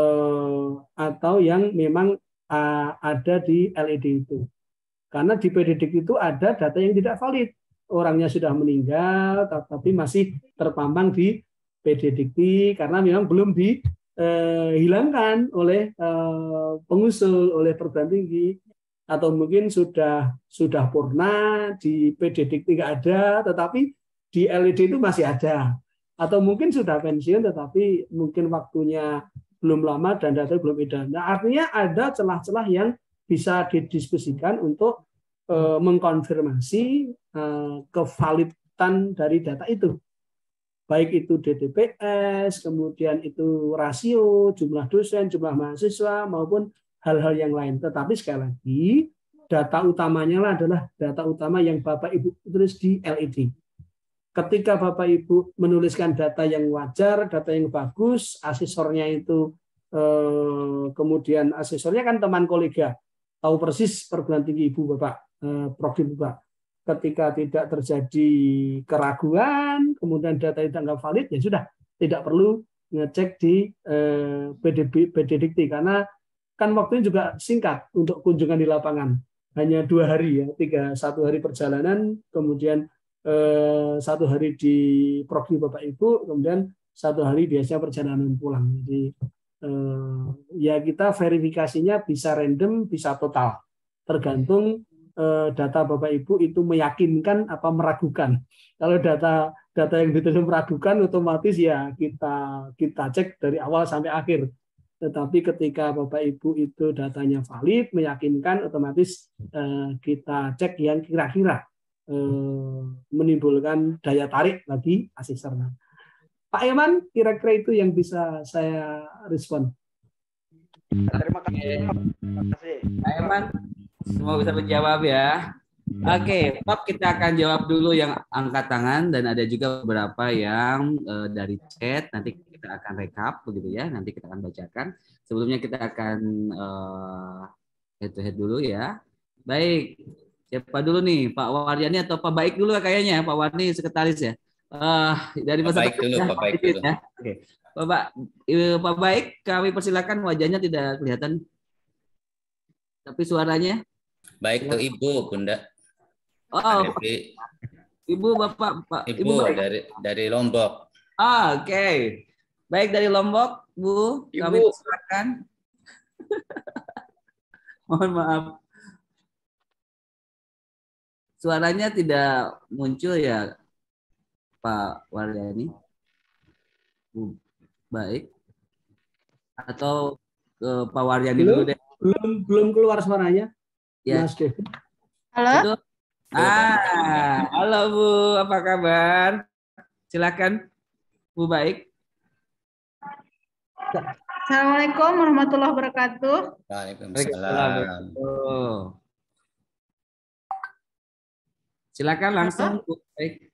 yang memang ada di LED itu. Karena di PD Dikti itu ada data yang tidak valid. Orangnya sudah meninggal, tapi masih terpampang di PD Dikti karena memang belum dihilangkan oleh pengusul, oleh perguruan tinggi, atau mungkin sudah purna di PD Dikti nggak ada, tetapi di LED itu masih ada, atau mungkin sudah pensiun tetapi mungkin waktunya belum lama dan data belum ada. Nah, artinya ada celah-celah yang bisa didiskusikan untuk mengkonfirmasi kevalidan dari data itu. Baik itu DTPS, kemudian itu rasio, jumlah dosen, jumlah mahasiswa, maupun hal-hal yang lain. Tetapi sekali lagi, data utamanya adalah data utama yang Bapak Ibu tulis di LED. Ketika Bapak Ibu menuliskan data yang wajar, data yang bagus, asesornya itu kemudian asesornya kan teman kolega, tahu persis perguruan tinggi Ibu Bapak, prodi Bapak. Ketika tidak terjadi keraguan, kemudian data itu nggak valid, ya sudah, tidak perlu ngecek di PD Dikti karena kan waktunya juga singkat untuk kunjungan di lapangan, hanya 2 hari ya, 1 hari perjalanan, kemudian 1 hari di prodi Bapak Ibu, kemudian 1 hari biasanya perjalanan pulang. Jadi ya kita verifikasinya bisa random, bisa total, tergantung data Bapak Ibu itu meyakinkan apa meragukan. Kalau data yang ditulis meragukan, otomatis ya kita cek dari awal sampai akhir. Tetapi ketika Bapak Ibu itu datanya valid, meyakinkan, otomatis kita cek yang kira-kira menimbulkan daya tarik bagi asesor. Pak Eman, kira-kira itu yang bisa saya respon. Terima kasih. Pak Eman, semua bisa menjawab ya. Oke, Prof, kita akan jawab dulu yang angkat tangan dan ada juga beberapa yang dari chat. Nanti kita akan rekap begitu ya. Nanti kita akan bacakan. Sebelumnya kita akan head to head dulu ya. Baik, siapa dulu nih? Pak Waryani atau Pak Baik dulu kayaknya? Pak Warni sekretaris ya. Dari masa Baik dulu, Pak Baik dulu. Ya. Oke. Pak Baik, kami persilakan, wajahnya tidak kelihatan. Tapi suaranya? Baik tuh Ibu, Bunda. Oh, Ibu, Bapak, Pak. Ibu dari Lombok. Oke. Baik, dari Lombok, Bu. Ibu. Kami persilakan. Mohon maaf. Suaranya tidak muncul ya, Pak Waryani. Baik. Atau Pak Waryani dulu deh. Belum keluar suaranya. Ya. Mas David. Halo. Halo Bu, apa kabar? Silakan, Bu Baik. Assalamualaikum warahmatullahi wabarakatuh. Waalaikumsalam. Silakan langsung, Bu Baik.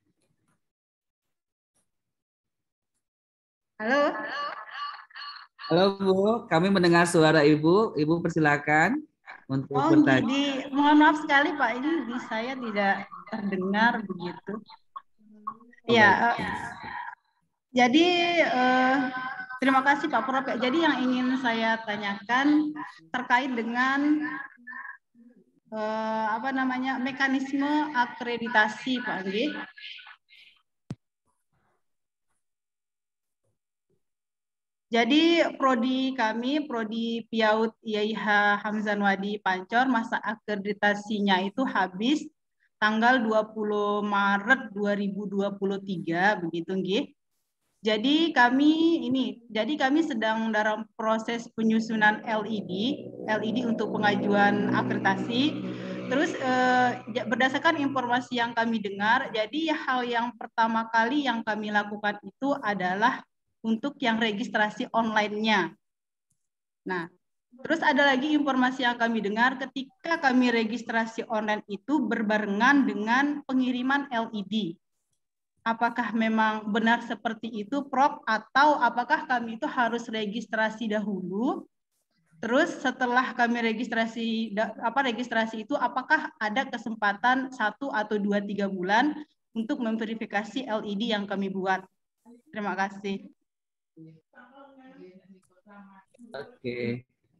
Halo. Halo Bu, kami mendengar suara Ibu. Ibu persilakan untuk bertanya. Jadi mohon maaf sekali Pak, ini di saya tidak terdengar begitu. Ya, jadi terima kasih Pak Prof. Jadi yang ingin saya tanyakan terkait dengan mekanisme akreditasi Pak Anggi. Jadi prodi kami, prodi PIAUD IAIH Hamzanwadi Pancor, masa akreditasinya itu habis tanggal 20 Maret 2023 begitu nggih. Jadi kami sedang dalam proses penyusunan LED untuk pengajuan akreditasi. Terus berdasarkan informasi yang kami dengar, jadi hal yang pertama kali yang kami lakukan itu adalah untuk yang registrasi online-nya. Nah, terus ada lagi informasi yang kami dengar ketika kami registrasi online itu berbarengan dengan pengiriman LED. apakah memang benar seperti itu, Prof, atau apakah kami itu harus registrasi dahulu? Terus setelah kami registrasi itu, apakah ada kesempatan 1 atau 2-3 bulan untuk memverifikasi LED yang kami buat? Terima kasih. Oke.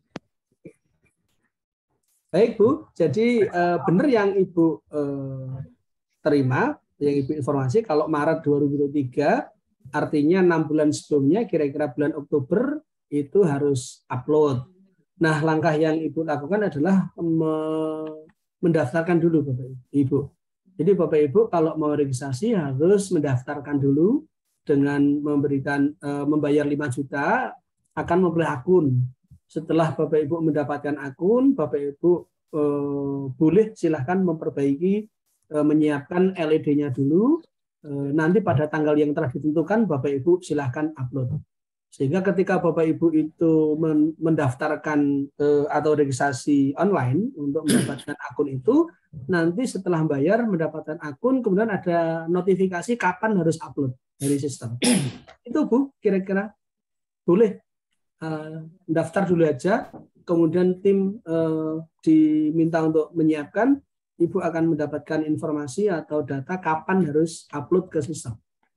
Baik Bu, jadi benar yang Ibu terima, yang Ibu informasi, kalau Maret 2023, artinya 6 bulan sebelumnya, kira-kira bulan Oktober, itu harus upload. Nah, langkah yang Ibu lakukan adalah mendaftarkan dulu Bapak Ibu. Jadi Bapak Ibu kalau mau registrasi harus mendaftarkan dulu dengan membayar 5 juta, akan memperoleh akun. Setelah Bapak Ibu mendapatkan akun, Bapak Ibu boleh silahkan memperbaiki, menyiapkan LED-nya dulu. Nanti pada tanggal yang telah ditentukan, Bapak Ibu silahkan upload. Sehingga ketika Bapak Ibu itu mendaftarkan atau registrasi online untuk mendapatkan akun itu, nanti setelah bayar mendapatkan akun, kemudian ada notifikasi kapan harus upload dari sistem. Itu Bu, kira-kira boleh daftar dulu aja, kemudian tim diminta untuk menyiapkan, Ibu akan mendapatkan informasi atau data kapan harus upload ke sistem.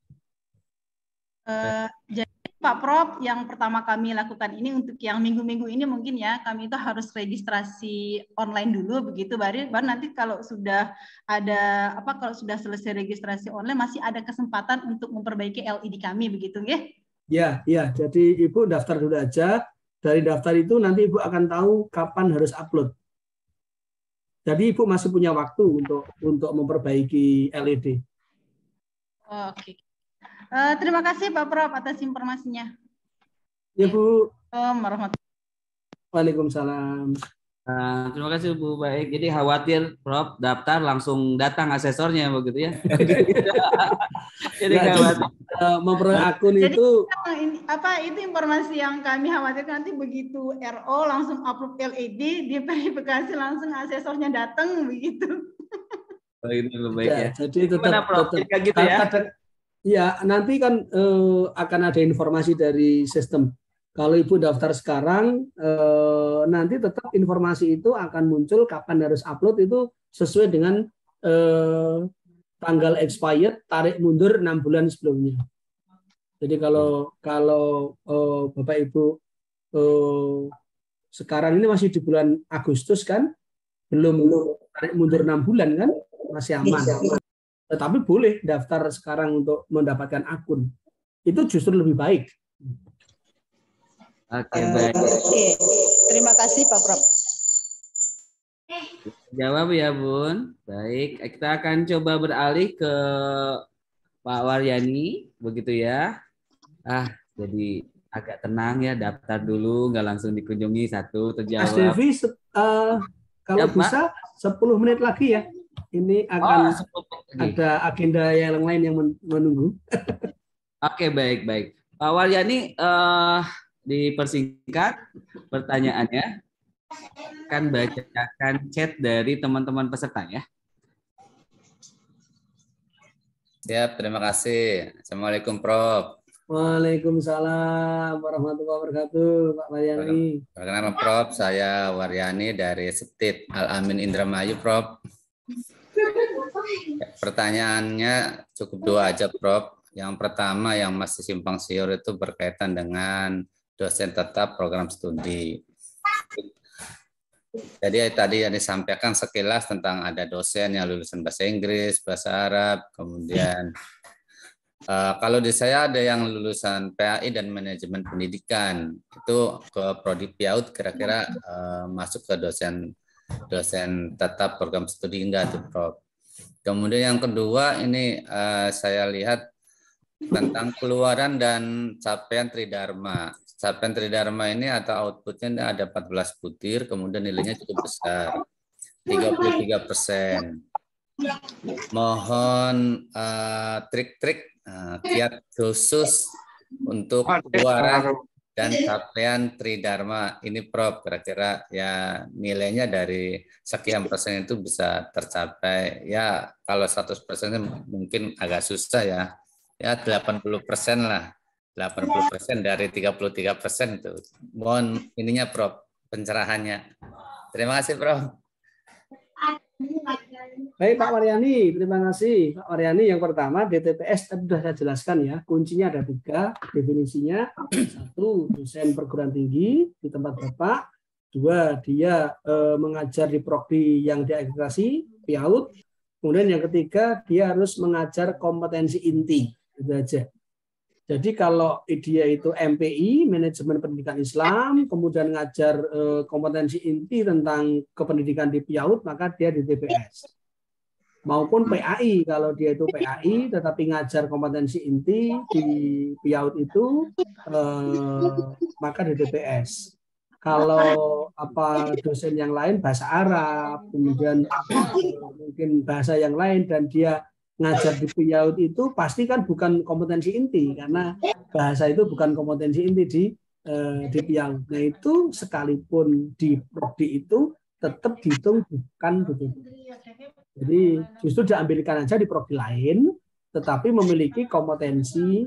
Jadi Pak Prof, yang pertama kami lakukan ini untuk yang minggu-minggu ini mungkin ya, kami itu harus registrasi online dulu begitu, baru nanti kalau sudah ada kalau sudah selesai registrasi online masih ada kesempatan untuk memperbaiki LED kami begitu ya? Ya, jadi Ibu daftar dulu aja. Dari daftar itu nanti Ibu akan tahu kapan harus upload. Jadi Ibu masih punya waktu untuk memperbaiki LED. Oke. Terima kasih Pak Prof atas informasinya. Ya Bu. Waalaikumsalam. Terima kasih Bu. Baik. Jadi khawatir Prof daftar langsung datang asesornya begitu ya. Jadi khawatir memperoleh akun itu. Itu informasi yang kami khawatir nanti begitu RO langsung upload LED, diverifikasi langsung asesornya datang begitu. Oh, itu lebih baik ya. Jadi tetap gitu ya. Ya, nanti kan akan ada informasi dari sistem. Kalau Ibu daftar sekarang, nanti tetap informasi itu akan muncul kapan harus upload itu sesuai dengan tanggal expired, tarik mundur 6 bulan sebelumnya. Jadi kalau Bapak Ibu sekarang ini masih di bulan Agustus kan, belum tarik mundur 6 bulan kan, masih aman. Tetapi boleh daftar sekarang untuk mendapatkan akun. Itu justru lebih baik. Oke, baik. Oke, terima kasih Pak Prof. Jawab ya Bun. Baik, kita akan coba beralih ke Pak Waryani, begitu ya. Jadi agak tenang ya, daftar dulu, nggak langsung dikunjungi satu terjawab. Mas Devi, kalau ya, bisa 10 menit lagi ya. Ini akan ada agenda yang lain yang menunggu. Oke, baik. Pak Waryani, dipersingkat pertanyaannya. Akan bacakan chat dari teman-teman peserta ya. Siap, terima kasih. Assalamualaikum Prof. Waalaikumsalam warahmatullahi wabarakatuh, Pak Waryani. Perkenalkan Prof, saya Waryani dari Setit Al-Amin Indramayu, Prof. Pertanyaannya cukup 2 aja, Prof. Yang pertama yang masih simpang siur itu berkaitan dengan dosen tetap program studi. Jadi tadi yang disampaikan sekilas tentang ada dosen yang lulusan bahasa Inggris, bahasa Arab, kemudian kalau di saya ada yang lulusan PAI dan manajemen pendidikan, itu ke Prodi PIAUD kira-kira masuk ke dosen tetap program studi enggak tuh Prof. Kemudian yang kedua ini saya lihat tentang keluaran dan capaian Tridharma. Capaian Tridharma ini atau outputnya ada 14 butir, kemudian nilainya cukup besar, 33%. Mohon trik-trik kiat khusus untuk keluaran dan capaian Tridharma. Ini Prof, kira-kira ya nilainya dari sekian persen itu bisa tercapai. Ya kalau 100% mungkin agak susah ya. Ya 80% lah. 80% dari 33% itu. Mohon ininya Prof, pencerahannya. Terima kasih Prof. Baik Pak Waryani, terima kasih Pak Waryani. Yang pertama DTPS tadi sudah saya jelaskan ya, kuncinya ada 3 definisinya. 1, dosen perguruan tinggi di tempat Bapak. 2, dia mengajar di prodi yang diakreditasi PIAUD. Kemudian yang ketiga, dia harus mengajar kompetensi inti. Itu aja. Jadi kalau dia itu MPI, Manajemen Pendidikan Islam, kemudian ngajar kompetensi inti tentang kependidikan di PIAUD, maka dia di DTPS. Maupun PAI, kalau dia itu PAI tetapi ngajar kompetensi inti di PIAUD itu maka di DTPS. Kalau dosen yang lain bahasa Arab, kemudian mungkin bahasa yang lain dan dia ngajar di PIAUD itu pasti kan bukan kompetensi inti karena bahasa itu bukan kompetensi inti di PIAUD. Nah itu sekalipun di prodi itu tetap dihitung bukan betul. Jadi justru diambilkan aja di prodi lain, tetapi memiliki kompetensi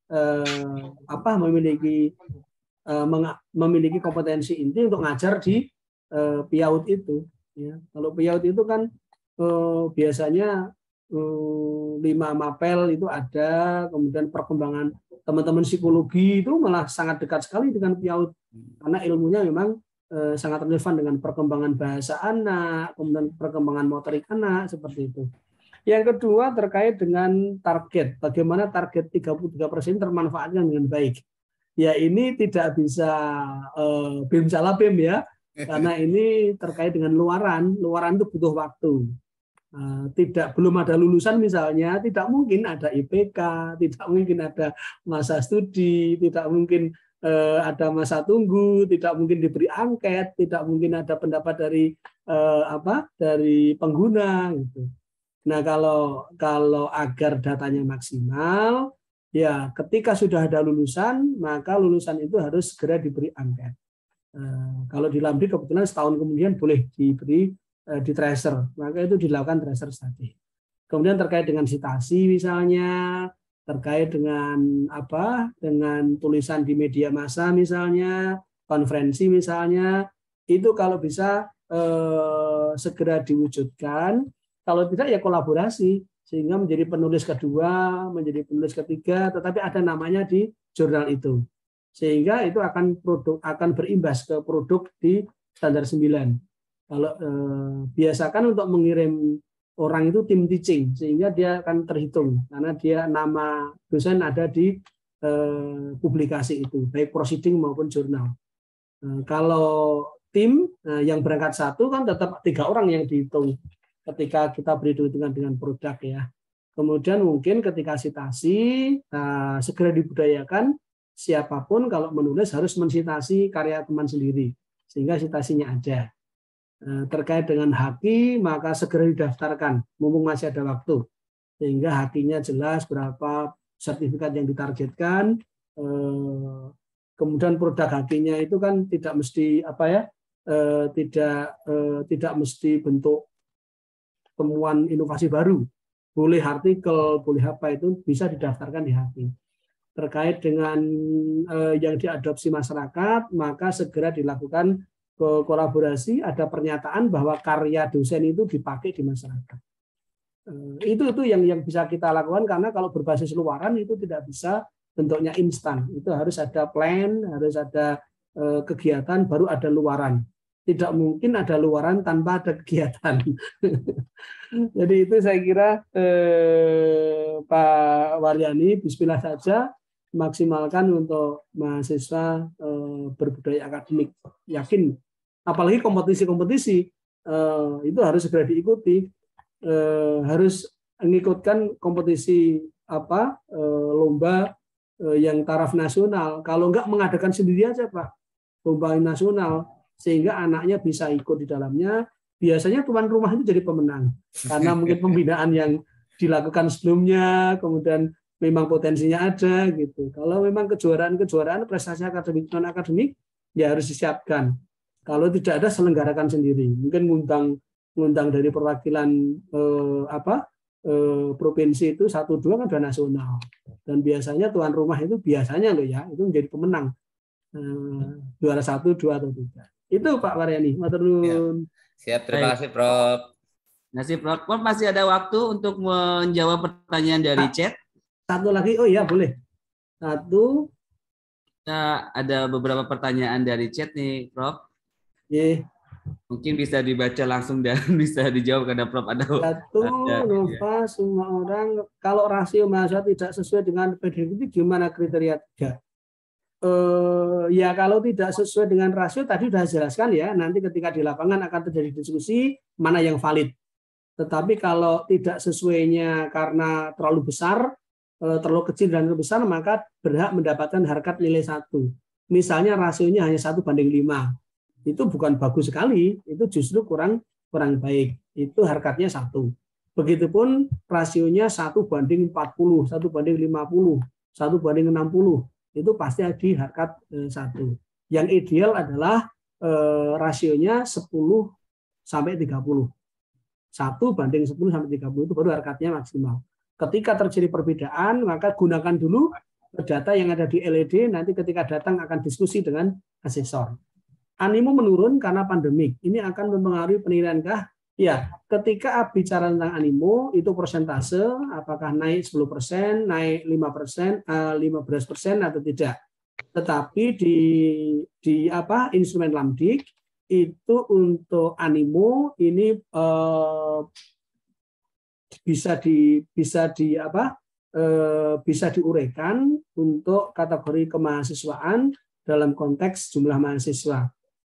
memiliki kompetensi inti untuk ngajar di PIAUD itu. Ya. Kalau PIAUD itu kan biasanya 5 mapel itu ada, kemudian perkembangan teman-teman psikologi itu malah sangat dekat sekali dengan PIAUD karena ilmunya memang sangat relevan dengan perkembangan bahasa anak, kemudian perkembangan motorik anak, seperti itu. Yang kedua terkait dengan target, bagaimana target 33% termanfaatkan dengan baik. Ya ini tidak bisa bim salah bim ya, karena ini terkait dengan luaran itu butuh waktu. Belum ada lulusan misalnya, tidak mungkin ada IPK, tidak mungkin ada masa studi, tidak mungkin ada masa tunggu, tidak mungkin diberi angket, tidak mungkin ada pendapat dari pengguna gitu. Nah, kalau agar datanya maksimal, ya ketika sudah ada lulusan, maka lulusan itu harus segera diberi angket. Kalau di Lamdi kebetulan setahun kemudian boleh diberi di tracer, maka itu dilakukan tracer study. Kemudian terkait dengan citasi misalnya, terkait dengan dengan tulisan di media massa misalnya, konferensi misalnya, itu kalau bisa segera diwujudkan, kalau tidak ya kolaborasi sehingga menjadi penulis kedua, menjadi penulis ketiga, tetapi ada namanya di jurnal itu, sehingga itu akan berimbas ke produk di standar 9. Kalau biasakan untuk mengirim orang itu tim teaching, sehingga dia akan terhitung karena dia nama dosen ada di publikasi itu, baik proceeding maupun jurnal. Kalau tim yang berangkat 1 kan tetap 3 orang yang dihitung ketika kita beri hitungan dengan produk ya. Kemudian mungkin ketika citasi segera dibudayakan, siapapun kalau menulis harus mensitasi karya teman sendiri sehingga citasinya ada. Terkait dengan haki maka segera didaftarkan mumpung masih ada waktu sehingga hakinya jelas berapa sertifikat yang ditargetkan. Kemudian produk hakinya itu kan tidak mesti tidak mesti bentuk temuan inovasi baru, boleh artikel, boleh apa, itu bisa didaftarkan di haki. Terkait dengan yang diadopsi masyarakat maka segera dilakukan kolaborasi, ada pernyataan bahwa karya dosen itu dipakai di masyarakat. Itu yang bisa kita lakukan karena kalau berbasis luaran itu tidak bisa bentuknya instan. Itu harus ada plan, harus ada kegiatan, baru ada luaran. Tidak mungkin ada luaran tanpa ada kegiatan. Jadi itu saya kira Pak Waryani, bismillah saja, maksimalkan untuk mahasiswa berbudaya akademik. Yakin. Apalagi kompetisi-kompetisi itu harus segera diikuti, harus mengikutkan kompetisi lomba yang taraf nasional. Kalau enggak mengadakan sendiri aja Pak, lomba nasional sehingga anaknya bisa ikut di dalamnya. Biasanya tuan rumah itu jadi pemenang karena mungkin pembinaan yang dilakukan sebelumnya, kemudian memang potensinya ada gitu. Kalau memang kejuaraan prestasi akademik non akademik ya harus disiapkan. Kalau tidak ada, selenggarakan sendiri. Mungkin ngundang dari perwakilan provinsi itu 1-2 kan udah nasional. Dan biasanya tuan rumah itu biasanya loh ya, itu menjadi pemenang. Juara 1, 2 atau 3. Itu Pak Waryani. Matur nuwun. Siap, terima kasih Prof. Terima kasih Prof. Prof masih ada waktu untuk menjawab pertanyaan dari chat. Satu lagi, oh iya boleh. Satu. Nah, ada beberapa pertanyaan dari chat nih, Prof. Yeah. Mungkin bisa dibaca langsung dan bisa dijawab karena Prof ada. Satu, Nova, semua orang kalau rasio mahasiswa tidak sesuai dengan PDB itu gimana kriteria 3? Ya kalau tidak sesuai dengan rasio tadi sudah jelaskan ya, nanti ketika di lapangan akan terjadi diskusi mana yang valid. Tetapi kalau tidak sesuainya karena terlalu besar, terlalu kecil dan terlalu besar, maka berhak mendapatkan harkat nilai 1. Misalnya rasionya hanya 1:5. Itu bukan bagus sekali, itu justru kurang baik. Itu harkatnya 1. Begitupun rasionya 1:40, 1:50, 1:60. Itu pasti di harkat 1. Yang ideal adalah rasionya 10:30. 1:10-30 itu baru harkatnya maksimal. Ketika terjadi perbedaan, maka gunakan dulu data yang ada di LED, nanti ketika datang akan diskusi dengan asesor. Animo menurun karena pandemik. Ini akan mempengaruhi penilaian kah? Ya, ketika bicara tentang animo, itu persentase, apakah naik 10%, naik 5%, 15% atau tidak. Tetapi di instrumen Lamdik itu untuk animo ini bisa diuraikan untuk kategori kemahasiswaan dalam konteks jumlah mahasiswa.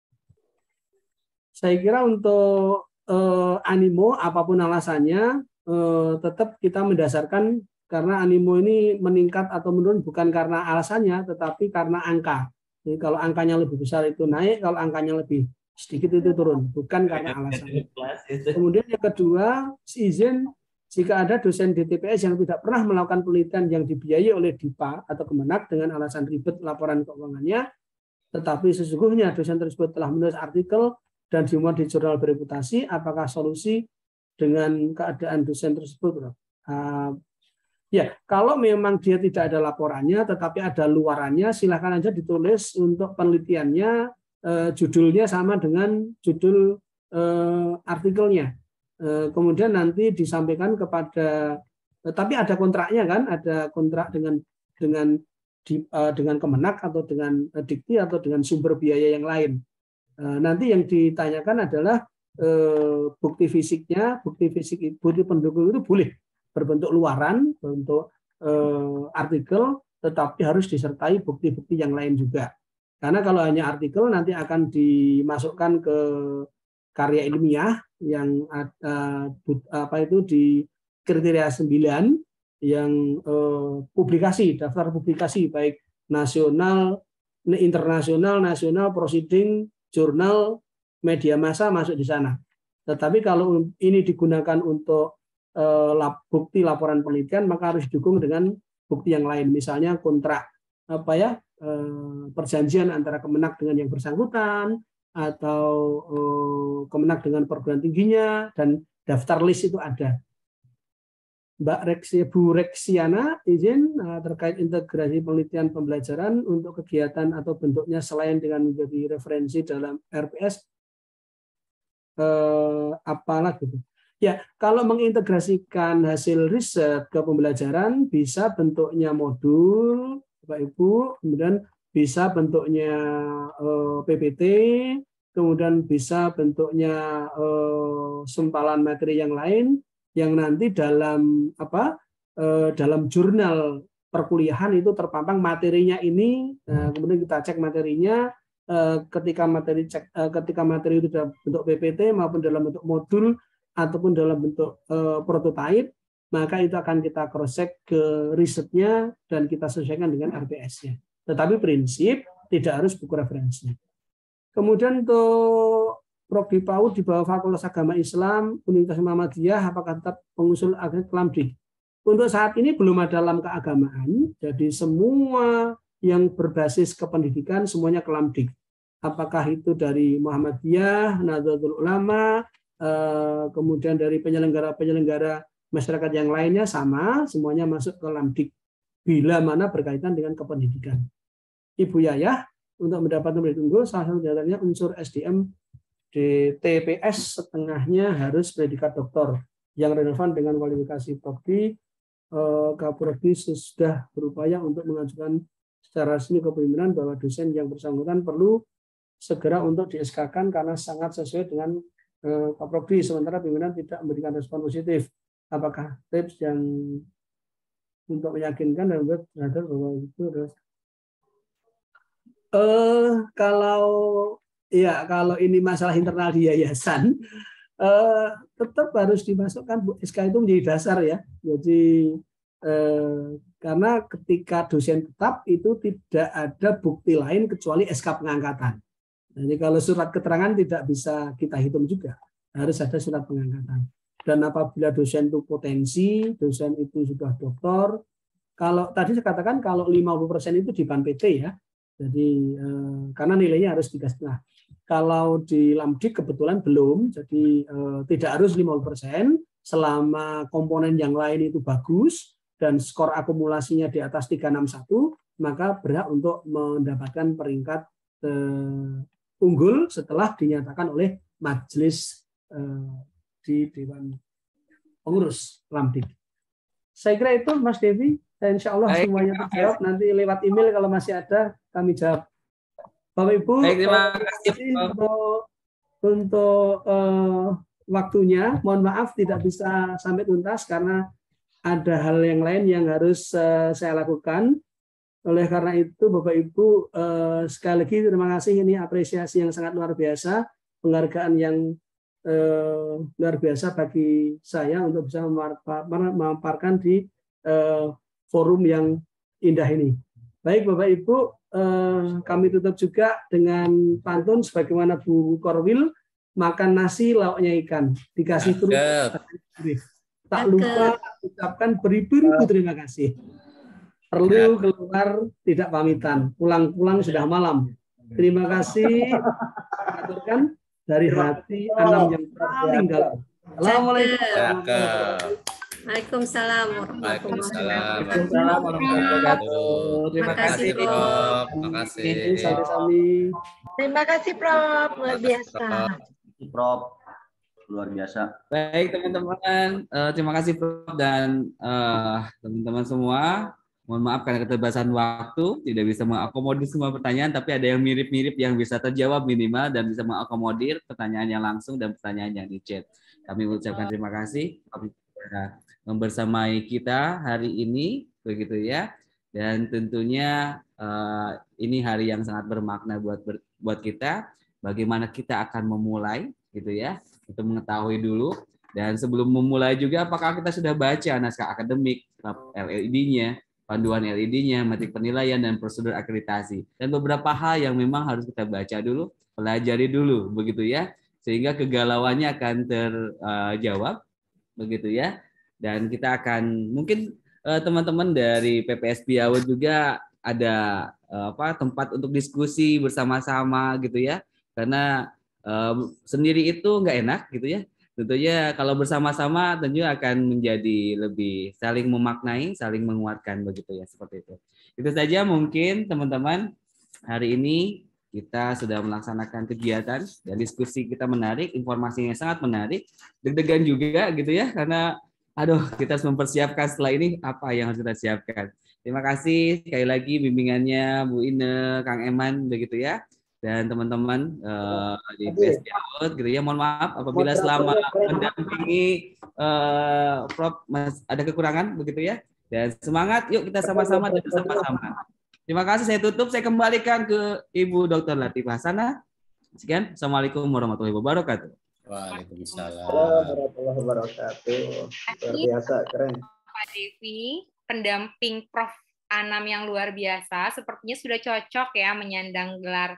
Saya kira untuk animo apapun alasannya tetap kita mendasarkan karena animo ini meningkat atau menurun bukan karena alasannya tetapi karena angka. Jadi kalau angkanya lebih besar itu naik, kalau angkanya lebih sedikit itu turun, bukan karena alasannya. Kemudian yang kedua, izin jika ada dosen DTPS yang tidak pernah melakukan penelitian yang dibiayai oleh DIPA atau Kemenak dengan alasan ribet laporan keuangannya, tetapi sesungguhnya dosen tersebut telah menulis artikel dan dimuat di jurnal bereputasi, apakah solusi dengan keadaan dosen tersebut? Ya, kalau memang dia tidak ada laporannya, tetapi ada luarannya, silakan aja ditulis untuk penelitiannya, judulnya sama dengan judul artikelnya. Kemudian nanti disampaikan kepada, tapi ada kontraknya kan, ada kontrak dengan Kemenak atau dengan Dikti atau dengan sumber biaya yang lain. Nanti yang ditanyakan adalah bukti fisiknya, bukti pendukung itu boleh berbentuk luaran, bentuk artikel, tetapi harus disertai bukti-bukti yang lain juga. Karena kalau hanya artikel nanti akan dimasukkan ke karya ilmiah yang di kriteria 9 yang publikasi, daftar publikasi baik nasional, internasional, nasional, proceeding, jurnal, media massa masuk di sana. Tetapi kalau ini digunakan untuk bukti laporan penelitian, maka harus didukung dengan bukti yang lain, misalnya kontrak perjanjian antara Kemenak dengan yang bersangkutan atau Kemenak dengan perguruan tingginya, dan daftar list itu ada. Bu Reksiana izin terkait integrasi penelitian pembelajaran untuk kegiatan atau bentuknya selain dengan menjadi referensi dalam RPS apalah gitu. Ya, kalau mengintegrasikan hasil riset ke pembelajaran bisa bentuknya modul, Bapak Ibu, kemudian bisa bentuknya PPT, kemudian bisa bentuknya sempalan materi yang lain yang nanti dalam dalam jurnal perkuliahan itu terpampang materinya ini, kemudian kita cek materinya ketika materi itu dalam bentuk PPT maupun dalam bentuk modul ataupun dalam bentuk prototype, maka itu akan kita cross check ke risetnya dan kita sesuaikan dengan RPS-nya. Tetapi prinsip tidak harus buku referensi. Kemudian untuk Prodi PAUD di bawah Fakultas Agama Islam Universitas Muhammadiyah, apakah tetap pengusul akademik Lamdik? untuk saat ini belum ada lam keagamaan, jadi semua yang berbasis kependidikan semuanya ke Lamdik. Apakah itu dari Muhammadiyah, Nahdlatul Ulama, kemudian dari penyelenggara-penyelenggara masyarakat yang lainnya sama, semuanya masuk ke Lamdik. Bila mana berkaitan dengan kependidikan. Ibu Yayah, untuk mendapatkan pendidikan unggul, salah satu diantaranya unsur SDM di TPS setengahnya harus predikat doktor yang relevan dengan kualifikasi Prodi. Kapolri sudah berupaya untuk mengajukan secara resmi kepemimpinan bahwa dosen yang bersangkutan perlu segera untuk di-SK-kan karena sangat sesuai dengan Kapolri, sementara pimpinan tidak memberikan respon positif. Apakah tips yang untuk meyakinkan dan buat terhadap bahwa itu adalah kalau ini masalah internal di yayasan, tetap harus dimasukkan SK itu menjadi dasar ya. Jadi karena ketika dosen tetap itu tidak ada bukti lain kecuali SK pengangkatan. Jadi kalau surat keterangan tidak bisa kita hitung juga, harus ada surat pengangkatan. Dan apabila dosen itu potensi, dosen itu sudah doktor, kalau tadi saya katakan kalau 50% itu di BAN PT ya, jadi karena nilainya harus 3,5. Kalau di Lamdik kebetulan belum, jadi tidak harus 50%, selama komponen yang lain itu bagus dan skor akumulasinya di atas 361, maka berhak untuk mendapatkan peringkat unggul setelah dinyatakan oleh majelis di Dewan Pengurus Lamdik. Saya kira itu Mas Devi, dan insya Allah semuanya terjawab. Nanti lewat email kalau masih ada kami jawab. Bapak Ibu, terima kasih untuk waktunya. Mohon maaf tidak bisa sampai tuntas karena ada hal yang lain yang harus saya lakukan. Oleh karena itu, Bapak Ibu, sekali lagi terima kasih, ini apresiasi yang sangat luar biasa, penghargaan yang luar biasa bagi saya untuk bisa memaparkan di forum yang indah ini. Baik Bapak Ibu, kami tutup juga dengan pantun sebagaimana Bu Korwil, makan nasi lauknya ikan, dikasih terus tak lupa ucapkan beribu-ribu terima kasih. Perlu keluar tidak pamitan, pulang-pulang sudah malam. Terima kasih, aturkan dari hati Anam yang paling dalam. Assalamualaikum. Waalaikumsalam warahmatullahi wabarakatuh. Terima kasih Prof. Terima kasih. Terima kasih Prof. Luar biasa. Prof. Luar biasa. Baik teman-teman, terima kasih Prof dan teman-teman semua. Mohon maaf karena keterbatasan waktu, tidak bisa mengakomodir semua pertanyaan, tapi ada yang mirip-mirip yang bisa terjawab minimal dan bisa mengakomodir pertanyaan yang langsung dan pertanyaan yang di chat. Kami ucapkan terima kasih membersamai kita hari ini, begitu ya. Dan tentunya ini hari yang sangat bermakna buat kita. Bagaimana kita akan memulai, gitu ya, untuk mengetahui dulu. Dan sebelum memulai juga, apakah kita sudah baca naskah akademik, LED-nya, panduan LED-nya, metrik penilaian, dan prosedur akreditasi. Dan beberapa hal yang memang harus kita baca dulu, pelajari dulu, begitu ya, sehingga kegalauannya akan terjawab, begitu ya. Dan kita akan, mungkin teman-teman dari PPS Piawud juga ada tempat untuk diskusi bersama-sama, gitu ya. Karena sendiri itu nggak enak, gitu ya. Tentunya kalau bersama-sama tentunya akan menjadi lebih saling memaknai, saling menguatkan, begitu ya, seperti itu. Itu saja mungkin teman-teman, hari ini kita sudah melaksanakan kegiatan dan diskusi kita menarik, informasinya sangat menarik, deg-degan juga gitu ya, karena kita harus mempersiapkan setelah ini apa yang harus kita siapkan. Terima kasih sekali lagi bimbingannya Bu Ine, Kang Eman, begitu ya. Dan teman-teman di PS Piawud, gitu ya, mohon maaf apabila selama mendampingi Prof ada kekurangan, begitu ya. Dan semangat, yuk kita sama-sama dan bersama-sama. Terima kasih, saya tutup, saya kembalikan ke Ibu Dr. Latifah Hasanah. Sekian, Assalamualaikum warahmatullahi wabarakatuh. Waalaikumsalam warahmatullahi wabarakatuh. Luar biasa, keren. Pak Devi, pendamping Prof Anam yang luar biasa, sepertinya sudah cocok ya menyandang gelar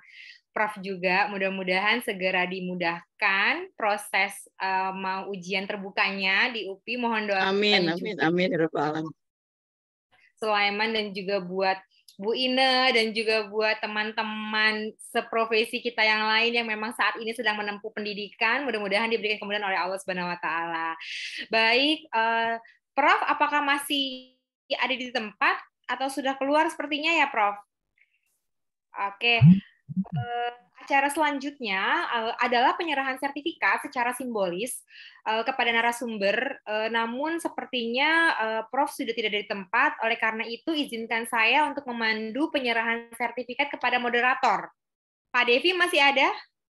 Prof juga, mudah-mudahan segera dimudahkan proses mau ujian terbukanya di UPI. Mohon doa. Amin, amin, amin, ya Rabbal alamin. Sulaiman dan juga buat Bu Ine dan juga buat teman-teman seprofesi kita yang lain yang memang saat ini sedang menempuh pendidikan, mudah-mudahan diberikan kemudahan oleh Allah Subhanahu wa taala. Baik, Prof, apakah masih ada di tempat atau sudah keluar sepertinya ya, Prof? Oke. Acara selanjutnya adalah penyerahan sertifikat secara simbolis kepada narasumber, namun sepertinya Prof sudah tidak ada di tempat, oleh karena itu izinkan saya untuk memandu penyerahan sertifikat kepada moderator. Pak Devi masih ada?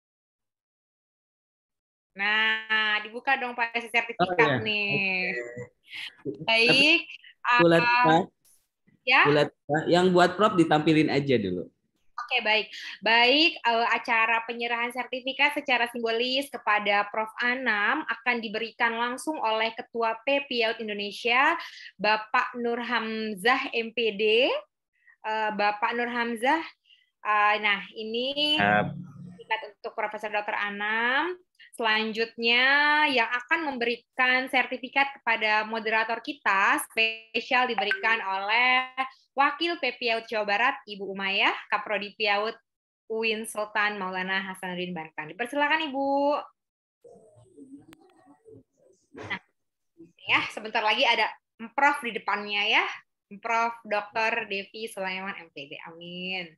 Nah, dibuka dong Pak sertifikat nih. Baik. Bulat, Pak. Ya? Bulat, Pak. Yang buat Prof ditampilin aja dulu. Oke, baik. Baik, acara penyerahan sertifikat secara simbolis kepada Prof. Anam akan diberikan langsung oleh Ketua PPIAUD Indonesia, Bapak Nur Hamzah, MPD. Bapak Nur Hamzah, nah ini sertifikat untuk Profesor Dr. Anam. Selanjutnya yang akan memberikan sertifikat kepada moderator kita spesial diberikan oleh Wakil PPIAUD Jawa Barat, Ibu Umayyah, Kaprodi PPIAUD UIN Sultan Maulana Hasanuddin Banten. Dipersilakan Ibu. Nah, ya sebentar lagi ada Prof di depannya ya, Prof Dr. Devi Sulaiman MPD. Amin.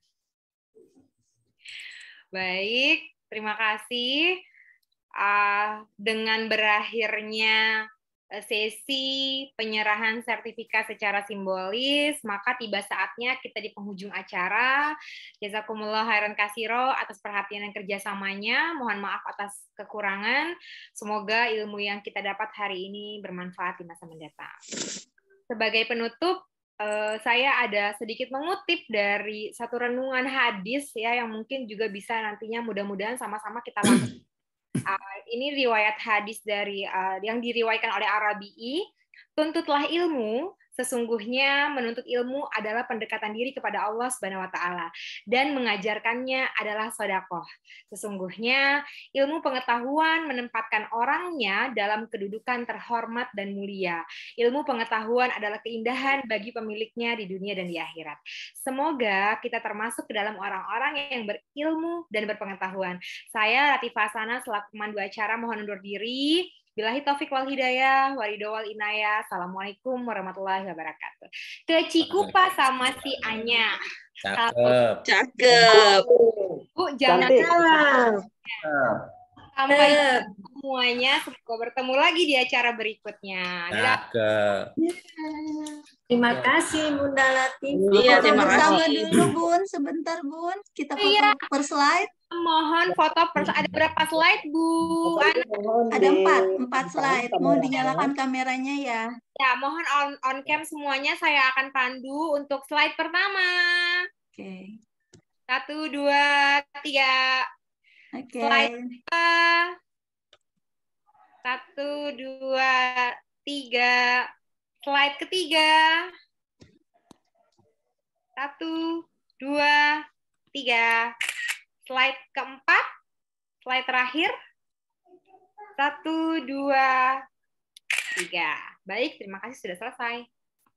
Baik, terima kasih. Dengan berakhirnya sesi penyerahan sertifikat secara simbolis, maka tiba saatnya kita di penghujung acara. Jazakumullah khairan katsiro atas perhatian dan kerjasamanya. Mohon maaf atas kekurangan. Semoga ilmu yang kita dapat hari ini bermanfaat di masa mendatang. Sebagai penutup, saya ada sedikit mengutip dari satu renungan hadis ya yang mungkin juga bisa nantinya mudah-mudahan sama-sama kita lakukan. Ini riwayat hadis dari yang diriwayatkan oleh Arabi'i. Tuntutlah ilmu, sesungguhnya menuntut ilmu adalah pendekatan diri kepada Allah Subhanahu wa taala dan mengajarkannya adalah sedekah. Sesungguhnya ilmu pengetahuan menempatkan orangnya dalam kedudukan terhormat dan mulia. Ilmu pengetahuan adalah keindahan bagi pemiliknya di dunia dan di akhirat. Semoga kita termasuk ke dalam orang-orang yang berilmu dan berpengetahuan. Saya Latifah Hasanah selaku pemandu acara mohon undur diri. Billahi taufik wal hidayah, warido wal inayah. Assalamualaikum warahmatullahi wabarakatuh. Ke Cikupa sama si Anya. Cakep. Cakep. Bu, jangan sampai semuanya. Semoga bertemu lagi di acara berikutnya. Cakep. Terima kasih Bunda Latif. Iya, terima Bersama kasih. dulu Bun, sebentar Bun. Kita foto per slide. Mohon foto ada berapa slide Bu? Ada 4 slide. Mau dinyalakan kameranya ya. Ya, mohon on cam semuanya. Saya akan pandu untuk slide pertama. Oke. 1, 2, 3. Oke. Slide 1, 2, 3. Slide ketiga. 1, 2, 3. Slide keempat. Slide terakhir. 1, 2, 3. Baik, terima kasih sudah selesai.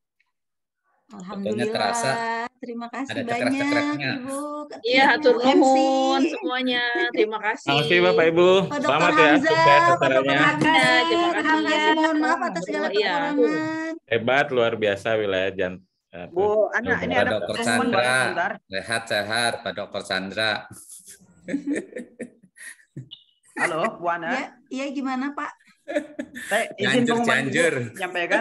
Alhamdulillah. Terima kasih banyak Ibu. Iya, hatur nuhun semuanya. Terima kasih. Terima kasih Bapak Ibu. Selamat ya sukses acaranya. Terima kasih. Mohon maaf atas segala kekurangan. Hebat luar biasa wilayah Bu, Ana, ini Pak ada Dr. pertemuan Chandra. sebentar. Sehat-sehat Pak Dr. Chandra. Halo, Bu Ana. Ya, iya gimana Pak? Saya izin pengumuman Cianjur. menyampaikan.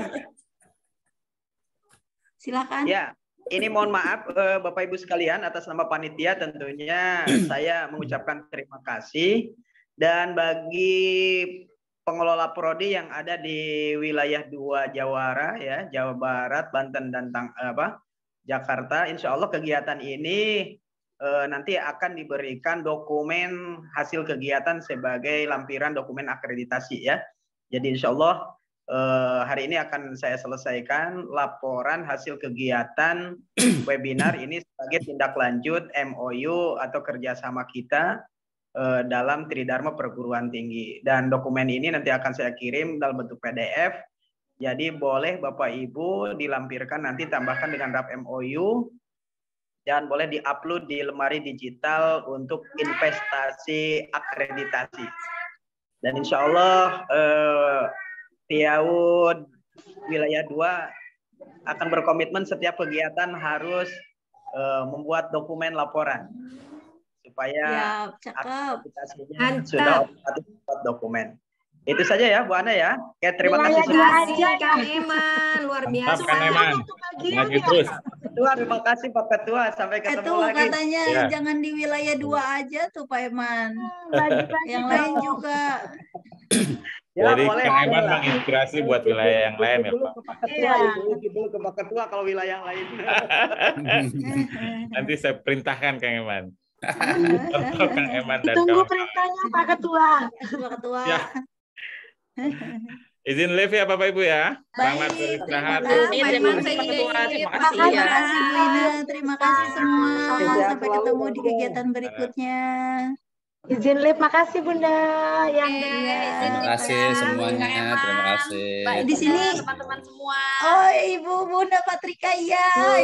Silakan. Ya, ini mohon maaf Bapak Ibu sekalian atas nama panitia tentunya saya mengucapkan terima kasih dan bagi pengelola prodi yang ada di wilayah 2 Jawara ya, Jawa Barat, Banten dan Jakarta, insya Allah kegiatan ini nanti akan diberikan dokumen hasil kegiatan sebagai lampiran dokumen akreditasi ya. Jadi insya Allah hari ini akan saya selesaikan laporan hasil kegiatan webinar ini sebagai tindak lanjut MOU atau kerjasama kita dalam Tridharma Perguruan Tinggi. Dan dokumen ini nanti akan saya kirim dalam bentuk PDF. Jadi boleh Bapak Ibu dilampirkan nanti tambahkan dengan draft MOU dan boleh diupload di lemari digital untuk investasi akreditasi. Dan insya Allah PIAUD Wilayah 2 akan berkomitmen setiap kegiatan harus membuat dokumen laporan supaya akreditasinya sudah otomatis membuat dokumen. Itu saja ya Bu Ana ya. Oke, terima kasih. Terima kasih Kang Eman, luar biasa. Kang Eman, maju terus. Ketua, terima kasih Pak Ketua. Sampai ketemu lagi. Katanya jangan di wilayah 2 aja tuh Pak Eman. Yang lain juga. Ya, jadi Kang Eman menginspirasi buat wilayah yang lain ya Pak. Iya. Dulu ke Pak Ketua kalau wilayah lain. Nanti saya perintahkan Kang Eman. Kang Eman dan tunggu perintahnya Pak Ketua. Pak Ketua. Ya. Izin live ya Bapak Ibu ya. Selamat beristirahat. Terima kasih Bu Ina. Terima kasih semua. Sampai ketemu di kegiatan berikutnya. Izin live, makasih Bunda. Terima kasih semuanya. Terima kasih. Di sini teman-teman semua. Oh, Ibu Bunda Patrika ya.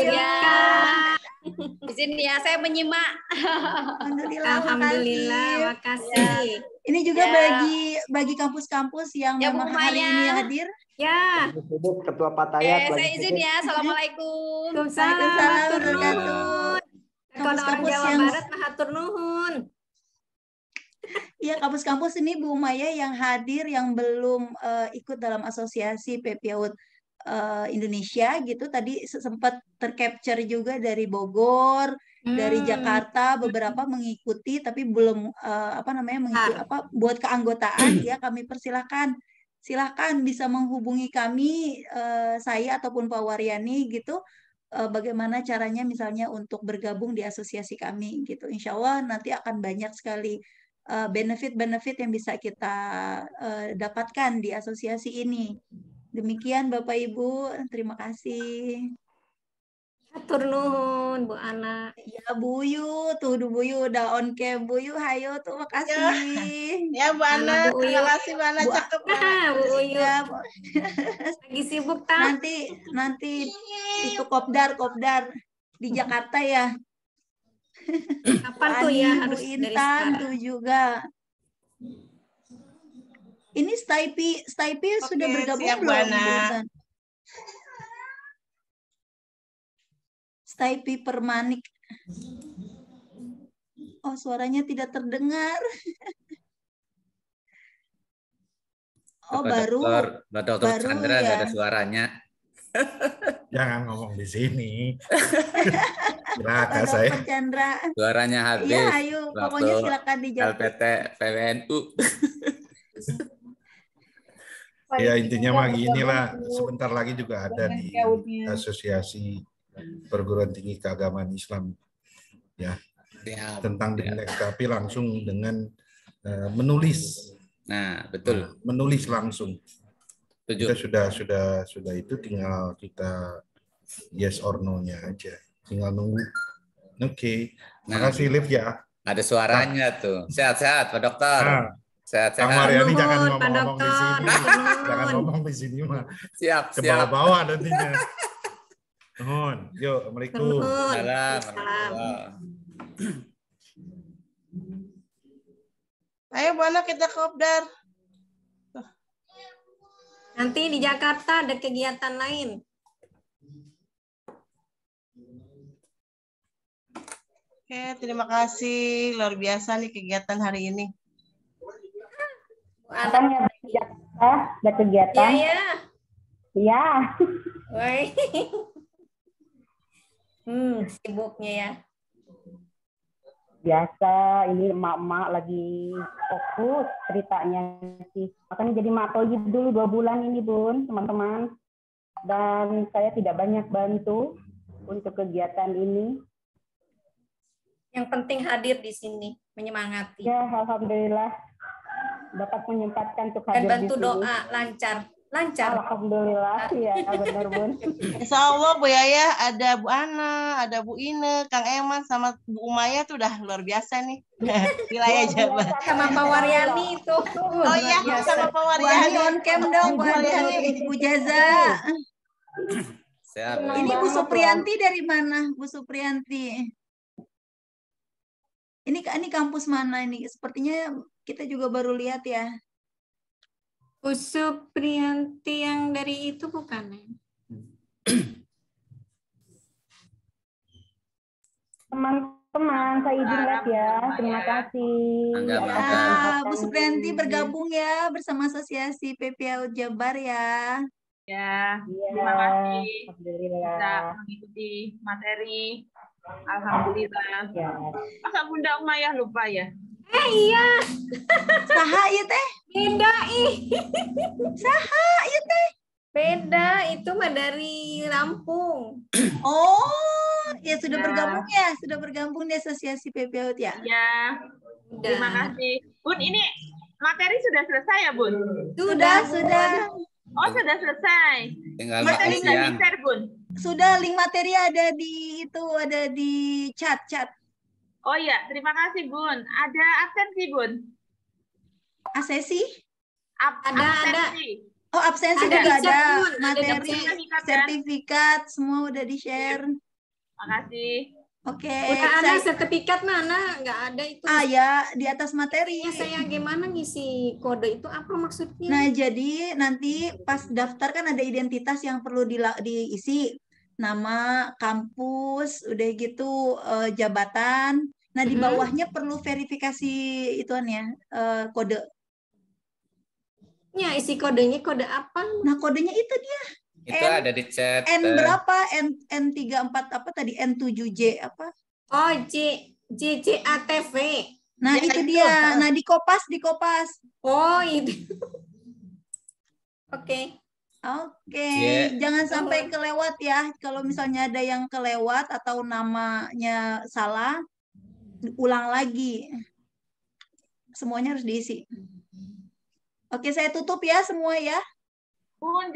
Izin ya, saya menyimak. Alhamdulillah, makasih. Ini juga bagi kampus-kampus yang memang hari ini hadir. Ya. Ketua Patayat. Saya izin ya. Assalamualaikum. Waalaikumsalam. Kampus-kampus Jawa Barat mahatur nuhun. Iya, kampus-kampus ini Bu Maya yang hadir yang belum ikut dalam asosiasi PPAUD Indonesia gitu tadi sempat tercapture juga dari Bogor, dari Jakarta beberapa mengikuti tapi belum mengikuti buat keanggotaan ya kami persilahkan. Silahkan bisa menghubungi kami saya ataupun Pak Waryani gitu bagaimana caranya misalnya untuk bergabung di asosiasi kami gitu. Insya Allah nanti akan banyak sekali benefit-benefit yang bisa kita dapatkan di asosiasi ini. Demikian Bapak Ibu, terima kasih. Hatur nuhun Bu Ana. Ya Bu Yu, tuh Bu Yu udah on cam. Bu Yu, hayo tuh makasih. Ya Bu Ana, terima kasih Bu Ana cakep. Bu Yu. Lagi sibuk tak? Nanti itu kopdar di Jakarta ya. Kapan tuh ya harus Bu dari Intan sekarang? tuh juga. Ini Staipi sudah bergabung siap, belum? Bu Ana. Staipi Permanik. Oh, suaranya tidak terdengar. Oh, Bapak Dokter Chandra nggak ada suaranya. Jangan ngomong di sini. Silakan Pak saya. Dr. Chandra. Suaranya habis. Iya, ayo. Pokoknya silakan dijawab. LPT PWNU. Ya intinya mah ginilah, sebentar lagi juga ada di Asosiasi Perguruan Tinggi Keagamaan Islam ya tentang BIMTEK, tapi langsung dengan menulis. Nah, betul. Menulis langsung. Tujuh. Kita sudah itu tinggal kita yes or no-nya aja. Tinggal nunggu. Oke. Makasih Liv ya. Ada suaranya tuh. Sehat-sehat Pak Dokter. Sehat-sehat. Kang Maryani jangan ngomong-ngomong di sini. Jangan ngomong di sini mah. Siap. Ke bawah-bawah nantinya. Nuhun. Yuk, Assalamualaikum. Ayo Bu Ana kita kopdar. Nanti di Jakarta ada kegiatan lain. Oke, terima kasih. Luar biasa nih kegiatan hari ini. Katanya di Jakarta ada kegiatan. Iya. Iya. Woi. Sibuknya ya. Biasa, ini emak-emak lagi fokus ceritanya sih. Makanya jadi Mak Toyib dulu 2 bulan ini Bun, teman-teman. Dan saya tidak banyak bantu untuk kegiatan ini. Yang penting hadir di sini, menyemangati. Ya, alhamdulillah dapat menyempatkan untuk hadir dan bantu di sini. doa lancar. Lancar. Alhamdulillah, ya benar Bun. Insya Allah Bu Yaya, ada Bu Ana, ada Bu Ine, Kang Eman, sama Bu Umaya tuh udah luar biasa nih. Wilayah Jabar. Sama Pak Waryani itu. Oh iya, sama Pak Waryani. on cam dong, Bu Waryani, Bu Jaza. Siap. Ini Bu Supriyanti dari mana, Bu Supriyanti? Ini kampus mana ini? Sepertinya kita juga baru lihat ya. Bu Supriyanti yang dari itu bukan? Teman-teman, saya izin lihat ya. Terima kasih. Ya, Bu Supriyanti bergabung ya bersama Asosiasi PPAUD Jabar ya. Ya, terima kasih bisa mengikuti materi. Alhamdulillah. Masa Bunda Umayyah lupa ya? Iya. Saha ieu teh? Beda ih. Saha ieu teh? Beda, itu mah dari Lampung. Oh, ya sudah bergabung ya, sudah bergabung di Asosiasi PPAUD ya. Ya, terima kasih. Bun, ini materi sudah selesai ya, Bun? Sudah. Oh, sudah selesai. Tinggal materi makan siang. share, Bun. Sudah, link materi ada di chat. Oh iya, terima kasih, Bun. Ada absensi, Bun? Absensi? Absensi. Oh, absensi Ada juga di chat, ada. Bun. Materi, sertifikat, semua udah di-share. Makasih. Oke. Udah ada sertifikat mana? Nggak ada itu. Ya, di atas materi. Saya gimana ngisi kode itu apa maksudnya? Nah, jadi nanti pas daftar kan ada identitas yang perlu diisi. Nama, kampus, udah gitu jabatan. Nah, di bawahnya perlu verifikasi ituan ya, kode. Ya, isi kodenya kode apa? Nah, kodenya itu dia. Itu ada di chat. N berapa? N34 apa tadi? N7J apa? Oh, JCATV. Nah, Ya, itu dia. Nah, di kopas. Oh, itu. Oke. Oke, jangan sampai kelewat ya. Kalau misalnya ada yang kelewat atau namanya salah, ulang lagi. Semuanya harus diisi. Oke, saya tutup ya semua ya.